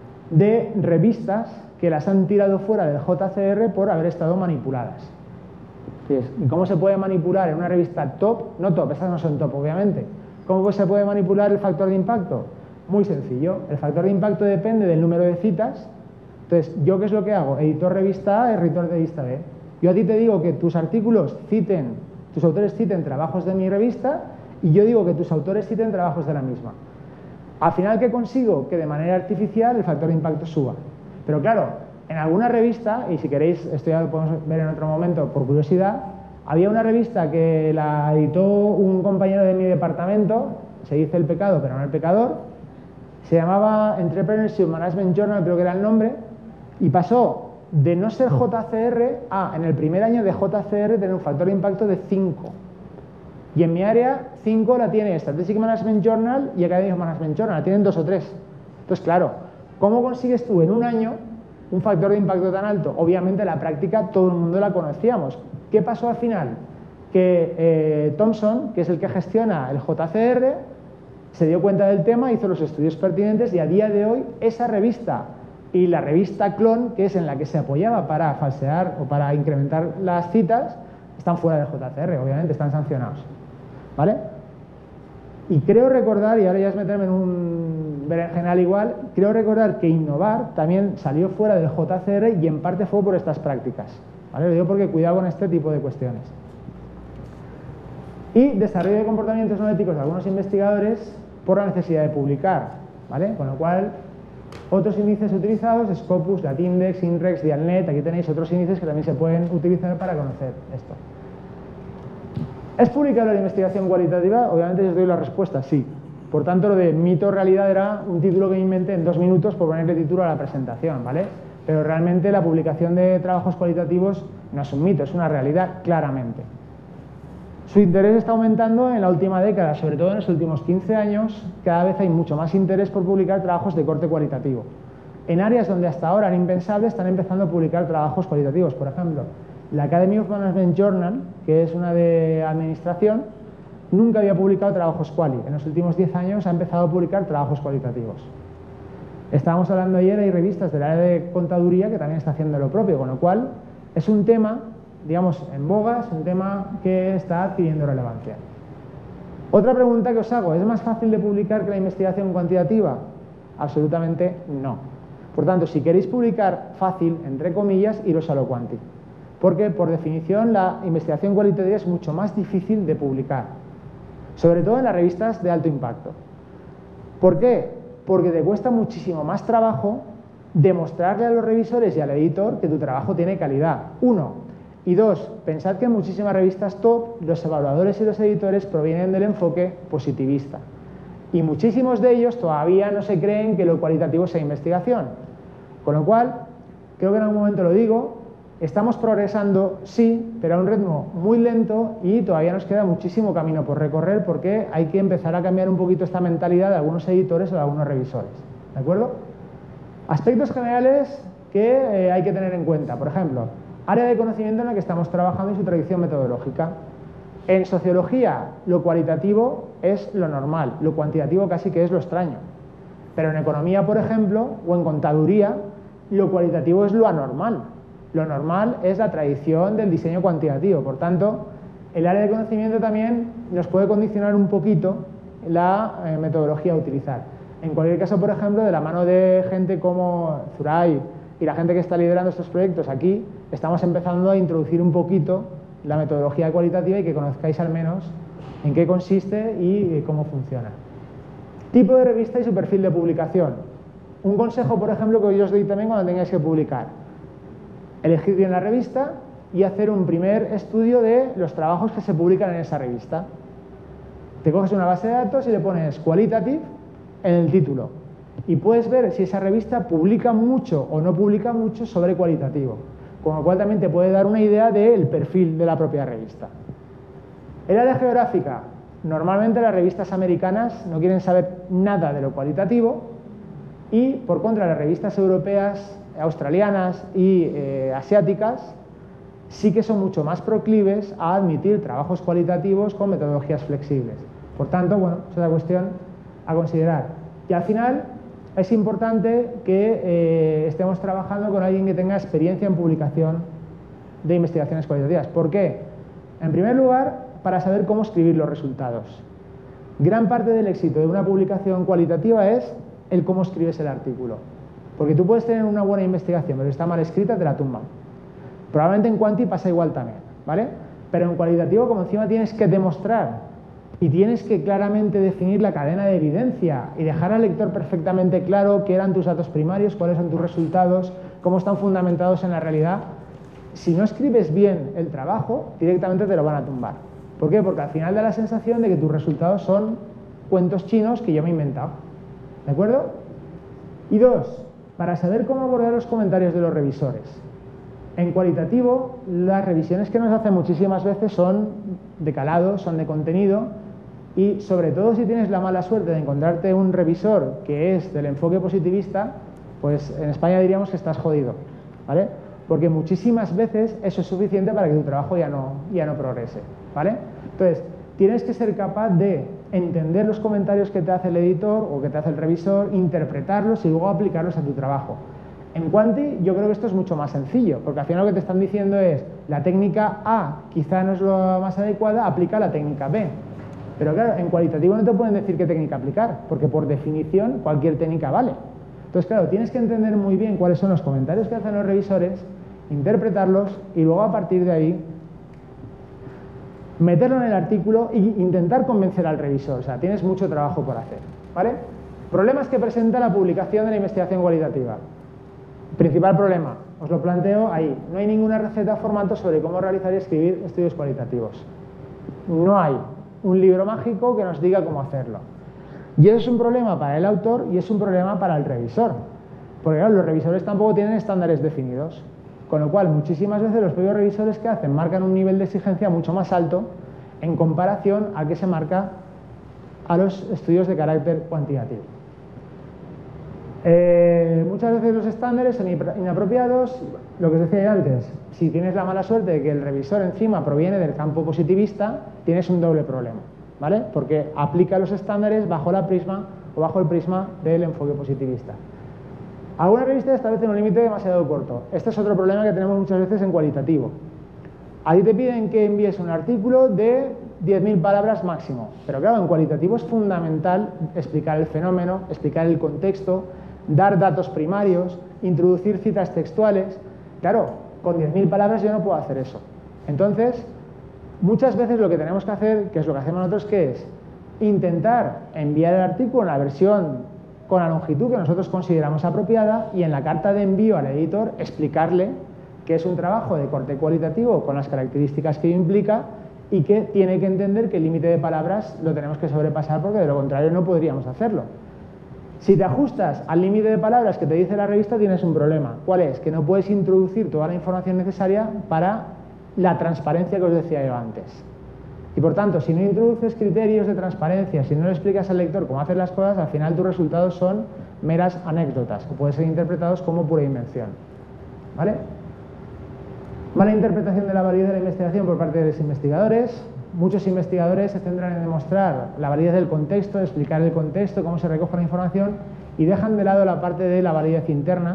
de revistas que las han tirado fuera del J C R por haber estado manipuladas. ¿Y cómo se puede manipular en una revista top? No top, esas no son top, obviamente. ¿Cómo se puede manipular el factor de impacto? Muy sencillo. El factor de impacto depende del número de citas. Entonces, ¿yo qué es lo que hago? Editor revista A, editor de revista B. Yo a ti te digo que tus artículos citen, tus autores citen trabajos de mi revista y yo digo que tus autores citen trabajos de la misma. Al final, ¿qué consigo? Que de manera artificial el factor de impacto suba. Pero claro, en alguna revista, y si queréis, esto ya lo podemos ver en otro momento por curiosidad, había una revista que la editó un compañero de mi departamento, se dice El Pecado, pero no El Pecador, se llamaba Entrepreneurship Management Journal, creo que era el nombre, y pasó de no ser J C R a, en el primer año de J C R, tener un factor de impacto de cinco. Y en mi área, cinco la tiene Strategic Management Journal y Academic Management Journal, la tienen dos o tres. Entonces, claro, ¿cómo consigues tú en un año un factor de impacto tan alto? Obviamente la práctica todo el mundo la conocíamos. ¿Qué pasó al final? Que eh, Thomson, que es el que gestiona el J C R, se dio cuenta del tema, hizo los estudios pertinentes y a día de hoy esa revista y la revista Clon, que es en la que se apoyaba para falsear o para incrementar las citas, están fuera del J C R, obviamente, están sancionados. ¿Vale? Y creo recordar, y ahora ya es meterme en un berenjenal igual, creo recordar que Innovar también salió fuera del J C R y en parte fue por estas prácticas. ¿Vale? Lo digo porque cuidado con este tipo de cuestiones. Y desarrollo de comportamientos no éticos de algunos investigadores por la necesidad de publicar. ¿Vale? Con lo cual, otros índices utilizados, Scopus, Latindex, Inrex, Dialnet, aquí tenéis otros índices que también se pueden utilizar para conocer esto. ¿Es publicable la investigación cualitativa? Obviamente yo os doy la respuesta, sí. Por tanto, lo de mito o realidad era un título que me inventé en dos minutos por ponerle título a la presentación, ¿vale? Pero realmente la publicación de trabajos cualitativos no es un mito, es una realidad, claramente. Su interés está aumentando en la última década, sobre todo en los últimos quince años, cada vez hay mucho más interés por publicar trabajos de corte cualitativo. En áreas donde hasta ahora eran impensables, están empezando a publicar trabajos cualitativos. Por ejemplo, la Academy of Management Journal, que es una de administración, nunca había publicado trabajos quali. En los últimos diez años ha empezado a publicar trabajos cualitativos. Estábamos hablando ayer, hay revistas del área de contaduría que también está haciendo lo propio, con lo cual es un tema, digamos, en boga, es un tema que está adquiriendo relevancia. Otra pregunta que os hago, ¿es más fácil de publicar que la investigación cuantitativa? Absolutamente no. Por tanto, si queréis publicar fácil, entre comillas, iros a lo cuanti. Porque, por definición, la investigación cualitativa es mucho más difícil de publicar, sobre todo en las revistas de alto impacto. ¿Por qué? Porque te cuesta muchísimo más trabajo demostrarle a los revisores y al editor que tu trabajo tiene calidad, uno. Y dos, pensad que en muchísimas revistas top, los evaluadores y los editores provienen del enfoque positivista. Y muchísimos de ellos todavía no se creen que lo cualitativo sea investigación. Con lo cual, creo que en algún momento lo digo, estamos progresando, sí, pero a un ritmo muy lento y todavía nos queda muchísimo camino por recorrer porque hay que empezar a cambiar un poquito esta mentalidad de algunos editores o de algunos revisores. ¿De acuerdo? Aspectos generales que eh, hay que tener en cuenta. Por ejemplo, área de conocimiento en la que estamos trabajando y su tradición metodológica. En sociología, lo cualitativo es lo normal, lo cuantitativo casi que es lo extraño. Pero en economía, por ejemplo, o en contaduría, lo cualitativo es lo anormal. Lo normal es la tradición del diseño cuantitativo. Por tanto, el área de conocimiento también nos puede condicionar un poquito la eh, metodología a utilizar. En cualquier caso, por ejemplo, de la mano de gente como Zuray y la gente que está liderando estos proyectos aquí, estamos empezando a introducir un poquito la metodología cualitativa y que conozcáis al menos en qué consiste y eh, cómo funciona. Tipo de revista y su perfil de publicación. Un consejo, por ejemplo, que yo os doy también cuando tengáis que publicar. Elegir bien la revista y hacer un primer estudio de los trabajos que se publican en esa revista. Te coges una base de datos y le pones qualitative en el título. Y puedes ver si esa revista publica mucho o no publica mucho sobre cualitativo. Con lo cual también te puede dar una idea del perfil de la propia revista. El área geográfica. Normalmente las revistas americanas no quieren saber nada de lo cualitativo y, por contra, las revistas europeas, australianas y eh, asiáticas sí que son mucho más proclives a admitir trabajos cualitativos con metodologías flexibles. Por tanto, bueno, es una cuestión a considerar. Y al final es importante que eh, estemos trabajando con alguien que tenga experiencia en publicación de investigaciones cualitativas. ¿Por qué? En primer lugar, para saber cómo escribir los resultados. Gran parte del éxito de una publicación cualitativa es el cómo escribes el artículo. Porque tú puedes tener una buena investigación, pero si está mal escrita, te la tumban. Probablemente en cuanti pasa igual también, ¿vale? Pero en cualitativo, como encima tienes que demostrar y tienes que claramente definir la cadena de evidencia y dejar al lector perfectamente claro qué eran tus datos primarios, cuáles son tus resultados, cómo están fundamentados en la realidad. Si no escribes bien el trabajo, directamente te lo van a tumbar. ¿Por qué? Porque al final da la sensación de que tus resultados son cuentos chinos que yo me he inventado. ¿De acuerdo? Y dos, para saber cómo abordar los comentarios de los revisores. En cualitativo, las revisiones que nos hacen muchísimas veces son de calado, son de contenido, y sobre todo si tienes la mala suerte de encontrarte un revisor que es del enfoque positivista, pues en España diríamos que estás jodido, ¿vale? Porque muchísimas veces eso es suficiente para que tu trabajo ya no, ya no progrese, ¿vale? Entonces, tienes que ser capaz de entender los comentarios que te hace el editor o que te hace el revisor, interpretarlos y luego aplicarlos a tu trabajo. En Quanti yo creo que esto es mucho más sencillo, porque al final lo que te están diciendo es la técnica A quizá no es la más adecuada, aplica la técnica B. Pero claro, en cualitativo no te pueden decir qué técnica aplicar, porque por definición cualquier técnica vale. Entonces claro, tienes que entender muy bien cuáles son los comentarios que hacen los revisores, interpretarlos y luego a partir de ahí meterlo en el artículo e intentar convencer al revisor. O sea, tienes mucho trabajo por hacer, ¿vale? Problemas que presenta la publicación de la investigación cualitativa. Principal problema, os lo planteo ahí. No hay ninguna receta o formato sobre cómo realizar y escribir estudios cualitativos. No hay un libro mágico que nos diga cómo hacerlo. Y eso es un problema para el autor y es un problema para el revisor. Porque claro, los revisores tampoco tienen estándares definidos. Con lo cual, muchísimas veces los propios revisores que hacen marcan un nivel de exigencia mucho más alto en comparación al que se marca a los estudios de carácter cuantitativo. Eh, muchas veces los estándares son inapropiados, lo que os decía antes, si tienes la mala suerte de que el revisor encima proviene del campo positivista, tienes un doble problema, ¿vale? Porque aplica los estándares bajo la prisma o bajo el prisma del enfoque positivista. Algunas revistas establecen un límite demasiado corto. Este es otro problema que tenemos muchas veces en cualitativo. A ti te piden que envíes un artículo de diez mil palabras máximo, pero claro, en cualitativo es fundamental explicar el fenómeno, explicar el contexto, dar datos primarios, introducir citas textuales. Claro, con diez mil palabras yo no puedo hacer eso. Entonces, muchas veces lo que tenemos que hacer, que es lo que hacemos nosotros, que es intentar enviar el artículo en la versión con la longitud que nosotros consideramos apropiada y en la carta de envío al editor explicarle que es un trabajo de corte cualitativo con las características que ello implica y que tiene que entender que el límite de palabras lo tenemos que sobrepasar porque de lo contrario no podríamos hacerlo. Si te ajustas al límite de palabras que te dice la revista, tienes un problema. ¿Cuál es? Que no puedes introducir toda la información necesaria para la transparencia que os decía yo antes. Y por tanto, si no introduces criterios de transparencia, si no le explicas al lector cómo hacer las cosas, al final tus resultados son meras anécdotas o pueden ser interpretados como pura invención. ¿Vale? Mala interpretación de la validez de la investigación por parte de los investigadores. Muchos investigadores se centran en demostrar la validez del contexto, explicar el contexto, cómo se recoge la información y dejan de lado la parte de la validez interna.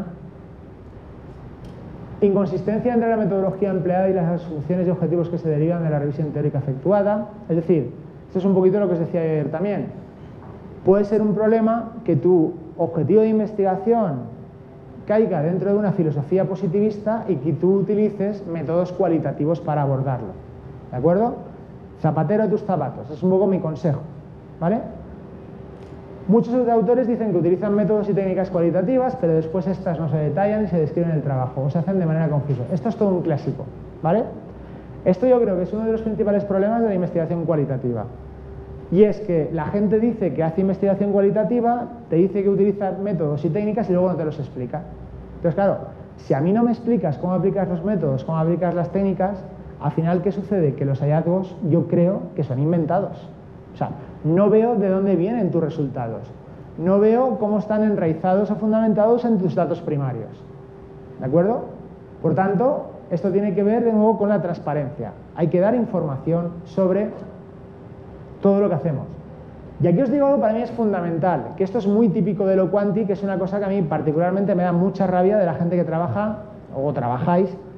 Inconsistencia entre la metodología empleada y las asunciones y objetivos que se derivan de la revisión teórica efectuada. Es decir, esto es un poquito lo que os decía ayer también. Puede ser un problema que tu objetivo de investigación caiga dentro de una filosofía positivista y que tú utilices métodos cualitativos para abordarlo. ¿De acuerdo? Zapatero a tus zapatos, es un poco mi consejo, ¿vale? Muchos autores dicen que utilizan métodos y técnicas cualitativas, pero después estas no se detallan y se describen en el trabajo, o se hacen de manera confusa. Esto es todo un clásico, ¿vale? Esto yo creo que es uno de los principales problemas de la investigación cualitativa. Y es que la gente dice que hace investigación cualitativa, te dice que utiliza métodos y técnicas y luego no te los explica. Entonces, claro, si a mí no me explicas cómo aplicas los métodos, cómo aplicas las técnicas, al final, ¿qué sucede? Que los hallazgos yo creo que son inventados. O sea, no veo de dónde vienen tus resultados. No veo cómo están enraizados o fundamentados en tus datos primarios. ¿De acuerdo? Por tanto, esto tiene que ver de nuevo con la transparencia. Hay que dar información sobre todo lo que hacemos. Y aquí os digo algo que para mí es fundamental, que esto es muy típico de lo quanti, que es una cosa que a mí particularmente me da mucha rabia de la gente que trabaja, o trabajáis,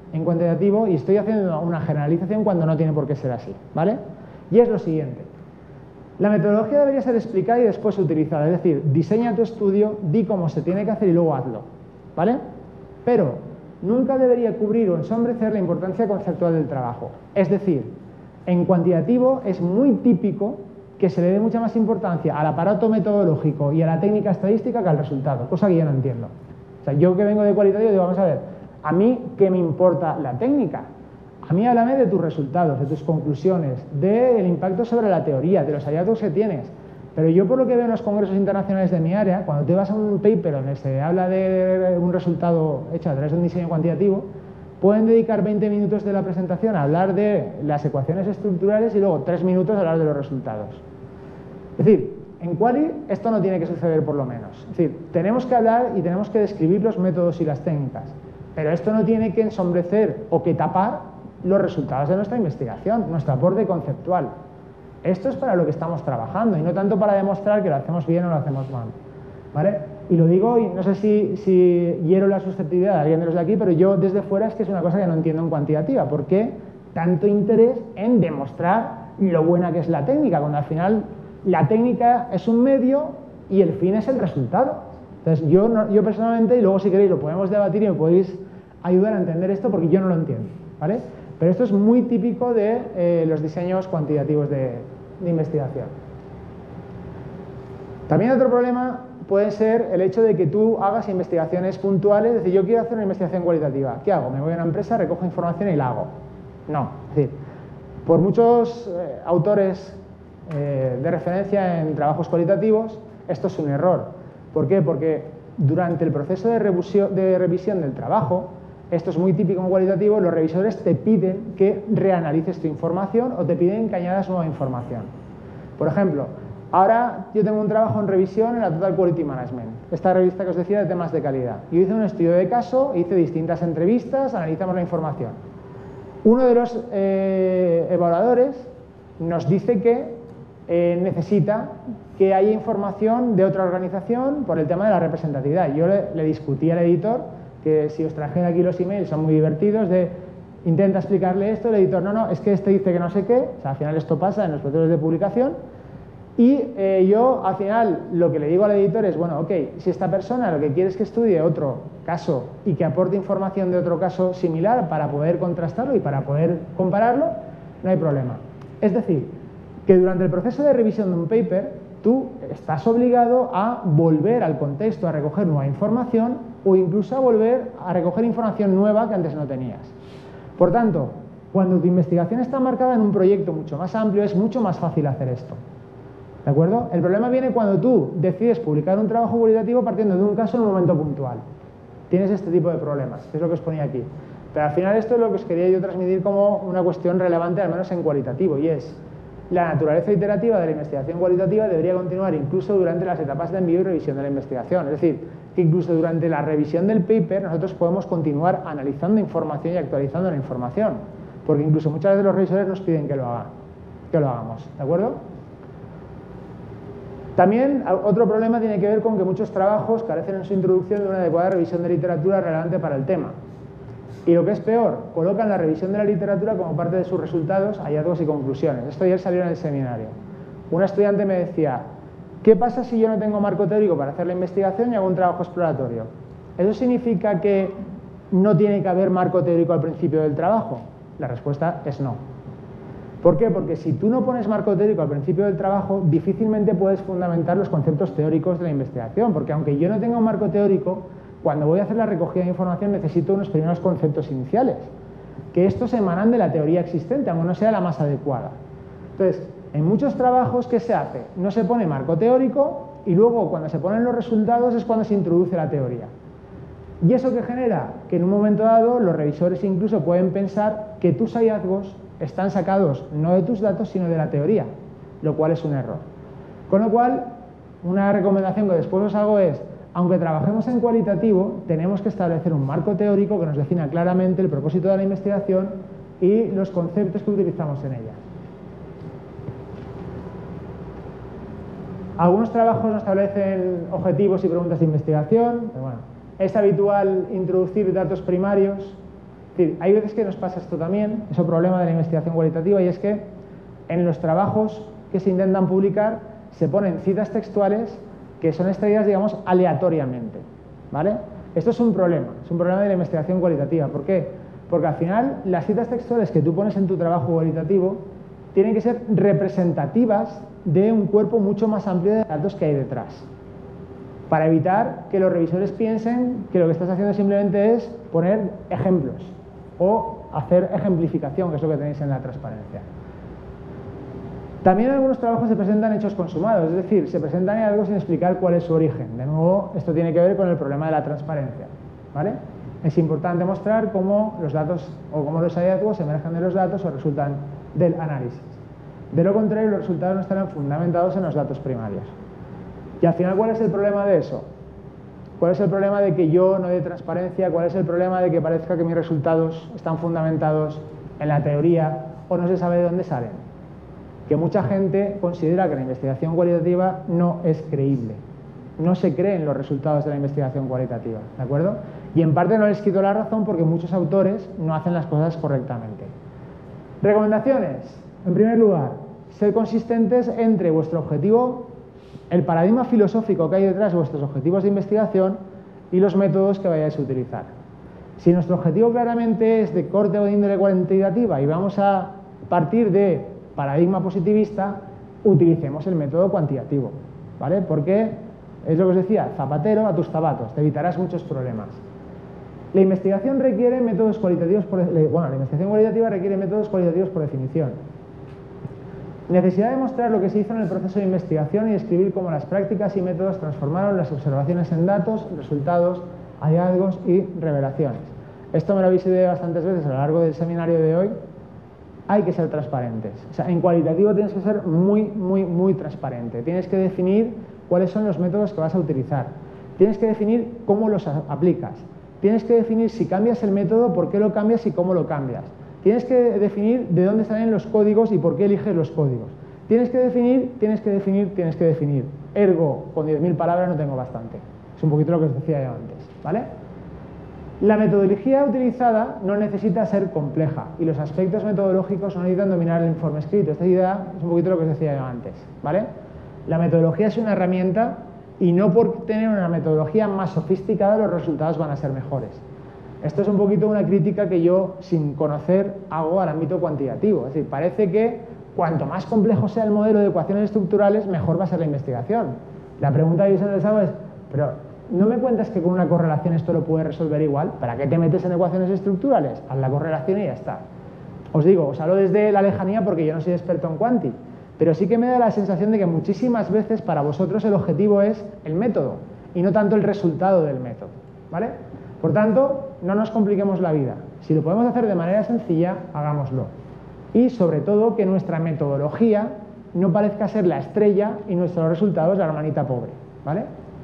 en cuantitativo y estoy haciendo una generalización cuando no tiene por qué ser así, ¿vale? Y es lo siguiente. La metodología debería ser explicada y después utilizada, es decir, diseña tu estudio, di cómo se tiene que hacer y luego hazlo, ¿vale? Pero nunca debería cubrir o ensombrecer la importancia conceptual del trabajo. Es decir, en cuantitativo es muy típico que se le dé mucha más importancia al aparato metodológico y a la técnica estadística que al resultado, cosa que yo no entiendo. O sea, yo que vengo de cualitativo digo, vamos a ver, a mí, ¿qué me importa la técnica? A mí háblame de tus resultados, de tus conclusiones, del impacto sobre la teoría, de los hallazgos que tienes. Pero yo por lo que veo en los congresos internacionales de mi área, cuando te vas a un paper donde se habla de un resultado hecho a través de un diseño cuantitativo, pueden dedicar veinte minutos de la presentación a hablar de las ecuaciones estructurales y luego tres minutos a hablar de los resultados. Es decir, en Quali esto no tiene que suceder por lo menos. Es decir, tenemos que hablar y tenemos que describir los métodos y las técnicas, pero esto no tiene que ensombrecer o que tapar los resultados de nuestra investigación, nuestro aporte conceptual. Esto es para lo que estamos trabajando y no tanto para demostrar que lo hacemos bien o lo hacemos mal, ¿vale? Y lo digo, y no sé si, si hiero la susceptibilidad de alguien de los de aquí, pero yo desde fuera es que es una cosa que no entiendo en cuantitativa. ¿Por qué tanto interés en demostrar lo buena que es la técnica, cuando al final la técnica es un medio y el fin es el resultado? Entonces yo, no, yo personalmente, y luego si queréis lo podemos debatir y me podéis ayudar a entender esto porque yo no lo entiendo, ¿vale? Pero esto es muy típico de eh, los diseños cuantitativos de, de investigación. También otro problema puede ser el hecho de que tú hagas investigaciones puntuales, es decir, yo quiero hacer una investigación cualitativa. ¿Qué hago? Me voy a una empresa, recojo información y la hago. No, es decir, por muchos eh, autores eh, de referencia en trabajos cualitativos, esto es un error. ¿Por qué? Porque durante el proceso de revisión, de revisión del trabajo, esto es muy típico en cualitativo, los revisores te piden que reanalices tu información o te piden que añadas nueva información. Por ejemplo, ahora yo tengo un trabajo en revisión en la Total Quality Management, esta revista que os decía de temas de calidad. Yo hice un estudio de caso, hice distintas entrevistas, analizamos la información. Uno de los eh, evaluadores nos dice que eh, necesita que haya información de otra organización por el tema de la representatividad. Yo le, le discutí al editor que si os traje aquí los emails son muy divertidos, de intenta explicarle esto, el editor, no, no, es que este dice que no sé qué, o sea, al final esto pasa en los procesos de publicación, y eh, yo al final lo que le digo al editor es, bueno, ok, si esta persona lo que quiere es que estudie otro caso y que aporte información de otro caso similar para poder contrastarlo y para poder compararlo, no hay problema. Es decir, que durante el proceso de revisión de un paper, tú estás obligado a volver al contexto, a recoger nueva información o incluso a volver a recoger información nueva que antes no tenías. Por tanto, cuando tu investigación está marcada en un proyecto mucho más amplio, es mucho más fácil hacer esto. ¿De acuerdo? El problema viene cuando tú decides publicar un trabajo cualitativo partiendo de un caso en un momento puntual. Tienes este tipo de problemas, que es lo que os ponía aquí. Pero al final esto es lo que os quería yo transmitir como una cuestión relevante, al menos en cualitativo, y es la naturaleza iterativa de la investigación cualitativa debería continuar incluso durante las etapas de envío y revisión de la investigación. Es decir, que incluso durante la revisión del paper nosotros podemos continuar analizando información y actualizando la información. Porque incluso muchas veces los revisores nos piden que lo hagan, que lo hagamos. ¿De acuerdo? También otro problema tiene que ver con que muchos trabajos carecen en su introducción de una adecuada revisión de literatura relevante para el tema. Y lo que es peor, colocan la revisión de la literatura como parte de sus resultados, hallazgos y conclusiones. Esto ayer salió en el seminario. Una estudiante me decía, ¿qué pasa si yo no tengo marco teórico para hacer la investigación y hago un trabajo exploratorio? ¿Eso significa que no tiene que haber marco teórico al principio del trabajo? La respuesta es no. ¿Por qué? Porque si tú no pones marco teórico al principio del trabajo, difícilmente puedes fundamentar los conceptos teóricos de la investigación, porque aunque yo no tenga un marco teórico, cuando voy a hacer la recogida de información necesito unos primeros conceptos iniciales, que estos emanan de la teoría existente, aunque no sea la más adecuada. Entonces, en muchos trabajos, ¿qué se hace? No se pone marco teórico y luego cuando se ponen los resultados es cuando se introduce la teoría. ¿Y eso qué genera? Que en un momento dado los revisores incluso pueden pensar que tus hallazgos están sacados no de tus datos sino de la teoría, lo cual es un error. Con lo cual, una recomendación que después os hago es, aunque trabajemos en cualitativo, tenemos que establecer un marco teórico que nos defina claramente el propósito de la investigación y los conceptos que utilizamos en ella. Algunos trabajos no establecen objetivos y preguntas de investigación, pero bueno, es habitual introducir datos primarios, decir, hay veces que nos pasa esto también, es un problema de la investigación cualitativa, y es que en los trabajos que se intentan publicar se ponen citas textuales que son extraídas, digamos, aleatoriamente, ¿vale? Esto es un problema, es un problema de la investigación cualitativa. ¿Por qué? Porque al final las citas textuales que tú pones en tu trabajo cualitativo tienen que ser representativas de un cuerpo mucho más amplio de datos que hay detrás, para evitar que los revisores piensen que lo que estás haciendo simplemente es poner ejemplos o hacer ejemplificación, que es lo que tenéis en la transparencia. También algunos trabajos se presentan hechos consumados, es decir, se presentan algo sin explicar cuál es su origen. De nuevo, esto tiene que ver con el problema de la transparencia, ¿vale? Es importante mostrar cómo los datos o cómo los hallazgos emergen de los datos o resultan del análisis. De lo contrario, los resultados no estarán fundamentados en los datos primarios. Y al final, ¿cuál es el problema de eso? ¿Cuál es el problema de que yo no dé transparencia? ¿Cuál es el problema de que parezca que mis resultados están fundamentados en la teoría o no se sabe de dónde salen? Que mucha gente considera que la investigación cualitativa no es creíble. No se creen los resultados de la investigación cualitativa, ¿de acuerdo? Y en parte no les quito la razón porque muchos autores no hacen las cosas correctamente. Recomendaciones. En primer lugar, ser consistentes entre vuestro objetivo, el paradigma filosófico que hay detrás de vuestros objetivos de investigación y los métodos que vayáis a utilizar. Si nuestro objetivo claramente es de corte o de índole cuantitativa y vamos a partir de paradigma positivista, utilicemos el método cuantitativo, ¿vale? Porque es lo que os decía, zapatero a tus zapatos, te evitarás muchos problemas. La investigación requiere métodos cualitativos, por, bueno, la investigación cualitativa requiere métodos cualitativos por definición. Necesidad de mostrar lo que se hizo en el proceso de investigación y describir cómo las prácticas y métodos transformaron las observaciones en datos, resultados, hallazgos y revelaciones. Esto me lo habéis oído bastantes veces a lo largo del seminario de hoy. Hay que ser transparentes. O sea, en cualitativo tienes que ser muy, muy, muy transparente. Tienes que definir cuáles son los métodos que vas a utilizar. Tienes que definir cómo los aplicas. Tienes que definir si cambias el método, por qué lo cambias y cómo lo cambias. Tienes que definir de dónde salen los códigos y por qué eliges los códigos. Tienes que definir, tienes que definir, tienes que definir. Ergo, con diez mil palabras no tengo bastante. Es un poquito lo que os decía yo antes, ¿vale? La metodología utilizada no necesita ser compleja y los aspectos metodológicos no necesitan dominar el informe escrito. Esta idea es un poquito lo que os decía yo antes, ¿vale? La metodología es una herramienta y no por tener una metodología más sofisticada los resultados van a ser mejores. Esto es un poquito una crítica que yo, sin conocer, hago al ámbito cuantitativo. Es decir, parece que cuanto más complejo sea el modelo de ecuaciones estructurales, mejor va a ser la investigación. La pregunta que yo siempre les hago es, pero ¿no me cuentas que con una correlación esto lo puedes resolver igual? ¿Para qué te metes en ecuaciones estructurales? Haz la correlación y ya está. Os digo, os hablo desde la lejanía porque yo no soy experto en cuanti, pero sí que me da la sensación de que muchísimas veces para vosotros el objetivo es el método y no tanto el resultado del método, ¿vale? Por tanto, no nos compliquemos la vida. Si lo podemos hacer de manera sencilla, hagámoslo. Y sobre todo que nuestra metodología no parezca ser la estrella y nuestros resultados la hermanita pobre, ¿vale?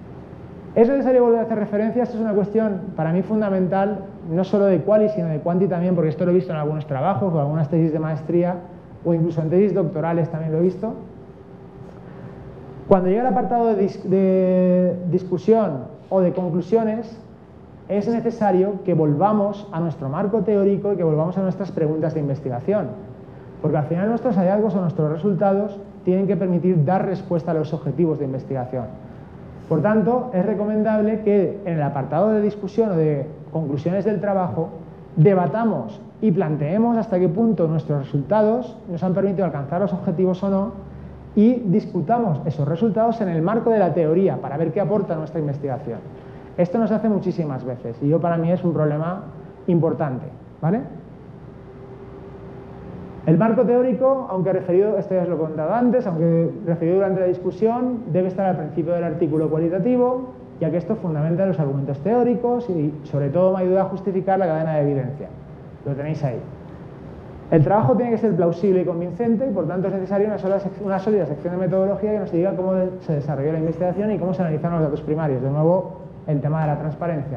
¿Es necesario volver a hacer referencias? Esto es una cuestión para mí fundamental, no solo de quali, sino de quanti también, porque esto lo he visto en algunos trabajos o algunas tesis de maestría o incluso en tesis doctorales también lo he visto. Cuando llega el apartado de, dis de discusión o de conclusiones, es necesario que volvamos a nuestro marco teórico y que volvamos a nuestras preguntas de investigación, porque al final nuestros hallazgos o nuestros resultados tienen que permitir dar respuesta a los objetivos de investigación. Por tanto, es recomendable que en el apartado de discusión o de conclusiones del trabajo debatamos y planteemos hasta qué punto nuestros resultados nos han permitido alcanzar los objetivos o no y discutamos esos resultados en el marco de la teoría para ver qué aporta nuestra investigación. Esto nos hace muchísimas veces y yo para mí es un problema importante, ¿vale? El marco teórico, aunque referido, esto ya os lo he contado antes, aunque referido durante la discusión, debe estar al principio del artículo cualitativo, ya que esto fundamenta los argumentos teóricos y sobre todo me ayuda a justificar la cadena de evidencia. Lo tenéis ahí. El trabajo tiene que ser plausible y convincente y por tanto es necesaria una, sola una sólida sección de metodología que nos diga cómo se desarrolló la investigación y cómo se analizan los datos primarios. De nuevo, el tema de la transparencia.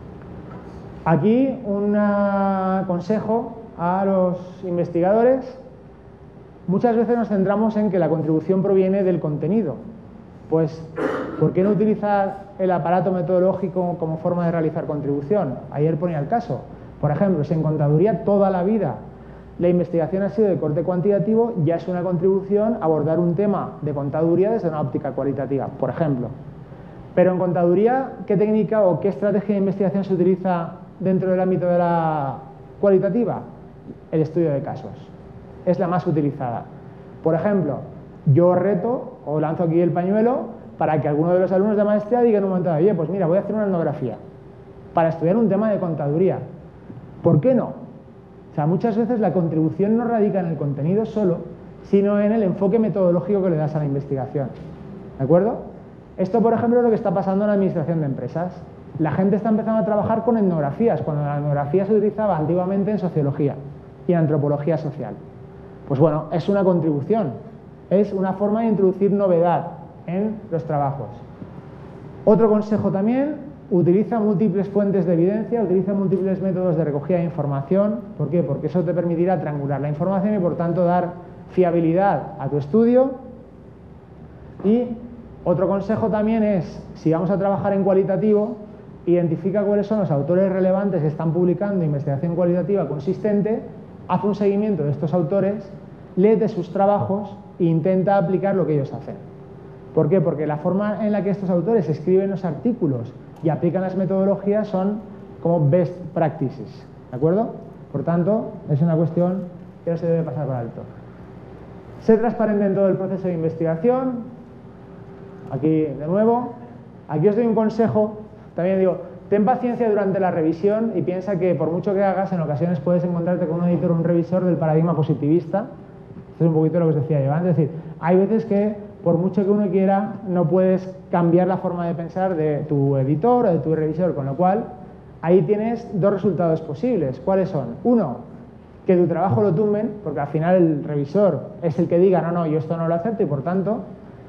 Aquí un consejo a los investigadores. Muchas veces nos centramos en que la contribución proviene del contenido. Pues, ¿por qué no utilizar el aparato metodológico como forma de realizar contribución? Ayer ponía el caso. Por ejemplo, si en contaduría toda la vida la investigación ha sido de corte cuantitativo, ya es una contribución abordar un tema de contaduría desde una óptica cualitativa, por ejemplo. Pero en contaduría, ¿qué técnica o qué estrategia de investigación se utiliza dentro del ámbito de la cualitativa? El estudio de casos. Es la más utilizada. Por ejemplo, yo reto o lanzo aquí el pañuelo para que alguno de los alumnos de maestría diga en un momento, oye, pues mira, voy a hacer una etnografía para estudiar un tema de contaduría. ¿Por qué no? O sea, muchas veces la contribución no radica en el contenido solo, sino en el enfoque metodológico que le das a la investigación. ¿De acuerdo? Esto, por ejemplo, es lo que está pasando en la administración de empresas. La gente está empezando a trabajar con etnografías, cuando la etnografía se utilizaba antiguamente en sociología y en antropología social. Pues bueno, es una contribución, es una forma de introducir novedad en los trabajos. Otro consejo también, utiliza múltiples fuentes de evidencia, utiliza múltiples métodos de recogida de información. ¿Por qué? Porque eso te permitirá triangular la información y, por tanto, dar fiabilidad a tu estudio. Y otro consejo también es, si vamos a trabajar en cualitativo, identifica cuáles son los autores relevantes que están publicando investigación cualitativa consistente, haz un seguimiento de estos autores, léete sus trabajos e intenta aplicar lo que ellos hacen. ¿Por qué? Porque la forma en la que estos autores escriben los artículos y aplican las metodologías son como best practices, ¿de acuerdo? Por tanto, es una cuestión que no se debe pasar por alto. Sé transparente en todo el proceso de investigación. Aquí, de nuevo, aquí os doy un consejo. También digo, ten paciencia durante la revisión y piensa que por mucho que hagas, en ocasiones puedes encontrarte con un editor o un revisor del paradigma positivista. Esto es un poquito lo que os decía yo antes. Es decir, hay veces que por mucho que uno quiera, no puedes cambiar la forma de pensar de tu editor o de tu revisor, con lo cual ahí tienes dos resultados posibles. ¿Cuáles son? Uno, que tu trabajo lo tumben, porque al final el revisor es el que diga, no, no, yo esto no lo acepto y por tanto,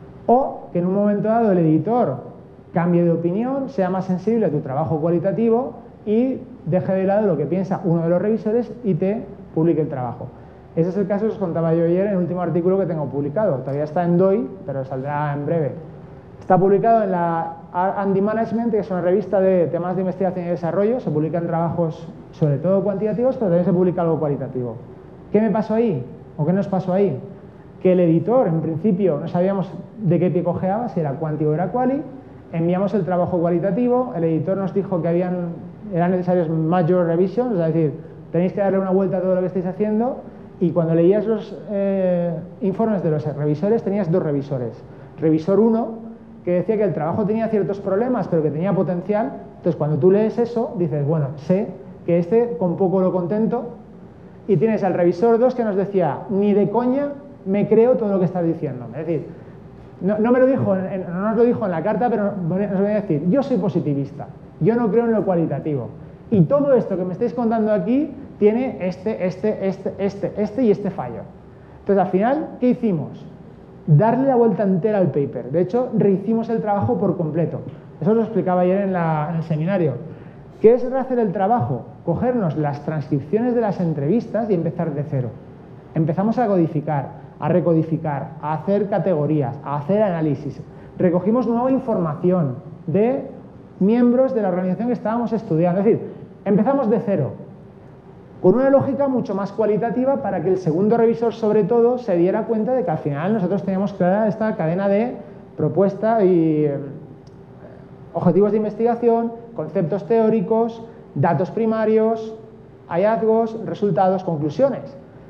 o que en un momento dado el editor cambie de opinión, sea más sensible a tu trabajo cualitativo y deje de lado lo que piensa uno de los revisores y te publique el trabajo. Ese es el caso que os contaba yo ayer en el último artículo que tengo publicado. Todavía está en D O I, pero saldrá en breve. Está publicado en la R and D Management, que es una revista de temas de investigación y desarrollo. Se publican trabajos sobre todo cuantitativos, pero también se publica algo cualitativo. ¿Qué me pasó ahí? ¿O qué nos pasó ahí? Que el editor, en principio, no sabíamos de qué pie cojeaba, si era quanti o era quali. Enviamos el trabajo cualitativo, el editor nos dijo que habían, eran necesarios major revisions, es decir, tenéis que darle una vuelta a todo lo que estáis haciendo. Y cuando leías los eh, informes de los revisores, tenías dos revisores. Revisor uno, que decía que el trabajo tenía ciertos problemas, pero que tenía potencial. Entonces, cuando tú lees eso, dices, bueno, sé que este con poco lo contento. Y tienes al revisor dos que nos decía, ni de coña me creo todo lo que estás diciendo. Es decir, no, no me lo dijo, en, no nos lo dijo en la carta, pero nos venía a decir, yo soy positivista, yo no creo en lo cualitativo. Y todo esto que me estáis contando aquí tiene este, este, este, este, este y este fallo. Entonces, al final, ¿qué hicimos? Darle la vuelta entera al paper. De hecho, rehicimos el trabajo por completo. Eso lo explicaba ayer en, la, en el seminario. ¿Qué es rehacer el trabajo? Cogernos las transcripciones de las entrevistas y empezar de cero. Empezamos a codificar, a recodificar, a hacer categorías, a hacer análisis. Recogimos nueva información de miembros de la organización que estábamos estudiando. Es decir, empezamos de cero, con una lógica mucho más cualitativa para que el segundo revisor, sobre todo, se diera cuenta de que al final nosotros teníamos clara esta cadena de propuesta y eh, objetivos de investigación, conceptos teóricos, datos primarios, hallazgos, resultados, conclusiones.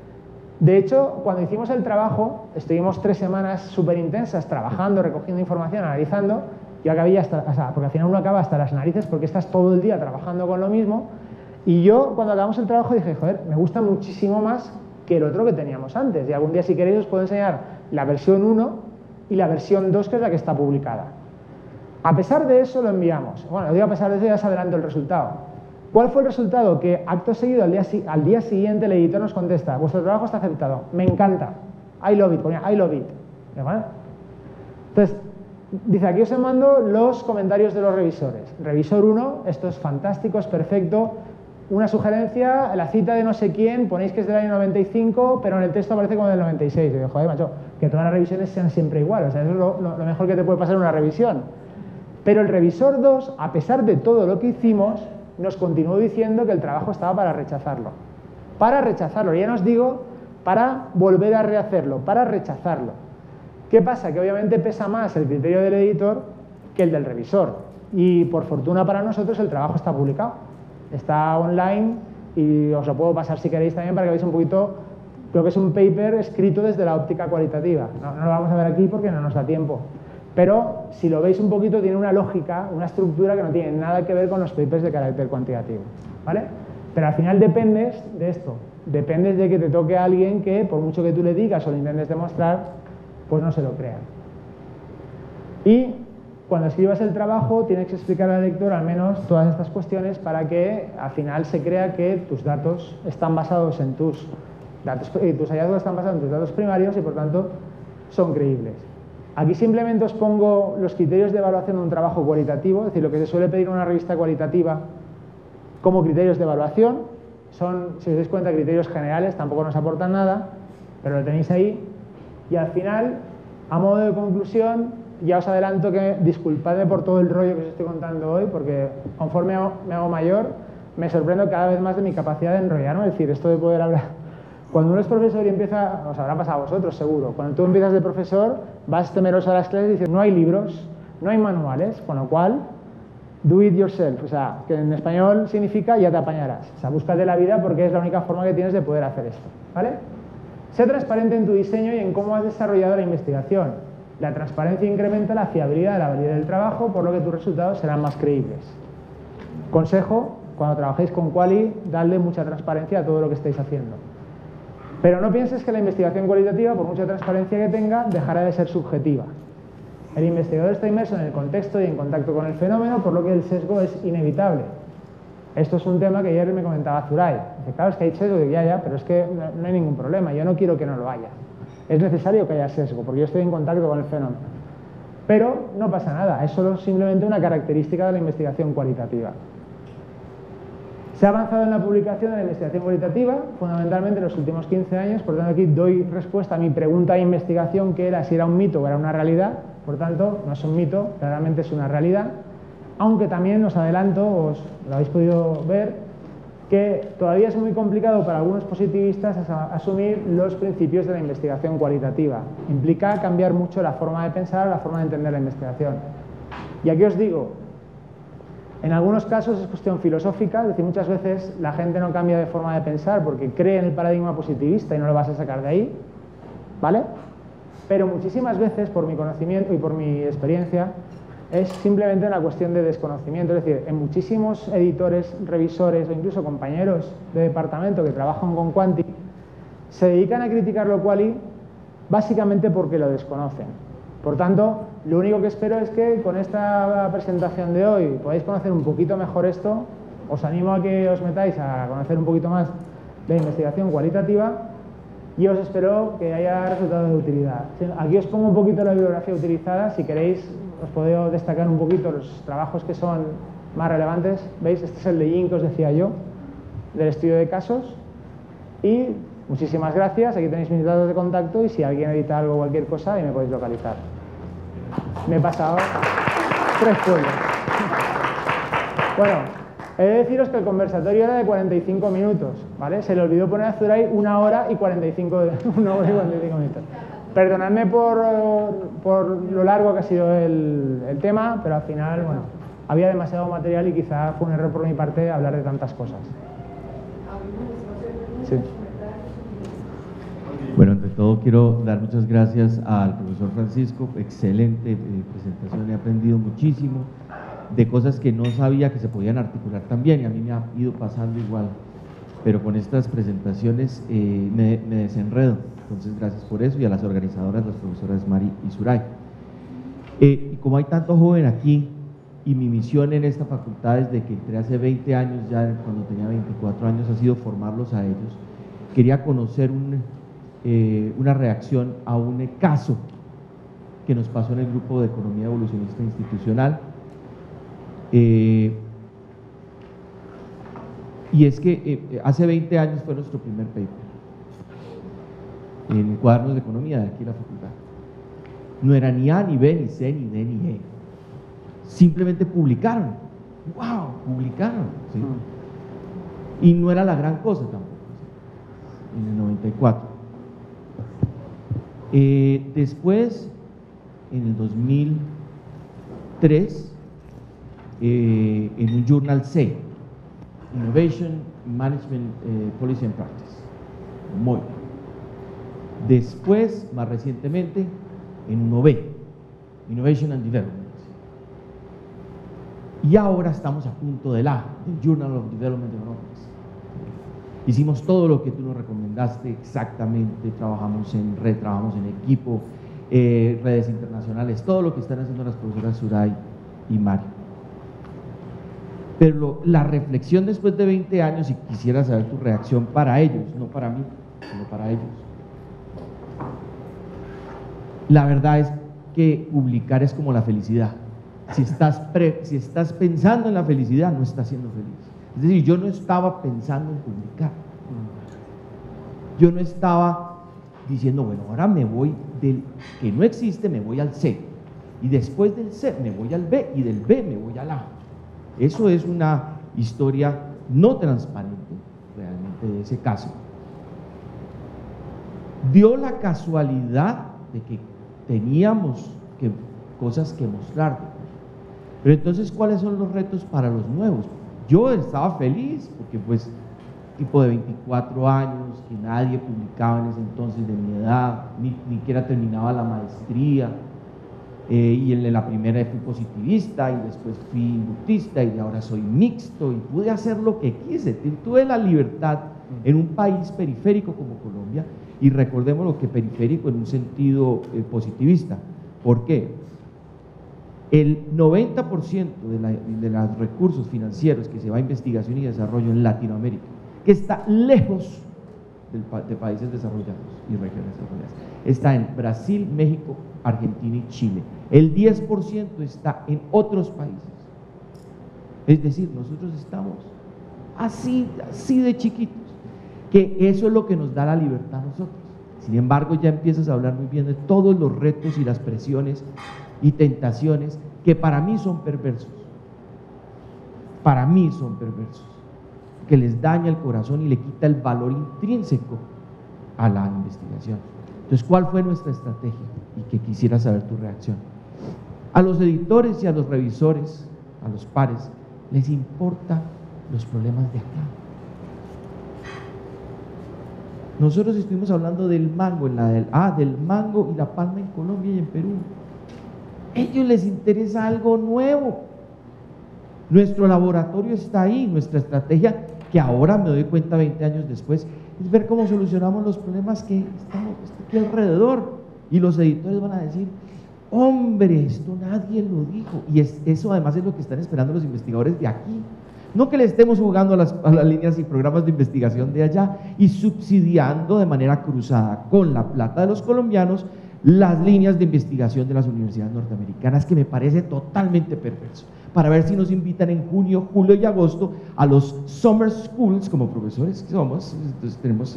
De hecho, cuando hicimos el trabajo, estuvimos tres semanas súper intensas trabajando, recogiendo información, analizando. Yo acabé hasta, o sea, porque al final uno acaba hasta las narices porque estás todo el día trabajando con lo mismo. Y yo, cuando acabamos el trabajo, dije, joder, me gusta muchísimo más que el otro que teníamos antes. Y algún día, si queréis, os puedo enseñar la versión uno y la versión dos, que es la que está publicada. A pesar de eso, lo enviamos. Bueno, digo a pesar de eso, ya os adelanto el resultado. ¿Cuál fue el resultado? Que acto seguido, al día, al día siguiente, el editor nos contesta, vuestro trabajo está aceptado, me encanta, I love it, ponía I love it. ¿Vale? Entonces, dice, aquí os mando los comentarios de los revisores. Revisor uno, esto es fantástico, es perfecto. Una sugerencia, la cita de no sé quién, ponéis que es del año noventa y cinco, pero en el texto aparece como del noventa y seis. Y digo, joder, macho, que todas las revisiones sean siempre iguales. O sea, eso es lo, lo, lo mejor que te puede pasar en una revisión. Pero el revisor dos, a pesar de todo lo que hicimos, nos continuó diciendo que el trabajo estaba para rechazarlo. Para rechazarlo, ya nos digo, para volver a rehacerlo, para rechazarlo. ¿Qué pasa? Que obviamente pesa más el criterio del editor que el del revisor. Y por fortuna para nosotros el trabajo está publicado. Está online y os lo puedo pasar si queréis también para que veáis un poquito. Creo que es un paper escrito desde la óptica cualitativa. No, no lo vamos a ver aquí porque no nos da tiempo. Pero si lo veis un poquito, tiene una lógica, una estructura que no tiene nada que ver con los papers de carácter cuantitativo, ¿vale? Pero al final dependes de esto. Dependes de que te toque a alguien que, por mucho que tú le digas o le intentes demostrar, pues no se lo crean. Y cuando escribas el trabajo, tienes que explicar al lector al menos todas estas cuestiones para que al final se crea que tus datos están basados en tus datos, eh, tus hallazgos están basados en tus datos primarios y por tanto son creíbles. Aquí simplemente os pongo los criterios de evaluación de un trabajo cualitativo, es decir, lo que se suele pedir en una revista cualitativa como criterios de evaluación. Son, si os dais cuenta, criterios generales, tampoco nos aportan nada, pero lo tenéis ahí. Y al final, a modo de conclusión, ya os adelanto que disculpadme por todo el rollo que os estoy contando hoy, porque conforme me hago mayor, me sorprendo cada vez más de mi capacidad de enrollarme, es decir, esto de poder hablar. Cuando uno es profesor y empieza, os habrá pasado a vosotros seguro, cuando tú empiezas de profesor, vas temeroso a las clases y dices, no hay libros, no hay manuales, con lo cual, do it yourself, o sea, que en español significa ya te apañarás, o sea, búscate la vida porque es la única forma que tienes de poder hacer esto, ¿vale? Sé transparente en tu diseño y en cómo has desarrollado la investigación. La transparencia incrementa la fiabilidad de la validez del trabajo, por lo que tus resultados serán más creíbles. Consejo, cuando trabajéis con Quali, dadle mucha transparencia a todo lo que estáis haciendo. Pero no pienses que la investigación cualitativa, por mucha transparencia que tenga, dejará de ser subjetiva. El investigador está inmerso en el contexto y en contacto con el fenómeno, por lo que el sesgo es inevitable. Esto es un tema que ayer me comentaba Zuray. Dice, claro, es que hay sesgo, ya, ya, pero es que no, no hay ningún problema, yo no quiero que no lo haya. Es necesario que haya sesgo, porque yo estoy en contacto con el fenómeno. Pero no pasa nada, es solo simplemente una característica de la investigación cualitativa. Se ha avanzado en la publicación de la investigación cualitativa, fundamentalmente en los últimos quince años, por tanto aquí doy respuesta a mi pregunta de investigación, que era si era un mito o era una realidad. Por tanto, no es un mito, claramente es una realidad, aunque también os adelanto, os lo habéis podido ver, que todavía es muy complicado para algunos positivistas asumir los principios de la investigación cualitativa. Implica cambiar mucho la forma de pensar, la forma de entender la investigación. Y aquí os digo, en algunos casos es cuestión filosófica, es decir, muchas veces la gente no cambia de forma de pensar porque cree en el paradigma positivista y no lo vas a sacar de ahí, ¿vale? Pero muchísimas veces, por mi conocimiento y por mi experiencia, es simplemente una cuestión de desconocimiento. Es decir, en muchísimos editores, revisores o incluso compañeros de departamento que trabajan con Quanti se dedican a criticar lo Quali básicamente porque lo desconocen. Por tanto, lo único que espero es que con esta presentación de hoy podáis conocer un poquito mejor esto. Os animo a que os metáis a conocer un poquito más de investigación cualitativa y os espero que haya resultado de utilidad. Aquí os pongo un poquito la bibliografía utilizada, si queréis os puedo destacar un poquito los trabajos que son más relevantes. ¿Veis? Este es el de Yin que os decía yo, del estudio de casos. Y muchísimas gracias, aquí tenéis mis datos de contacto y si alguien edita algo o cualquier cosa, ahí me podéis localizar. Me he pasado tres pueblos. Bueno, he de deciros que el conversatorio era de cuarenta y cinco minutos, ¿vale? Se le olvidó poner a Zuray una hora y cuarenta y cinco, una hora y cuarenta y cinco minutos. Perdonadme por, por lo largo que ha sido el, el tema, pero al final, bueno, había demasiado material y quizá fue un error por mi parte hablar de tantas cosas. Sí. Bueno, ante todo quiero dar muchas gracias al profesor Francisco, excelente eh, presentación, he aprendido muchísimo de cosas que no sabía que se podían articular también y a mí me ha ido pasando igual, pero con estas presentaciones eh, me, me desenredo, entonces gracias por eso y a las organizadoras, las profesoras Mari y Zuray. Eh, y como hay tanto joven aquí y mi misión en esta facultad desde que entré hace veinte años, ya cuando tenía veinticuatro años, ha sido formarlos a ellos, quería conocer un... Eh, una reacción a un caso que nos pasó en el grupo de Economía Evolucionista Institucional eh, y es que eh, hace veinte años fue nuestro primer paper en cuadernos de economía de aquí en la facultad. No era ni A, ni B, ni C, ni D, ni E, simplemente publicaron wow, publicaron, ¿sí? Mm. Y no era la gran cosa tampoco, ¿sí? En el noventa y cuatro. Eh, después, en el dos mil tres, eh, en un journal C, Innovation, Management, eh, Policy and Practice, muy bien. Después, más recientemente, en uno B, Innovation and Development. Y ahora estamos a punto del A, del Journal of Development Economics. Hicimos todo lo que tú nos recomendaste exactamente, trabajamos en red, trabajamos en equipo, eh, redes internacionales, todo lo que están haciendo las profesoras Suray y Mario. Pero lo, la reflexión después de veinte años, y quisiera saber tu reacción para ellos, no para mí, sino para ellos. La verdad es que publicar es como la felicidad. Si estás, pre, si estás pensando en la felicidad, no estás siendo feliz. Es decir, yo no estaba pensando en publicar. Yo no estaba diciendo, bueno, ahora me voy del que no existe, me voy al C. Y después del C me voy al B, y del B me voy al A. Eso es una historia no transparente, realmente, de ese caso. Dio la casualidad de que teníamos que, cosas que mostrar. Pero entonces, ¿cuáles son los retos para los nuevos? Yo estaba feliz porque pues tipo de veinticuatro años, que nadie publicaba en ese entonces de mi edad, ni, ni siquiera terminaba la maestría, eh, y en la primera fui positivista y después fui inductista y ahora soy mixto y pude hacer lo que quise. Tuve la libertad en un país periférico como Colombia, y recordemos lo que periférico en un sentido eh, positivista. ¿Por qué? El noventa por ciento de, la, de los recursos financieros que se va a investigación y desarrollo en Latinoamérica, que está lejos del, de países desarrollados y regiones desarrolladas, está en Brasil, México, Argentina y Chile. El diez por ciento está en otros países. Es decir, nosotros estamos así, así de chiquitos, que eso es lo que nos da la libertad a nosotros. Sin embargo, ya empiezas a hablar muy bien de todos los retos y las presiones y tentaciones que para mí son perversos, para mí son perversos, que les daña el corazón y le quita el valor intrínseco a la investigación. Entonces, ¿cuál fue nuestra estrategia? Y que quisiera saber tu reacción. A los editores y a los revisores, a los pares, les importan los problemas de acá. Nosotros estuvimos hablando del mango, en la del, ah, del mango y la palma en Colombia y en Perú. A ellos les interesa algo nuevo. Nuestro laboratorio está ahí, nuestra estrategia, que ahora me doy cuenta veinte años después, es ver cómo solucionamos los problemas que estamos aquí alrededor. Y los editores van a decir, hombre, esto nadie lo dijo. Y es, eso además es lo que están esperando los investigadores de aquí. No que le estemos jugando a las, a las líneas y programas de investigación de allá y subsidiando de manera cruzada con la plata de los colombianos las líneas de investigación de las universidades norteamericanas, que me parece totalmente perverso, para ver si nos invitan en junio, julio y agosto a los summer schools como profesores que somos. Entonces, tenemos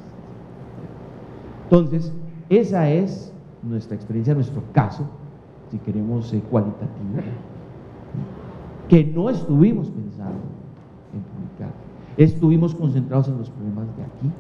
entonces esa es nuestra experiencia, nuestro caso, si queremos eh, cualitativo, que no estuvimos pensando en publicar, estuvimos concentrados en los problemas de aquí.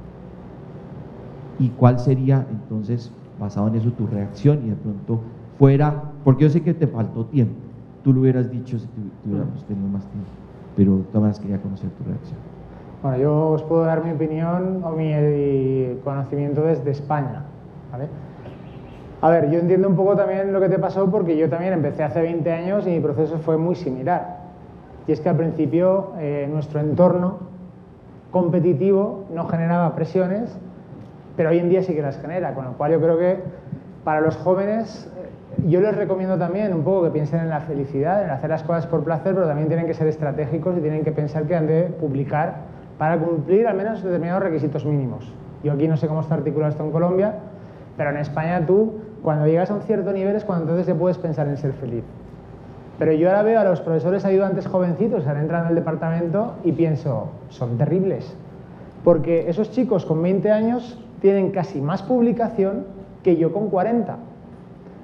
¿Y cuál sería entonces, basado en eso, tu reacción? Y de pronto fuera, porque yo sé que te faltó tiempo, tú lo hubieras dicho si tuviéramos tenido más tiempo, pero todavía quería conocer tu reacción. Bueno, yo os puedo dar mi opinión o mi conocimiento desde España, ¿vale? A ver, yo entiendo un poco también lo que te pasó, porque yo también empecé hace veinte años y mi proceso fue muy similar. Y es que al principio eh, nuestro entorno competitivo no generaba presiones, pero hoy en día sí que las genera, con lo cual yo creo que para los jóvenes, eh, yo les recomiendo también un poco que piensen en la felicidad, en hacer las cosas por placer, pero también tienen que ser estratégicos y tienen que pensar que han de publicar para cumplir al menos determinados requisitos mínimos. Yo aquí no sé cómo está articulado esto en Colombia, pero en España tú, cuando llegas a un cierto nivel es cuando entonces te puedes pensar en ser feliz. Pero yo ahora veo a los profesores ayudantes jovencitos que han entrado en el departamento y pienso, son terribles, porque esos chicos con veinte años tienen casi más publicación que yo con cuarenta.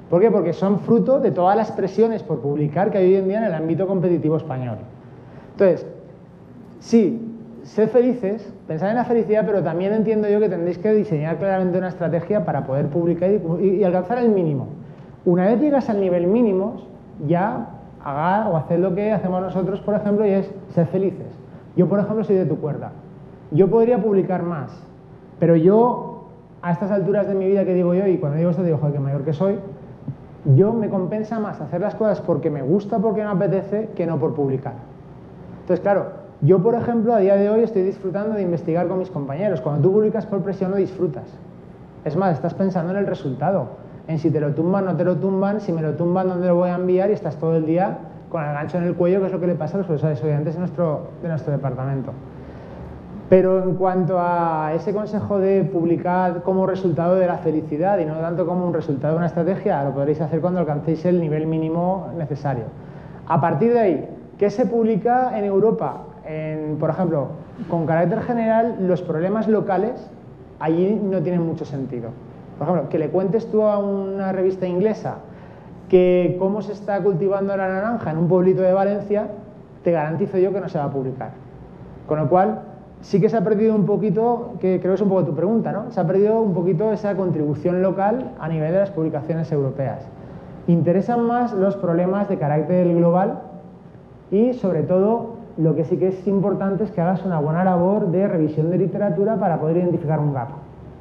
¿Por qué? Porque son fruto de todas las presiones por publicar que hay hoy en día en el ámbito competitivo español. Entonces, sí, sed felices, pensad en la felicidad, pero también entiendo yo que tendréis que diseñar claramente una estrategia para poder publicar y, y, y alcanzar el mínimo. Una vez llegas al nivel mínimo, ya haga o haced lo que hacemos nosotros, por ejemplo, y es ser felices. Yo, por ejemplo, soy de tu cuerda. Yo podría publicar más, pero yo, a estas alturas de mi vida que digo yo, y cuando digo esto digo, joder, qué mayor que soy, yo me compensa más hacer las cosas porque me gusta, porque me apetece, que no por publicar. Entonces, claro, yo, por ejemplo, a día de hoy estoy disfrutando de investigar con mis compañeros. Cuando tú publicas por presión no disfrutas. Es más, estás pensando en el resultado, en si te lo tumban o no te lo tumban, si me lo tumban, dónde lo voy a enviar, y estás todo el día con el gancho en el cuello, que es lo que le pasa a los profesores estudiantes de nuestro, de nuestro departamento. Pero en cuanto a ese consejo de publicar como resultado de la felicidad y no tanto como un resultado de una estrategia, lo podréis hacer cuando alcancéis el nivel mínimo necesario. A partir de ahí, ¿qué se publica en Europa? En, por ejemplo, con carácter general, los problemas locales allí no tienen mucho sentido. Por ejemplo, que le cuentes tú a una revista inglesa que cómo se está cultivando la naranja en un pueblito de Valencia, te garantizo yo que no se va a publicar. Con lo cual, sí que se ha perdido un poquito, que creo que es un poco tu pregunta, ¿no? Se ha perdido un poquito esa contribución local a nivel de las publicaciones europeas. Interesan más los problemas de carácter global y, sobre todo, lo que sí que es importante es que hagas una buena labor de revisión de literatura para poder identificar un gap.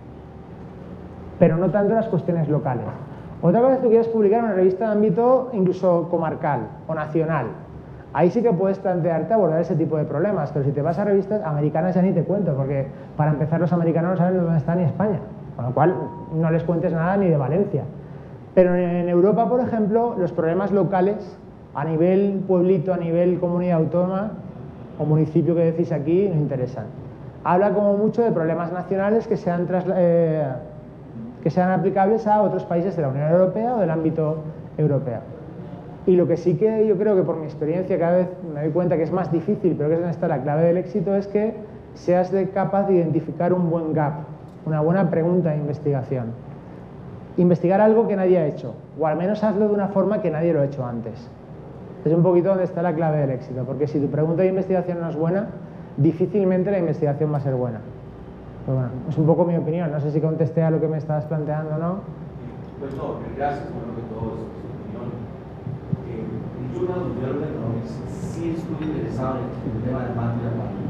Pero no tanto las cuestiones locales. Otra cosa es que tú quieres publicar en una revista de ámbito incluso comarcal o nacional. Ahí sí que puedes plantearte abordar ese tipo de problemas, pero si te vas a revistas americanas ya ni te cuento, porque para empezar los americanos no saben dónde está ni España, con lo cual no les cuentes nada ni de Valencia. Pero en Europa, por ejemplo, los problemas locales, a nivel pueblito, a nivel comunidad autónoma o municipio que decís aquí, nos interesan. Habla como mucho de problemas nacionales que sean, eh, que sean aplicables a otros países de la Unión Europea o del ámbito europeo. Y lo que sí que yo creo que por mi experiencia cada vez me doy cuenta que es más difícil, pero que es donde está la clave del éxito, es que seas de capaz de identificar un buen gap, una buena pregunta de investigación. Investigar algo que nadie ha hecho, o al menos hazlo de una forma que nadie lo ha hecho antes. Es un poquito donde está la clave del éxito, porque si tu pregunta de investigación no es buena, difícilmente la investigación va a ser buena. Pero bueno, es un poco mi opinión, no sé si contesté a lo que me estabas planteando o no. Pues no, gracias por lo que todo es su opinión. Eh, yo una doctora de economics sí estoy interesado en el tema del mando y la mano.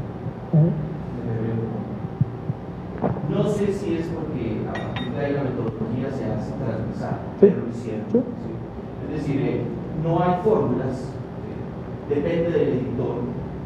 No sé si es porque a partir de ahí la metodología se hace transversal, ¿Sí? pero lo hicieron. ¿Sí? ¿Sí? Es decir, eh, no hay fórmulas, eh, depende del editor.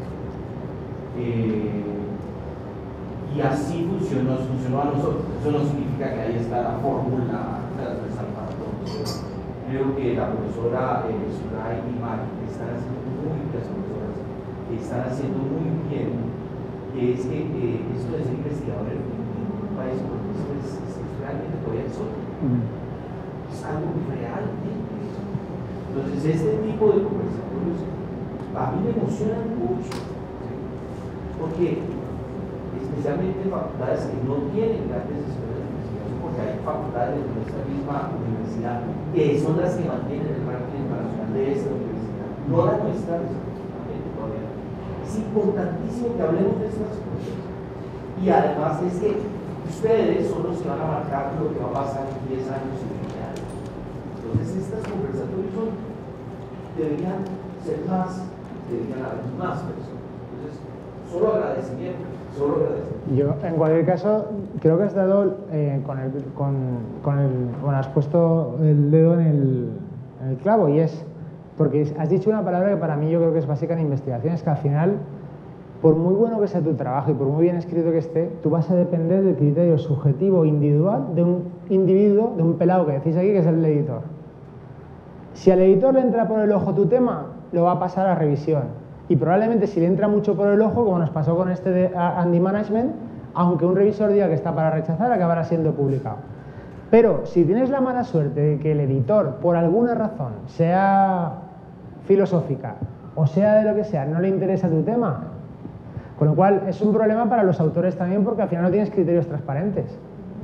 Eh, y así funcionó, funcionó a nosotros. Eso no significa que ahí está la fórmula transversal para todos. Creo que la profesora eh, Zulay y Mari están haciendo muy bien, las profesoras están haciendo muy bien, que es que eh, esto de ser investigador en un país, porque esto es, es, es realmente todavía exótico. Mm. Es algo realmente exótico. Entonces, este tipo de conversatorios a mí me emocionan mucho, ¿sí? Porque especialmente facultades que no tienen grandes escuelas de investigación, porque hay facultades de nuestra misma universidad que son las que mantienen el ranking internacional de esta universidad, no la nuestra, desafortunadamente todavía. Es importantísimo que hablemos de estas cosas. Y además es que ustedes son los que van a marcar lo que va a pasar en diez años y veinte años. Entonces, estas conversatorios son, deberían ser más, deberían haber más personas. Entonces, solo agradecimiento. Yo, en cualquier caso, creo que has dado eh, con el, con, con el, bueno, has puesto el dedo en el, en el clavo, y es porque has dicho una palabra que para mí yo creo que es básica en investigación, es que al final, por muy bueno que sea tu trabajo y por muy bien escrito que esté, tú vas a depender del criterio subjetivo individual de un individuo, de un pelado que decís aquí, que es el editor. Si al editor le entra por el ojo tu tema, lo va a pasar a revisión. Y probablemente si le entra mucho por el ojo, como nos pasó con este de Andy Management, aunque un revisor diga que está para rechazar, acabará siendo publicado. Pero si tienes la mala suerte de que el editor, por alguna razón, sea filosófica o sea de lo que sea, no le interesa tu tema, con lo cual es un problema para los autores también, porque al final no tienes criterios transparentes.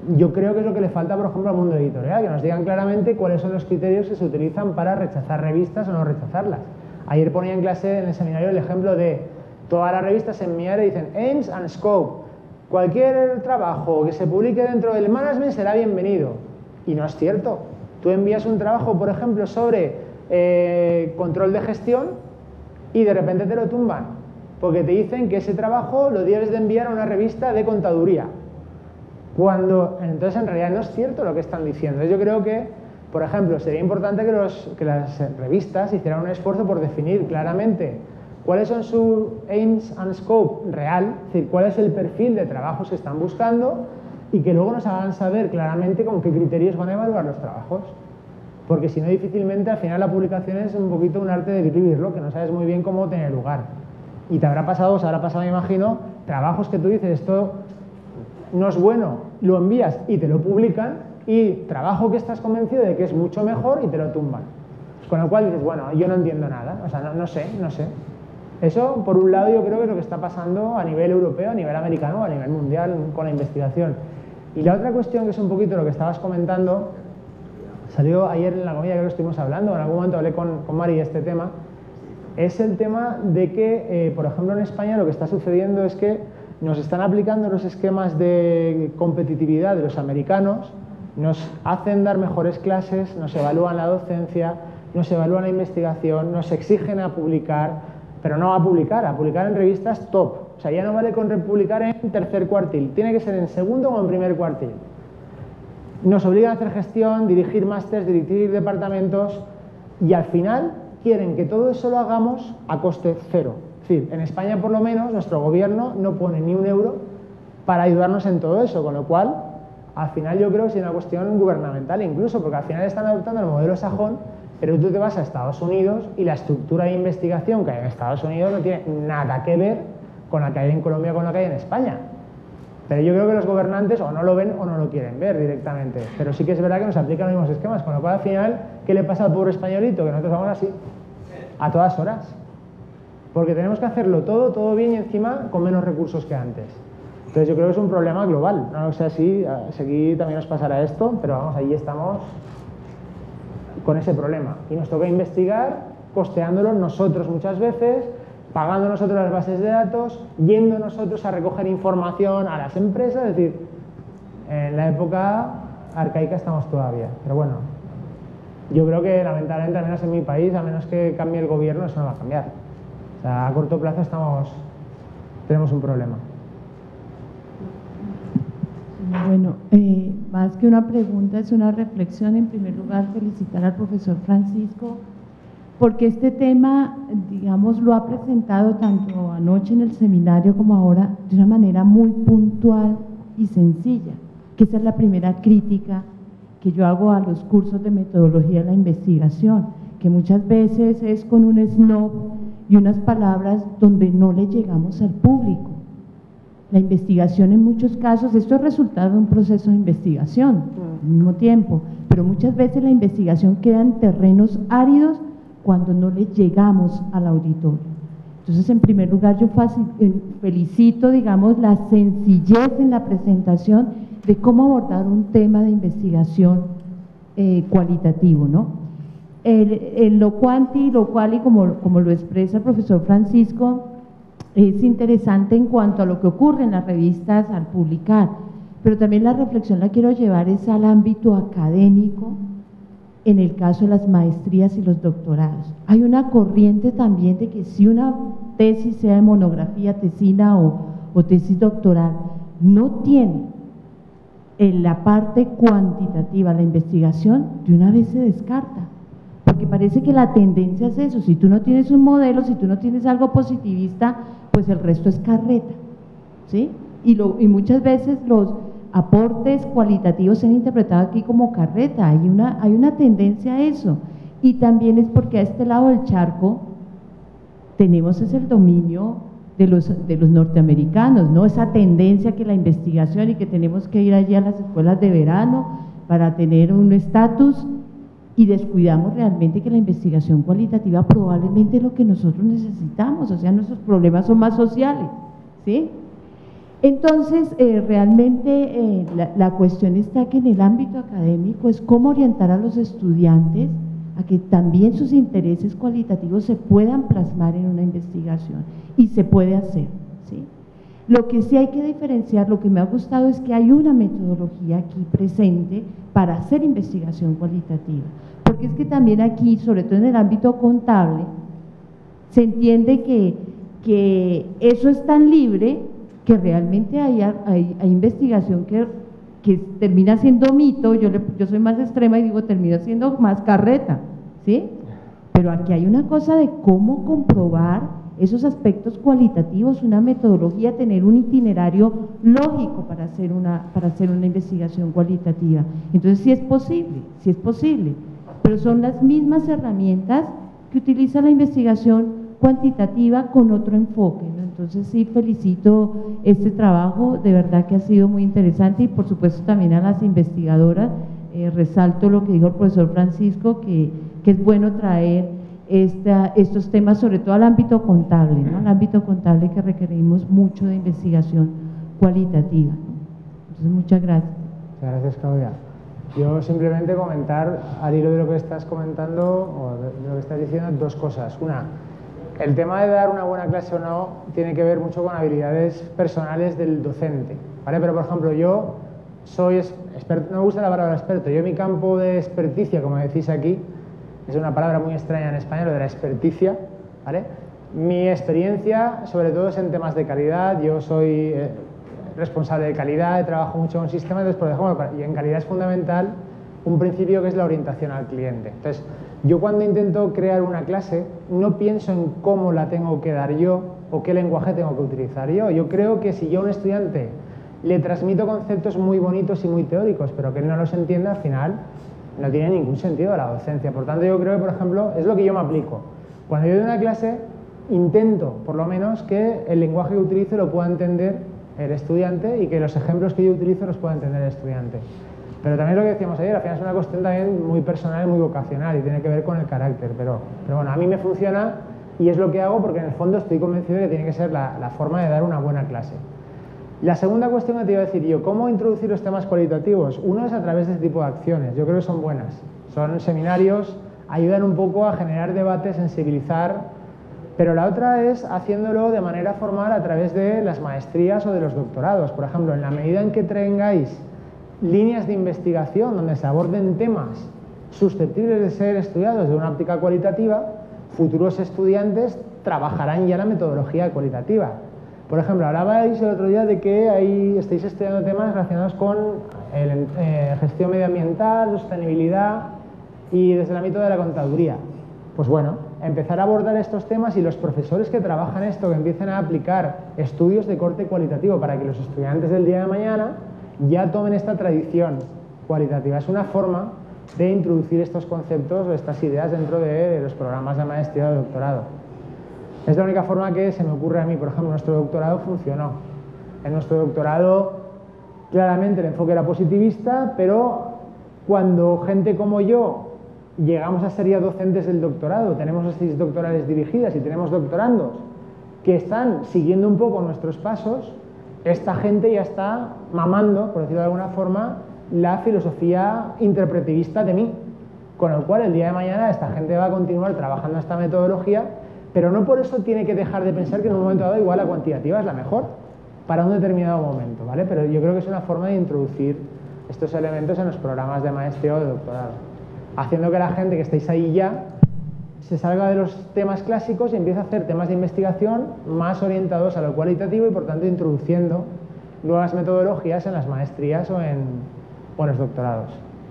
yo creo que es lo que le falta, por ejemplo, al mundo editorial, que nos digan claramente cuáles son los criterios que se utilizan para rechazar revistas o no rechazarlas. Ayer ponía en clase, en el seminario, el ejemplo de todas las revistas en mi área dicen Aims and Scope, cualquier trabajo que se publique dentro del management será bienvenido. Y no es cierto. Tú envías un trabajo, por ejemplo, sobre eh, control de gestión y de repente te lo tumban, porque te dicen que ese trabajo lo debes de enviar a una revista de contaduría. Cuando, entonces, en realidad no es cierto lo que están diciendo. Yo creo que, por ejemplo, sería importante que, los, que las revistas hicieran un esfuerzo por definir claramente cuáles son sus aims and scope real, es decir, cuál es el perfil de trabajos que están buscando y que luego nos hagan saber claramente con qué criterios van a evaluar los trabajos. Porque si no, difícilmente al final la publicación es un poquito un arte de vivirlo, que no sabes muy bien cómo tener lugar. Y te habrá pasado, os habrá pasado, me imagino, trabajos que tú dices, esto no es bueno, lo envías y te lo publican, y trabajo que estás convencido de que es mucho mejor y te lo tumban. Con lo cual dices, bueno, yo no entiendo nada, o sea, no, no sé, no sé. Eso, por un lado, yo creo que es lo que está pasando a nivel europeo, a nivel americano, a nivel mundial con la investigación. Y la otra cuestión, que es un poquito lo que estabas comentando, salió ayer en la comida, creo que estuvimos hablando, en algún momento hablé con, con Mari de este tema, es el tema de que, eh, por ejemplo, en España lo que está sucediendo es que nos están aplicando los esquemas de competitividad de los americanos, nos hacen dar mejores clases, nos evalúan la docencia, nos evalúan la investigación, nos exigen a publicar, pero no a publicar, a publicar en revistas top. O sea, ya no vale con publicar en tercer cuartil, tiene que ser en segundo o en primer cuartil. Nos obligan a hacer gestión, dirigir másters, dirigir departamentos, y al final quieren que todo eso lo hagamos a coste cero. Es decir, en España por lo menos nuestro gobierno no pone ni un euro para ayudarnos en todo eso, con lo cual al final yo creo que es una cuestión gubernamental incluso, porque al final están adoptando el modelo sajón, pero tú te vas a Estados Unidos y la estructura de investigación que hay en Estados Unidos no tiene nada que ver con la que hay en Colombia o con la que hay en España. Pero yo creo que los gobernantes o no lo ven o no lo quieren ver directamente. Pero sí que es verdad que nos aplican los mismos esquemas, con lo cual al final, ¿qué le pasa al pobre españolito? Que nosotros vamos así, a todas horas. Porque tenemos que hacerlo todo, todo bien y encima con menos recursos que antes. Entonces yo creo que es un problema global. No sé si aquí también nos pasará esto, pero vamos, ahí estamos con ese problema. Y nos toca investigar, costeándolo nosotros muchas veces, pagando nosotros las bases de datos, yendo nosotros a recoger información a las empresas, es decir, en la época arcaica estamos todavía. Pero bueno, yo creo que lamentablemente, al menos en mi país, a menos que cambie el gobierno, eso no va a cambiar. O sea, a corto plazo estamos, tenemos un problema. Bueno, eh, más que una pregunta, es una reflexión. En primer lugar, felicitar al profesor Francisco, porque este tema, digamos, lo ha presentado tanto anoche en el seminario como ahora de una manera muy puntual y sencilla, que esa es la primera crítica que yo hago a los cursos de metodología de la investigación, que muchas veces es con un snob y unas palabras donde no le llegamos al público. La investigación en muchos casos, esto es resultado de un proceso de investigación al mismo tiempo, pero muchas veces la investigación queda en terrenos áridos cuando no le llegamos al auditorio. Entonces, en primer lugar, yo felicito, digamos, la sencillez en la presentación de cómo abordar un tema de investigación eh, cualitativo, ¿no? El, el, lo cuanti, lo cual, y como, como lo expresa el profesor Francisco, es interesante en cuanto a lo que ocurre en las revistas al publicar, pero también la reflexión la quiero llevar es al ámbito académico, en el caso de las maestrías y los doctorados. Hay una corriente también de que si una tesis, sea de monografía, tesina o, o tesis doctoral, no tiene en la parte cuantitativa, la investigación, de una vez se descarta, porque parece que la tendencia es eso. Si tú no tienes un modelo, si tú no tienes algo positivista, pues el resto es carreta, ¿sí? Y, lo, y muchas veces los aportes cualitativos se han interpretado aquí como carreta. Hay una, hay una tendencia a eso, y también es porque a este lado del charco tenemos es el dominio de los, de los norteamericanos, ¿no? Esa tendencia que la investigación y que tenemos que ir allí a las escuelas de verano para tener un estatus, y descuidamos realmente que la investigación cualitativa probablemente es lo que nosotros necesitamos. O sea, nuestros problemas son más sociales, ¿sí? Entonces, eh, realmente eh, la, la cuestión está que en el ámbito académico es cómo orientar a los estudiantes a que también sus intereses cualitativos se puedan plasmar en una investigación, y se puede hacer, ¿sí? Lo que sí hay que diferenciar, lo que me ha gustado es que hay una metodología aquí presente para hacer investigación cualitativa, porque es que también aquí, sobre todo en el ámbito contable, se entiende que, que eso es tan libre que realmente hay, hay, hay investigación que, que termina siendo mito. Yo, le, yo soy más extrema y digo, termina siendo más carreta, ¿sí? Pero aquí hay una cosa de cómo comprobar esos aspectos cualitativos, una metodología, tener un itinerario lógico para hacer una, para hacer una investigación cualitativa. Entonces sí es posible, sí es posible, pero son las mismas herramientas que utiliza la investigación cuantitativa con otro enfoque, ¿no? Entonces sí felicito este trabajo, de verdad que ha sido muy interesante, y por supuesto también a las investigadoras, eh, resalto lo que dijo el profesor Francisco, que, que es bueno traer esta, estos temas sobre todo al ámbito contable, ¿no? Al ámbito contable, que requerimos mucho de investigación cualitativa, ¿no? Entonces muchas gracias. Muchas gracias, Claudia. Yo simplemente comentar, al hilo de lo que estás comentando o de lo que estás diciendo, dos cosas. Una, el tema de dar una buena clase o no tiene que ver mucho con habilidades personales del docente, ¿vale? Pero, por ejemplo, yo soy experto, no me gusta la palabra experto, yo mi campo de experticia, como decís aquí, es una palabra muy extraña en español, lo de la experticia, ¿vale? Mi experiencia, sobre todo, es en temas de calidad. Yo soy eh, responsable de calidad, trabajo mucho con sistemas, entonces, por ejemplo, y en calidad es fundamental un principio que es la orientación al cliente. Entonces, yo cuando intento crear una clase, no pienso en cómo la tengo que dar yo o qué lenguaje tengo que utilizar yo. Yo creo que si yo a un estudiante le transmito conceptos muy bonitos y muy teóricos, pero que él no los entiende, al final no tiene ningún sentido la docencia. Por tanto, yo creo que, por ejemplo, es lo que yo me aplico. Cuando yo doy una clase, intento, por lo menos, que el lenguaje que utilizo lo pueda entender el estudiante y que los ejemplos que yo utilizo los pueda entender el estudiante. Pero también lo que decíamos ayer, al final es una cuestión también muy personal y muy vocacional, y tiene que ver con el carácter. Pero, pero bueno, a mí me funciona y es lo que hago porque en el fondo estoy convencido de que tiene que ser la, la forma de dar una buena clase. La segunda cuestión que te iba a decir yo, ¿cómo introducir los temas cualitativos? Uno es a través de este tipo de acciones, yo creo que son buenas. Son seminarios, ayudan un poco a generar debate, sensibilizar, pero la otra es haciéndolo de manera formal a través de las maestrías o de los doctorados. Por ejemplo, en la medida en que tengáis líneas de investigación donde se aborden temas susceptibles de ser estudiados de una óptica cualitativa, futuros estudiantes trabajarán ya la metodología cualitativa. Por ejemplo, hablabais el otro día de que ahí estáis estudiando temas relacionados con el, eh, gestión medioambiental, sostenibilidad y desde el ámbito de la contaduría. Pues bueno, empezar a abordar estos temas y los profesores que trabajan esto, que empiecen a aplicar estudios de corte cualitativo para que los estudiantes del día de mañana ya tomen esta tradición cualitativa. Es una forma de introducir estos conceptos o estas ideas dentro de los programas de maestría o de doctorado. Es la única forma que se me ocurre a mí. Por ejemplo, nuestro doctorado funcionó. En nuestro doctorado, claramente el enfoque era positivista, pero cuando gente como yo llegamos a ser ya docentes del doctorado, tenemos las tesis doctorales dirigidas y tenemos doctorandos que están siguiendo un poco nuestros pasos, esta gente ya está mamando, por decirlo de alguna forma, la filosofía interpretivista de mí, con lo cual el día de mañana esta gente va a continuar trabajando esta metodología, pero no por eso tiene que dejar de pensar que en un momento dado igual la cuantitativa es la mejor para un determinado momento, ¿vale? Pero yo creo que es una forma de introducir estos elementos en los programas de maestría o de doctorado, haciendo que la gente que estáis ahí ya se salga de los temas clásicos y empiece a hacer temas de investigación más orientados a lo cualitativo y, por tanto, introduciendo nuevas metodologías en las maestrías o en, o en los doctorados.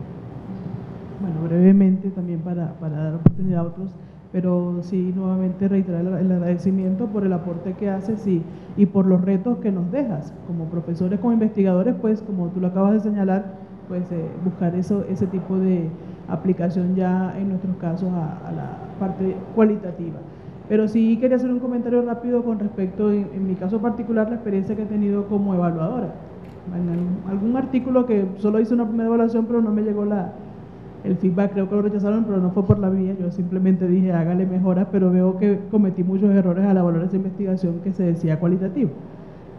Bueno, brevemente también para, para dar oportunidad a otros, pero sí, nuevamente reiterar el, el agradecimiento por el aporte que haces y, y por los retos que nos dejas. Como profesores, como investigadores, pues, como tú lo acabas de señalar, pues eh, buscar eso, ese tipo de aplicación ya en nuestros casos a, a la parte cualitativa. Pero sí quería hacer un comentario rápido con respecto, en, en mi caso particular, la experiencia que he tenido como evaluadora. En algún, algún artículo que solo hice una primera evaluación, pero no me llegó la, el feedback, creo que lo rechazaron, pero no fue por la mía, yo simplemente dije hágale mejoras, pero veo que cometí muchos errores al evaluar esa investigación que se decía cualitativo.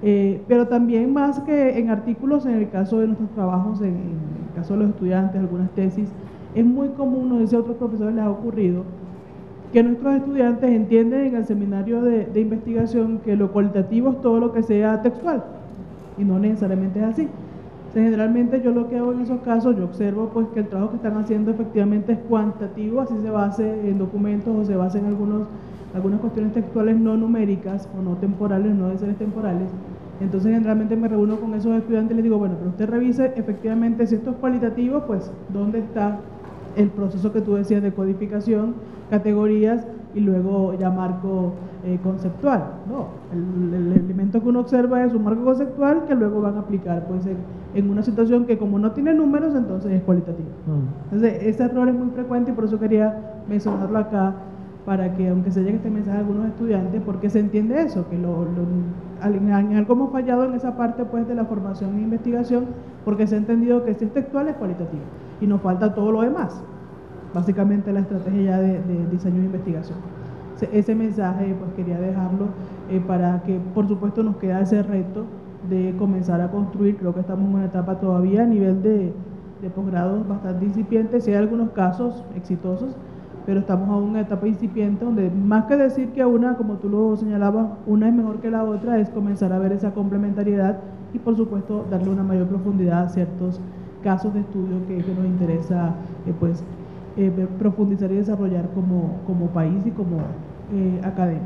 Eh, pero también más que en artículos, en el caso de nuestros trabajos, en, en el caso de los estudiantes, algunas tesis, es muy común, no sé si a otros profesores les ha ocurrido, que nuestros estudiantes entienden en el seminario de, de investigación que lo cualitativo es todo lo que sea textual, y no necesariamente es así. O sea, generalmente yo lo que hago en esos casos, yo observo pues que el trabajo que están haciendo efectivamente es cuantitativo, así se base en documentos o se basa en algunos, algunas cuestiones textuales no numéricas o no temporales, no de seres temporales. Entonces generalmente me reúno con esos estudiantes y les digo, bueno, pero usted revise efectivamente si esto es cualitativo, pues dónde está el proceso que tú decías de codificación, categorías y luego ya marco eh, conceptual. No, el, el elemento que uno observa es un marco conceptual que luego van a aplicar pues en, en una situación que como no tiene números, entonces es cualitativo. Mm. Entonces ese error es muy frecuente y por eso quería mencionarlo acá, para que aunque se llegue este mensaje a algunos estudiantes, porque se entiende eso, que lo, lo, en algo hemos fallado en esa parte pues de la formación e investigación, porque se ha entendido que si es textual es cualitativo y nos falta todo lo demás, básicamente la estrategia de, de diseño de investigación. Ese mensaje pues quería dejarlo eh, para que por supuesto nos queda ese reto de comenzar a construir. Creo que estamos en una etapa todavía a nivel de, de posgrados bastante incipiente, sí hay algunos casos exitosos, pero estamos aún en una etapa incipiente donde más que decir que una, como tú lo señalabas, una es mejor que la otra, es comenzar a ver esa complementariedad y por supuesto darle una mayor profundidad a ciertos casos de estudio que, que nos interesa eh, pues, eh, profundizar y desarrollar como, como país y como eh, academia.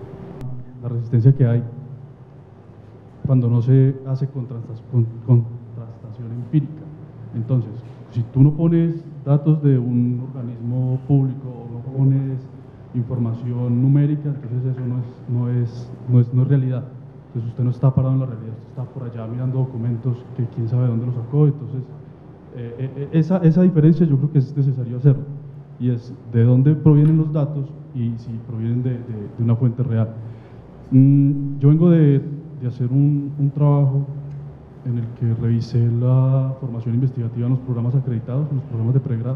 La resistencia que hay cuando no se hace contrastación, contrastación empírica. Entonces, si tú no pones datos de un organismo público o no pones información numérica, entonces eso no es, no es, no es, no es realidad. Entonces usted no está parado en la realidad, usted está por allá mirando documentos que quién sabe dónde los sacó. Entonces eh, eh, esa, esa diferencia yo creo que es necesario hacerlo, y es de dónde provienen los datos y si provienen de, de, de una fuente real. Mm, yo vengo de, de hacer un, un trabajo en el que revisé la formación investigativa en los programas acreditados, en los programas de pregrado,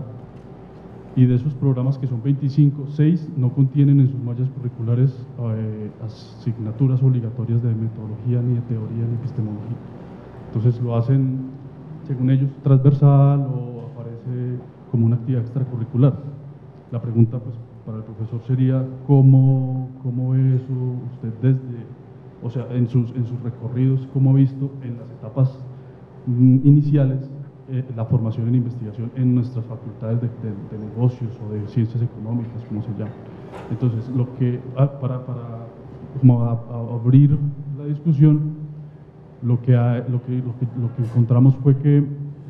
y de esos programas que son veinticinco, seis no contienen en sus mallas curriculares eh, asignaturas obligatorias de metodología, ni de teoría, ni epistemología. Entonces lo hacen, según ellos, transversal o aparece como una actividad extracurricular. La pregunta pues, para el profesor sería, ¿cómo, cómo ve eso usted desde, o sea, en sus, en sus recorridos, cómo ha visto en las etapas mm, iniciales eh, la formación en investigación en nuestras facultades de, de, de negocios o de ciencias económicas, como se llama? Entonces, lo que, para, para como a, a abrir la discusión, lo que, ha, lo, que, lo, que, lo que encontramos fue que,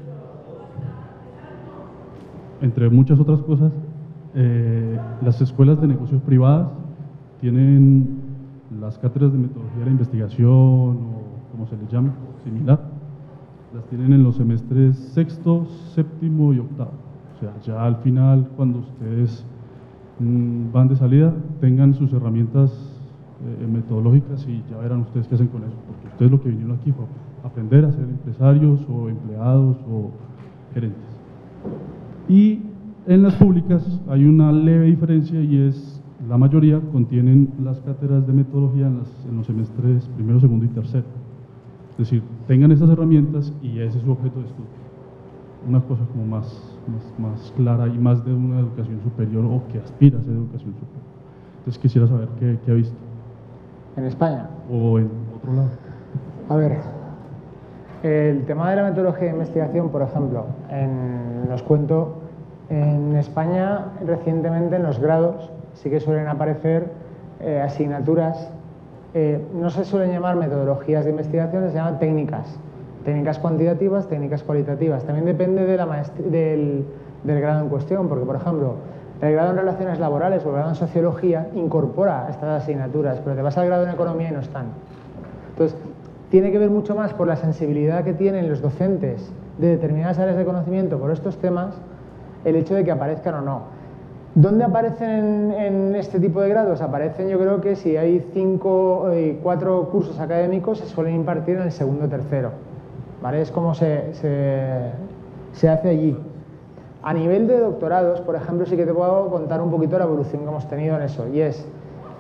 entre muchas otras cosas, eh, las escuelas de negocios privadas tienen las cátedras de metodología de la investigación, o como se les llama, similar, las tienen en los semestres sexto, séptimo y octavo. O sea, ya al final, cuando ustedes mmm, van de salida, tengan sus herramientas eh, metodológicas y ya verán ustedes qué hacen con eso, porque ustedes lo que vinieron aquí fue aprender a ser empresarios o empleados o gerentes. Y en las públicas hay una leve diferencia, y es la mayoría contienen las cátedras de metodología en, las, en los semestres primero, segundo y tercero. Es decir, tengan estas herramientas y ese es su objeto de estudio. Una cosa como más, más, más clara y más de una educación superior, o que aspira a ser educación superior. Entonces quisiera saber qué, qué ha visto. ¿En España? O en otro lado. A ver, el tema de la metodología de investigación, por ejemplo, en, os cuento, en España recientemente en los grados sí que suelen aparecer eh, asignaturas, eh, no se suelen llamar metodologías de investigación, se llaman técnicas, técnicas cuantitativas, técnicas cualitativas. También depende de la del, del grado en cuestión, porque por ejemplo, el grado en relaciones laborales o el grado en sociología incorpora estas asignaturas, pero te vas al grado en economía y no están. Entonces, tiene que ver mucho más por la sensibilidad que tienen los docentes de determinadas áreas de conocimiento por estos temas, el hecho de que aparezcan o no. ¿Dónde aparecen en, en este tipo de grados? Aparecen, yo creo que si hay cinco, eh, cuatro cursos académicos, se suelen impartir en el segundo o tercero, ¿vale? Es como se, se, se hace allí. A nivel de doctorados, por ejemplo, sí que te puedo contar un poquito la evolución que hemos tenido en eso, y es,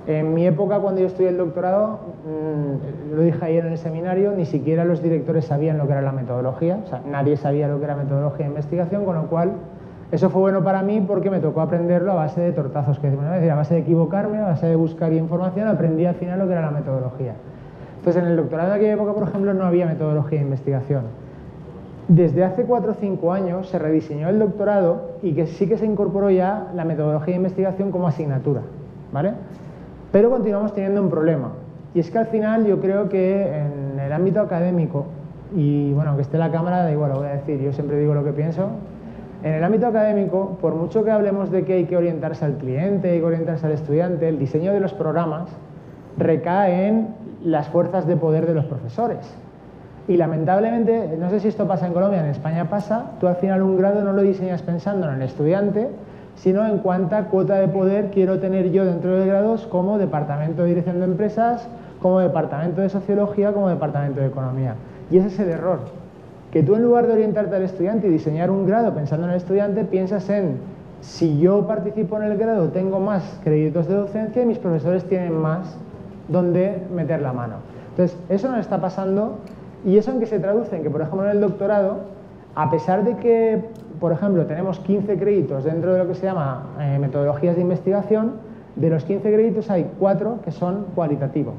En mi época, cuando yo estudié el doctorado, mmm, lo dije ayer en el seminario, ni siquiera los directores sabían lo que era la metodología, o sea, nadie sabía lo que era metodología de investigación, con lo cual eso fue bueno para mí porque me tocó aprenderlo a base de tortazos, que decimos, a base de equivocarme, a base de buscar información, aprendí al final lo que era la metodología. Entonces, en el doctorado de aquella época, por ejemplo, no había metodología de investigación. Desde hace cuatro o cinco años se rediseñó el doctorado y que sí que se incorporó ya la metodología de investigación como asignatura, ¿vale? Pero continuamos teniendo un problema, y es que al final yo creo que en el ámbito académico, y bueno, aunque esté la cámara, da igual, lo voy a decir, yo siempre digo lo que pienso, en el ámbito académico, por mucho que hablemos de que hay que orientarse al cliente, hay que orientarse al estudiante, el diseño de los programas recae en las fuerzas de poder de los profesores. Y lamentablemente, no sé si esto pasa en Colombia, en España pasa, tú al final un grado no lo diseñas pensando en el estudiante, sino en cuánta cuota de poder quiero tener yo dentro de grados como departamento de dirección de empresas, como departamento de sociología, como departamento de economía. Y ese es el error, que tú en lugar de orientarte al estudiante y diseñar un grado pensando en el estudiante, piensas en si yo participo en el grado tengo más créditos de docencia y mis profesores tienen más donde meter la mano. Entonces, eso nos está pasando, y eso en que se traduce en que, por ejemplo, en el doctorado, a pesar de que, por ejemplo, tenemos quince créditos dentro de lo que se llama eh, metodologías de investigación, de los quince créditos hay cuatro que son cualitativos.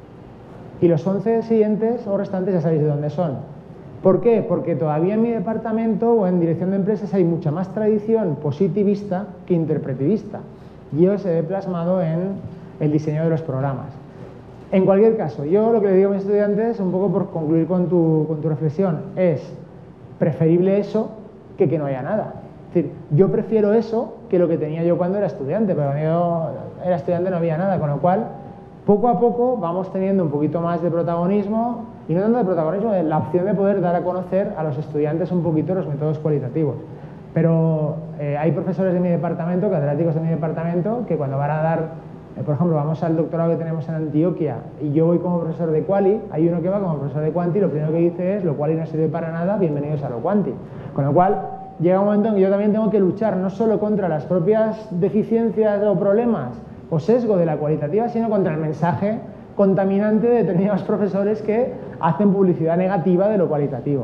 Y los once siguientes o restantes ya sabéis de dónde son. ¿Por qué? Porque todavía en mi departamento o en dirección de empresas hay mucha más tradición positivista que interpretivista. Y eso se ve plasmado en el diseño de los programas. En cualquier caso, yo lo que le digo a mis estudiantes, un poco por concluir con tu, con tu reflexión, es preferible eso que que no haya nada. Es decir, yo prefiero eso que lo que tenía yo cuando era estudiante, pero cuando yo era estudiante no había nada, con lo cual, poco a poco vamos teniendo un poquito más de protagonismo, y no tanto de protagonismo, de la opción de poder dar a conocer a los estudiantes un poquito los métodos cualitativos. Pero eh, hay profesores de mi departamento, catedráticos de mi departamento, que cuando van a dar... Por ejemplo, vamos al doctorado que tenemos en Antioquia y yo voy como profesor de Quali, hay uno que va como profesor de Quanti y lo primero que dice es lo Quali no sirve para nada, bienvenidos a lo Quanti. Con lo cual, llega un momento en que yo también tengo que luchar no solo contra las propias deficiencias o problemas o sesgo de la cualitativa, sino contra el mensaje contaminante de determinados profesores que hacen publicidad negativa de lo cualitativo.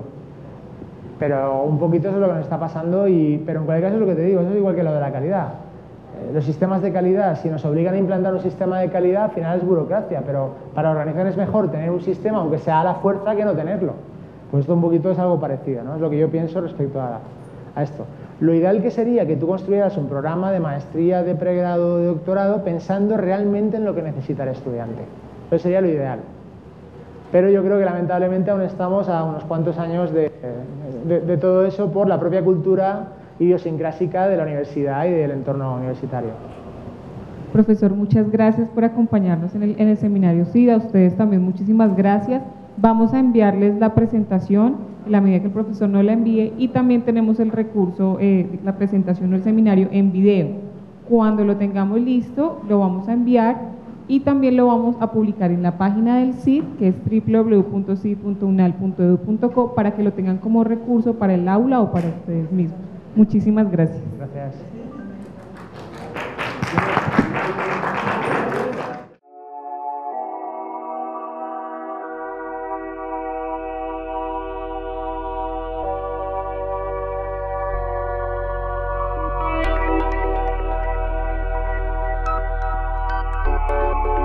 Pero un poquito eso es lo que nos está pasando, y, pero en cualquier caso es lo que te digo, eso es igual que lo de la calidad. Los sistemas de calidad, si nos obligan a implantar un sistema de calidad, al final es burocracia, pero para organizaciones es mejor tener un sistema, aunque sea a la fuerza, que no tenerlo. Pues esto un poquito es algo parecido, ¿no? Es lo que yo pienso respecto a, a esto. Lo ideal que sería que tú construyeras un programa de maestría, de pregrado, de doctorado, pensando realmente en lo que necesita el estudiante. Eso sería lo ideal. Pero yo creo que lamentablemente aún estamos a unos cuantos años de, de, de todo eso por la propia cultura idiosincrásica de la universidad y del entorno universitario. Profesor, muchas gracias por acompañarnos en el, en el seminario SIDA. A ustedes también muchísimas gracias. Vamos a enviarles la presentación en la medida que el profesor nos la envíe, y también tenemos el recurso, eh, la presentación del seminario en video. Cuando lo tengamos listo, lo vamos a enviar y también lo vamos a publicar en la página del C I D, que es w w w punto c i d punto unal punto e d u punto co, para que lo tengan como recurso para el aula o para ustedes mismos. Muchísimas gracias. Gracias. Thank you.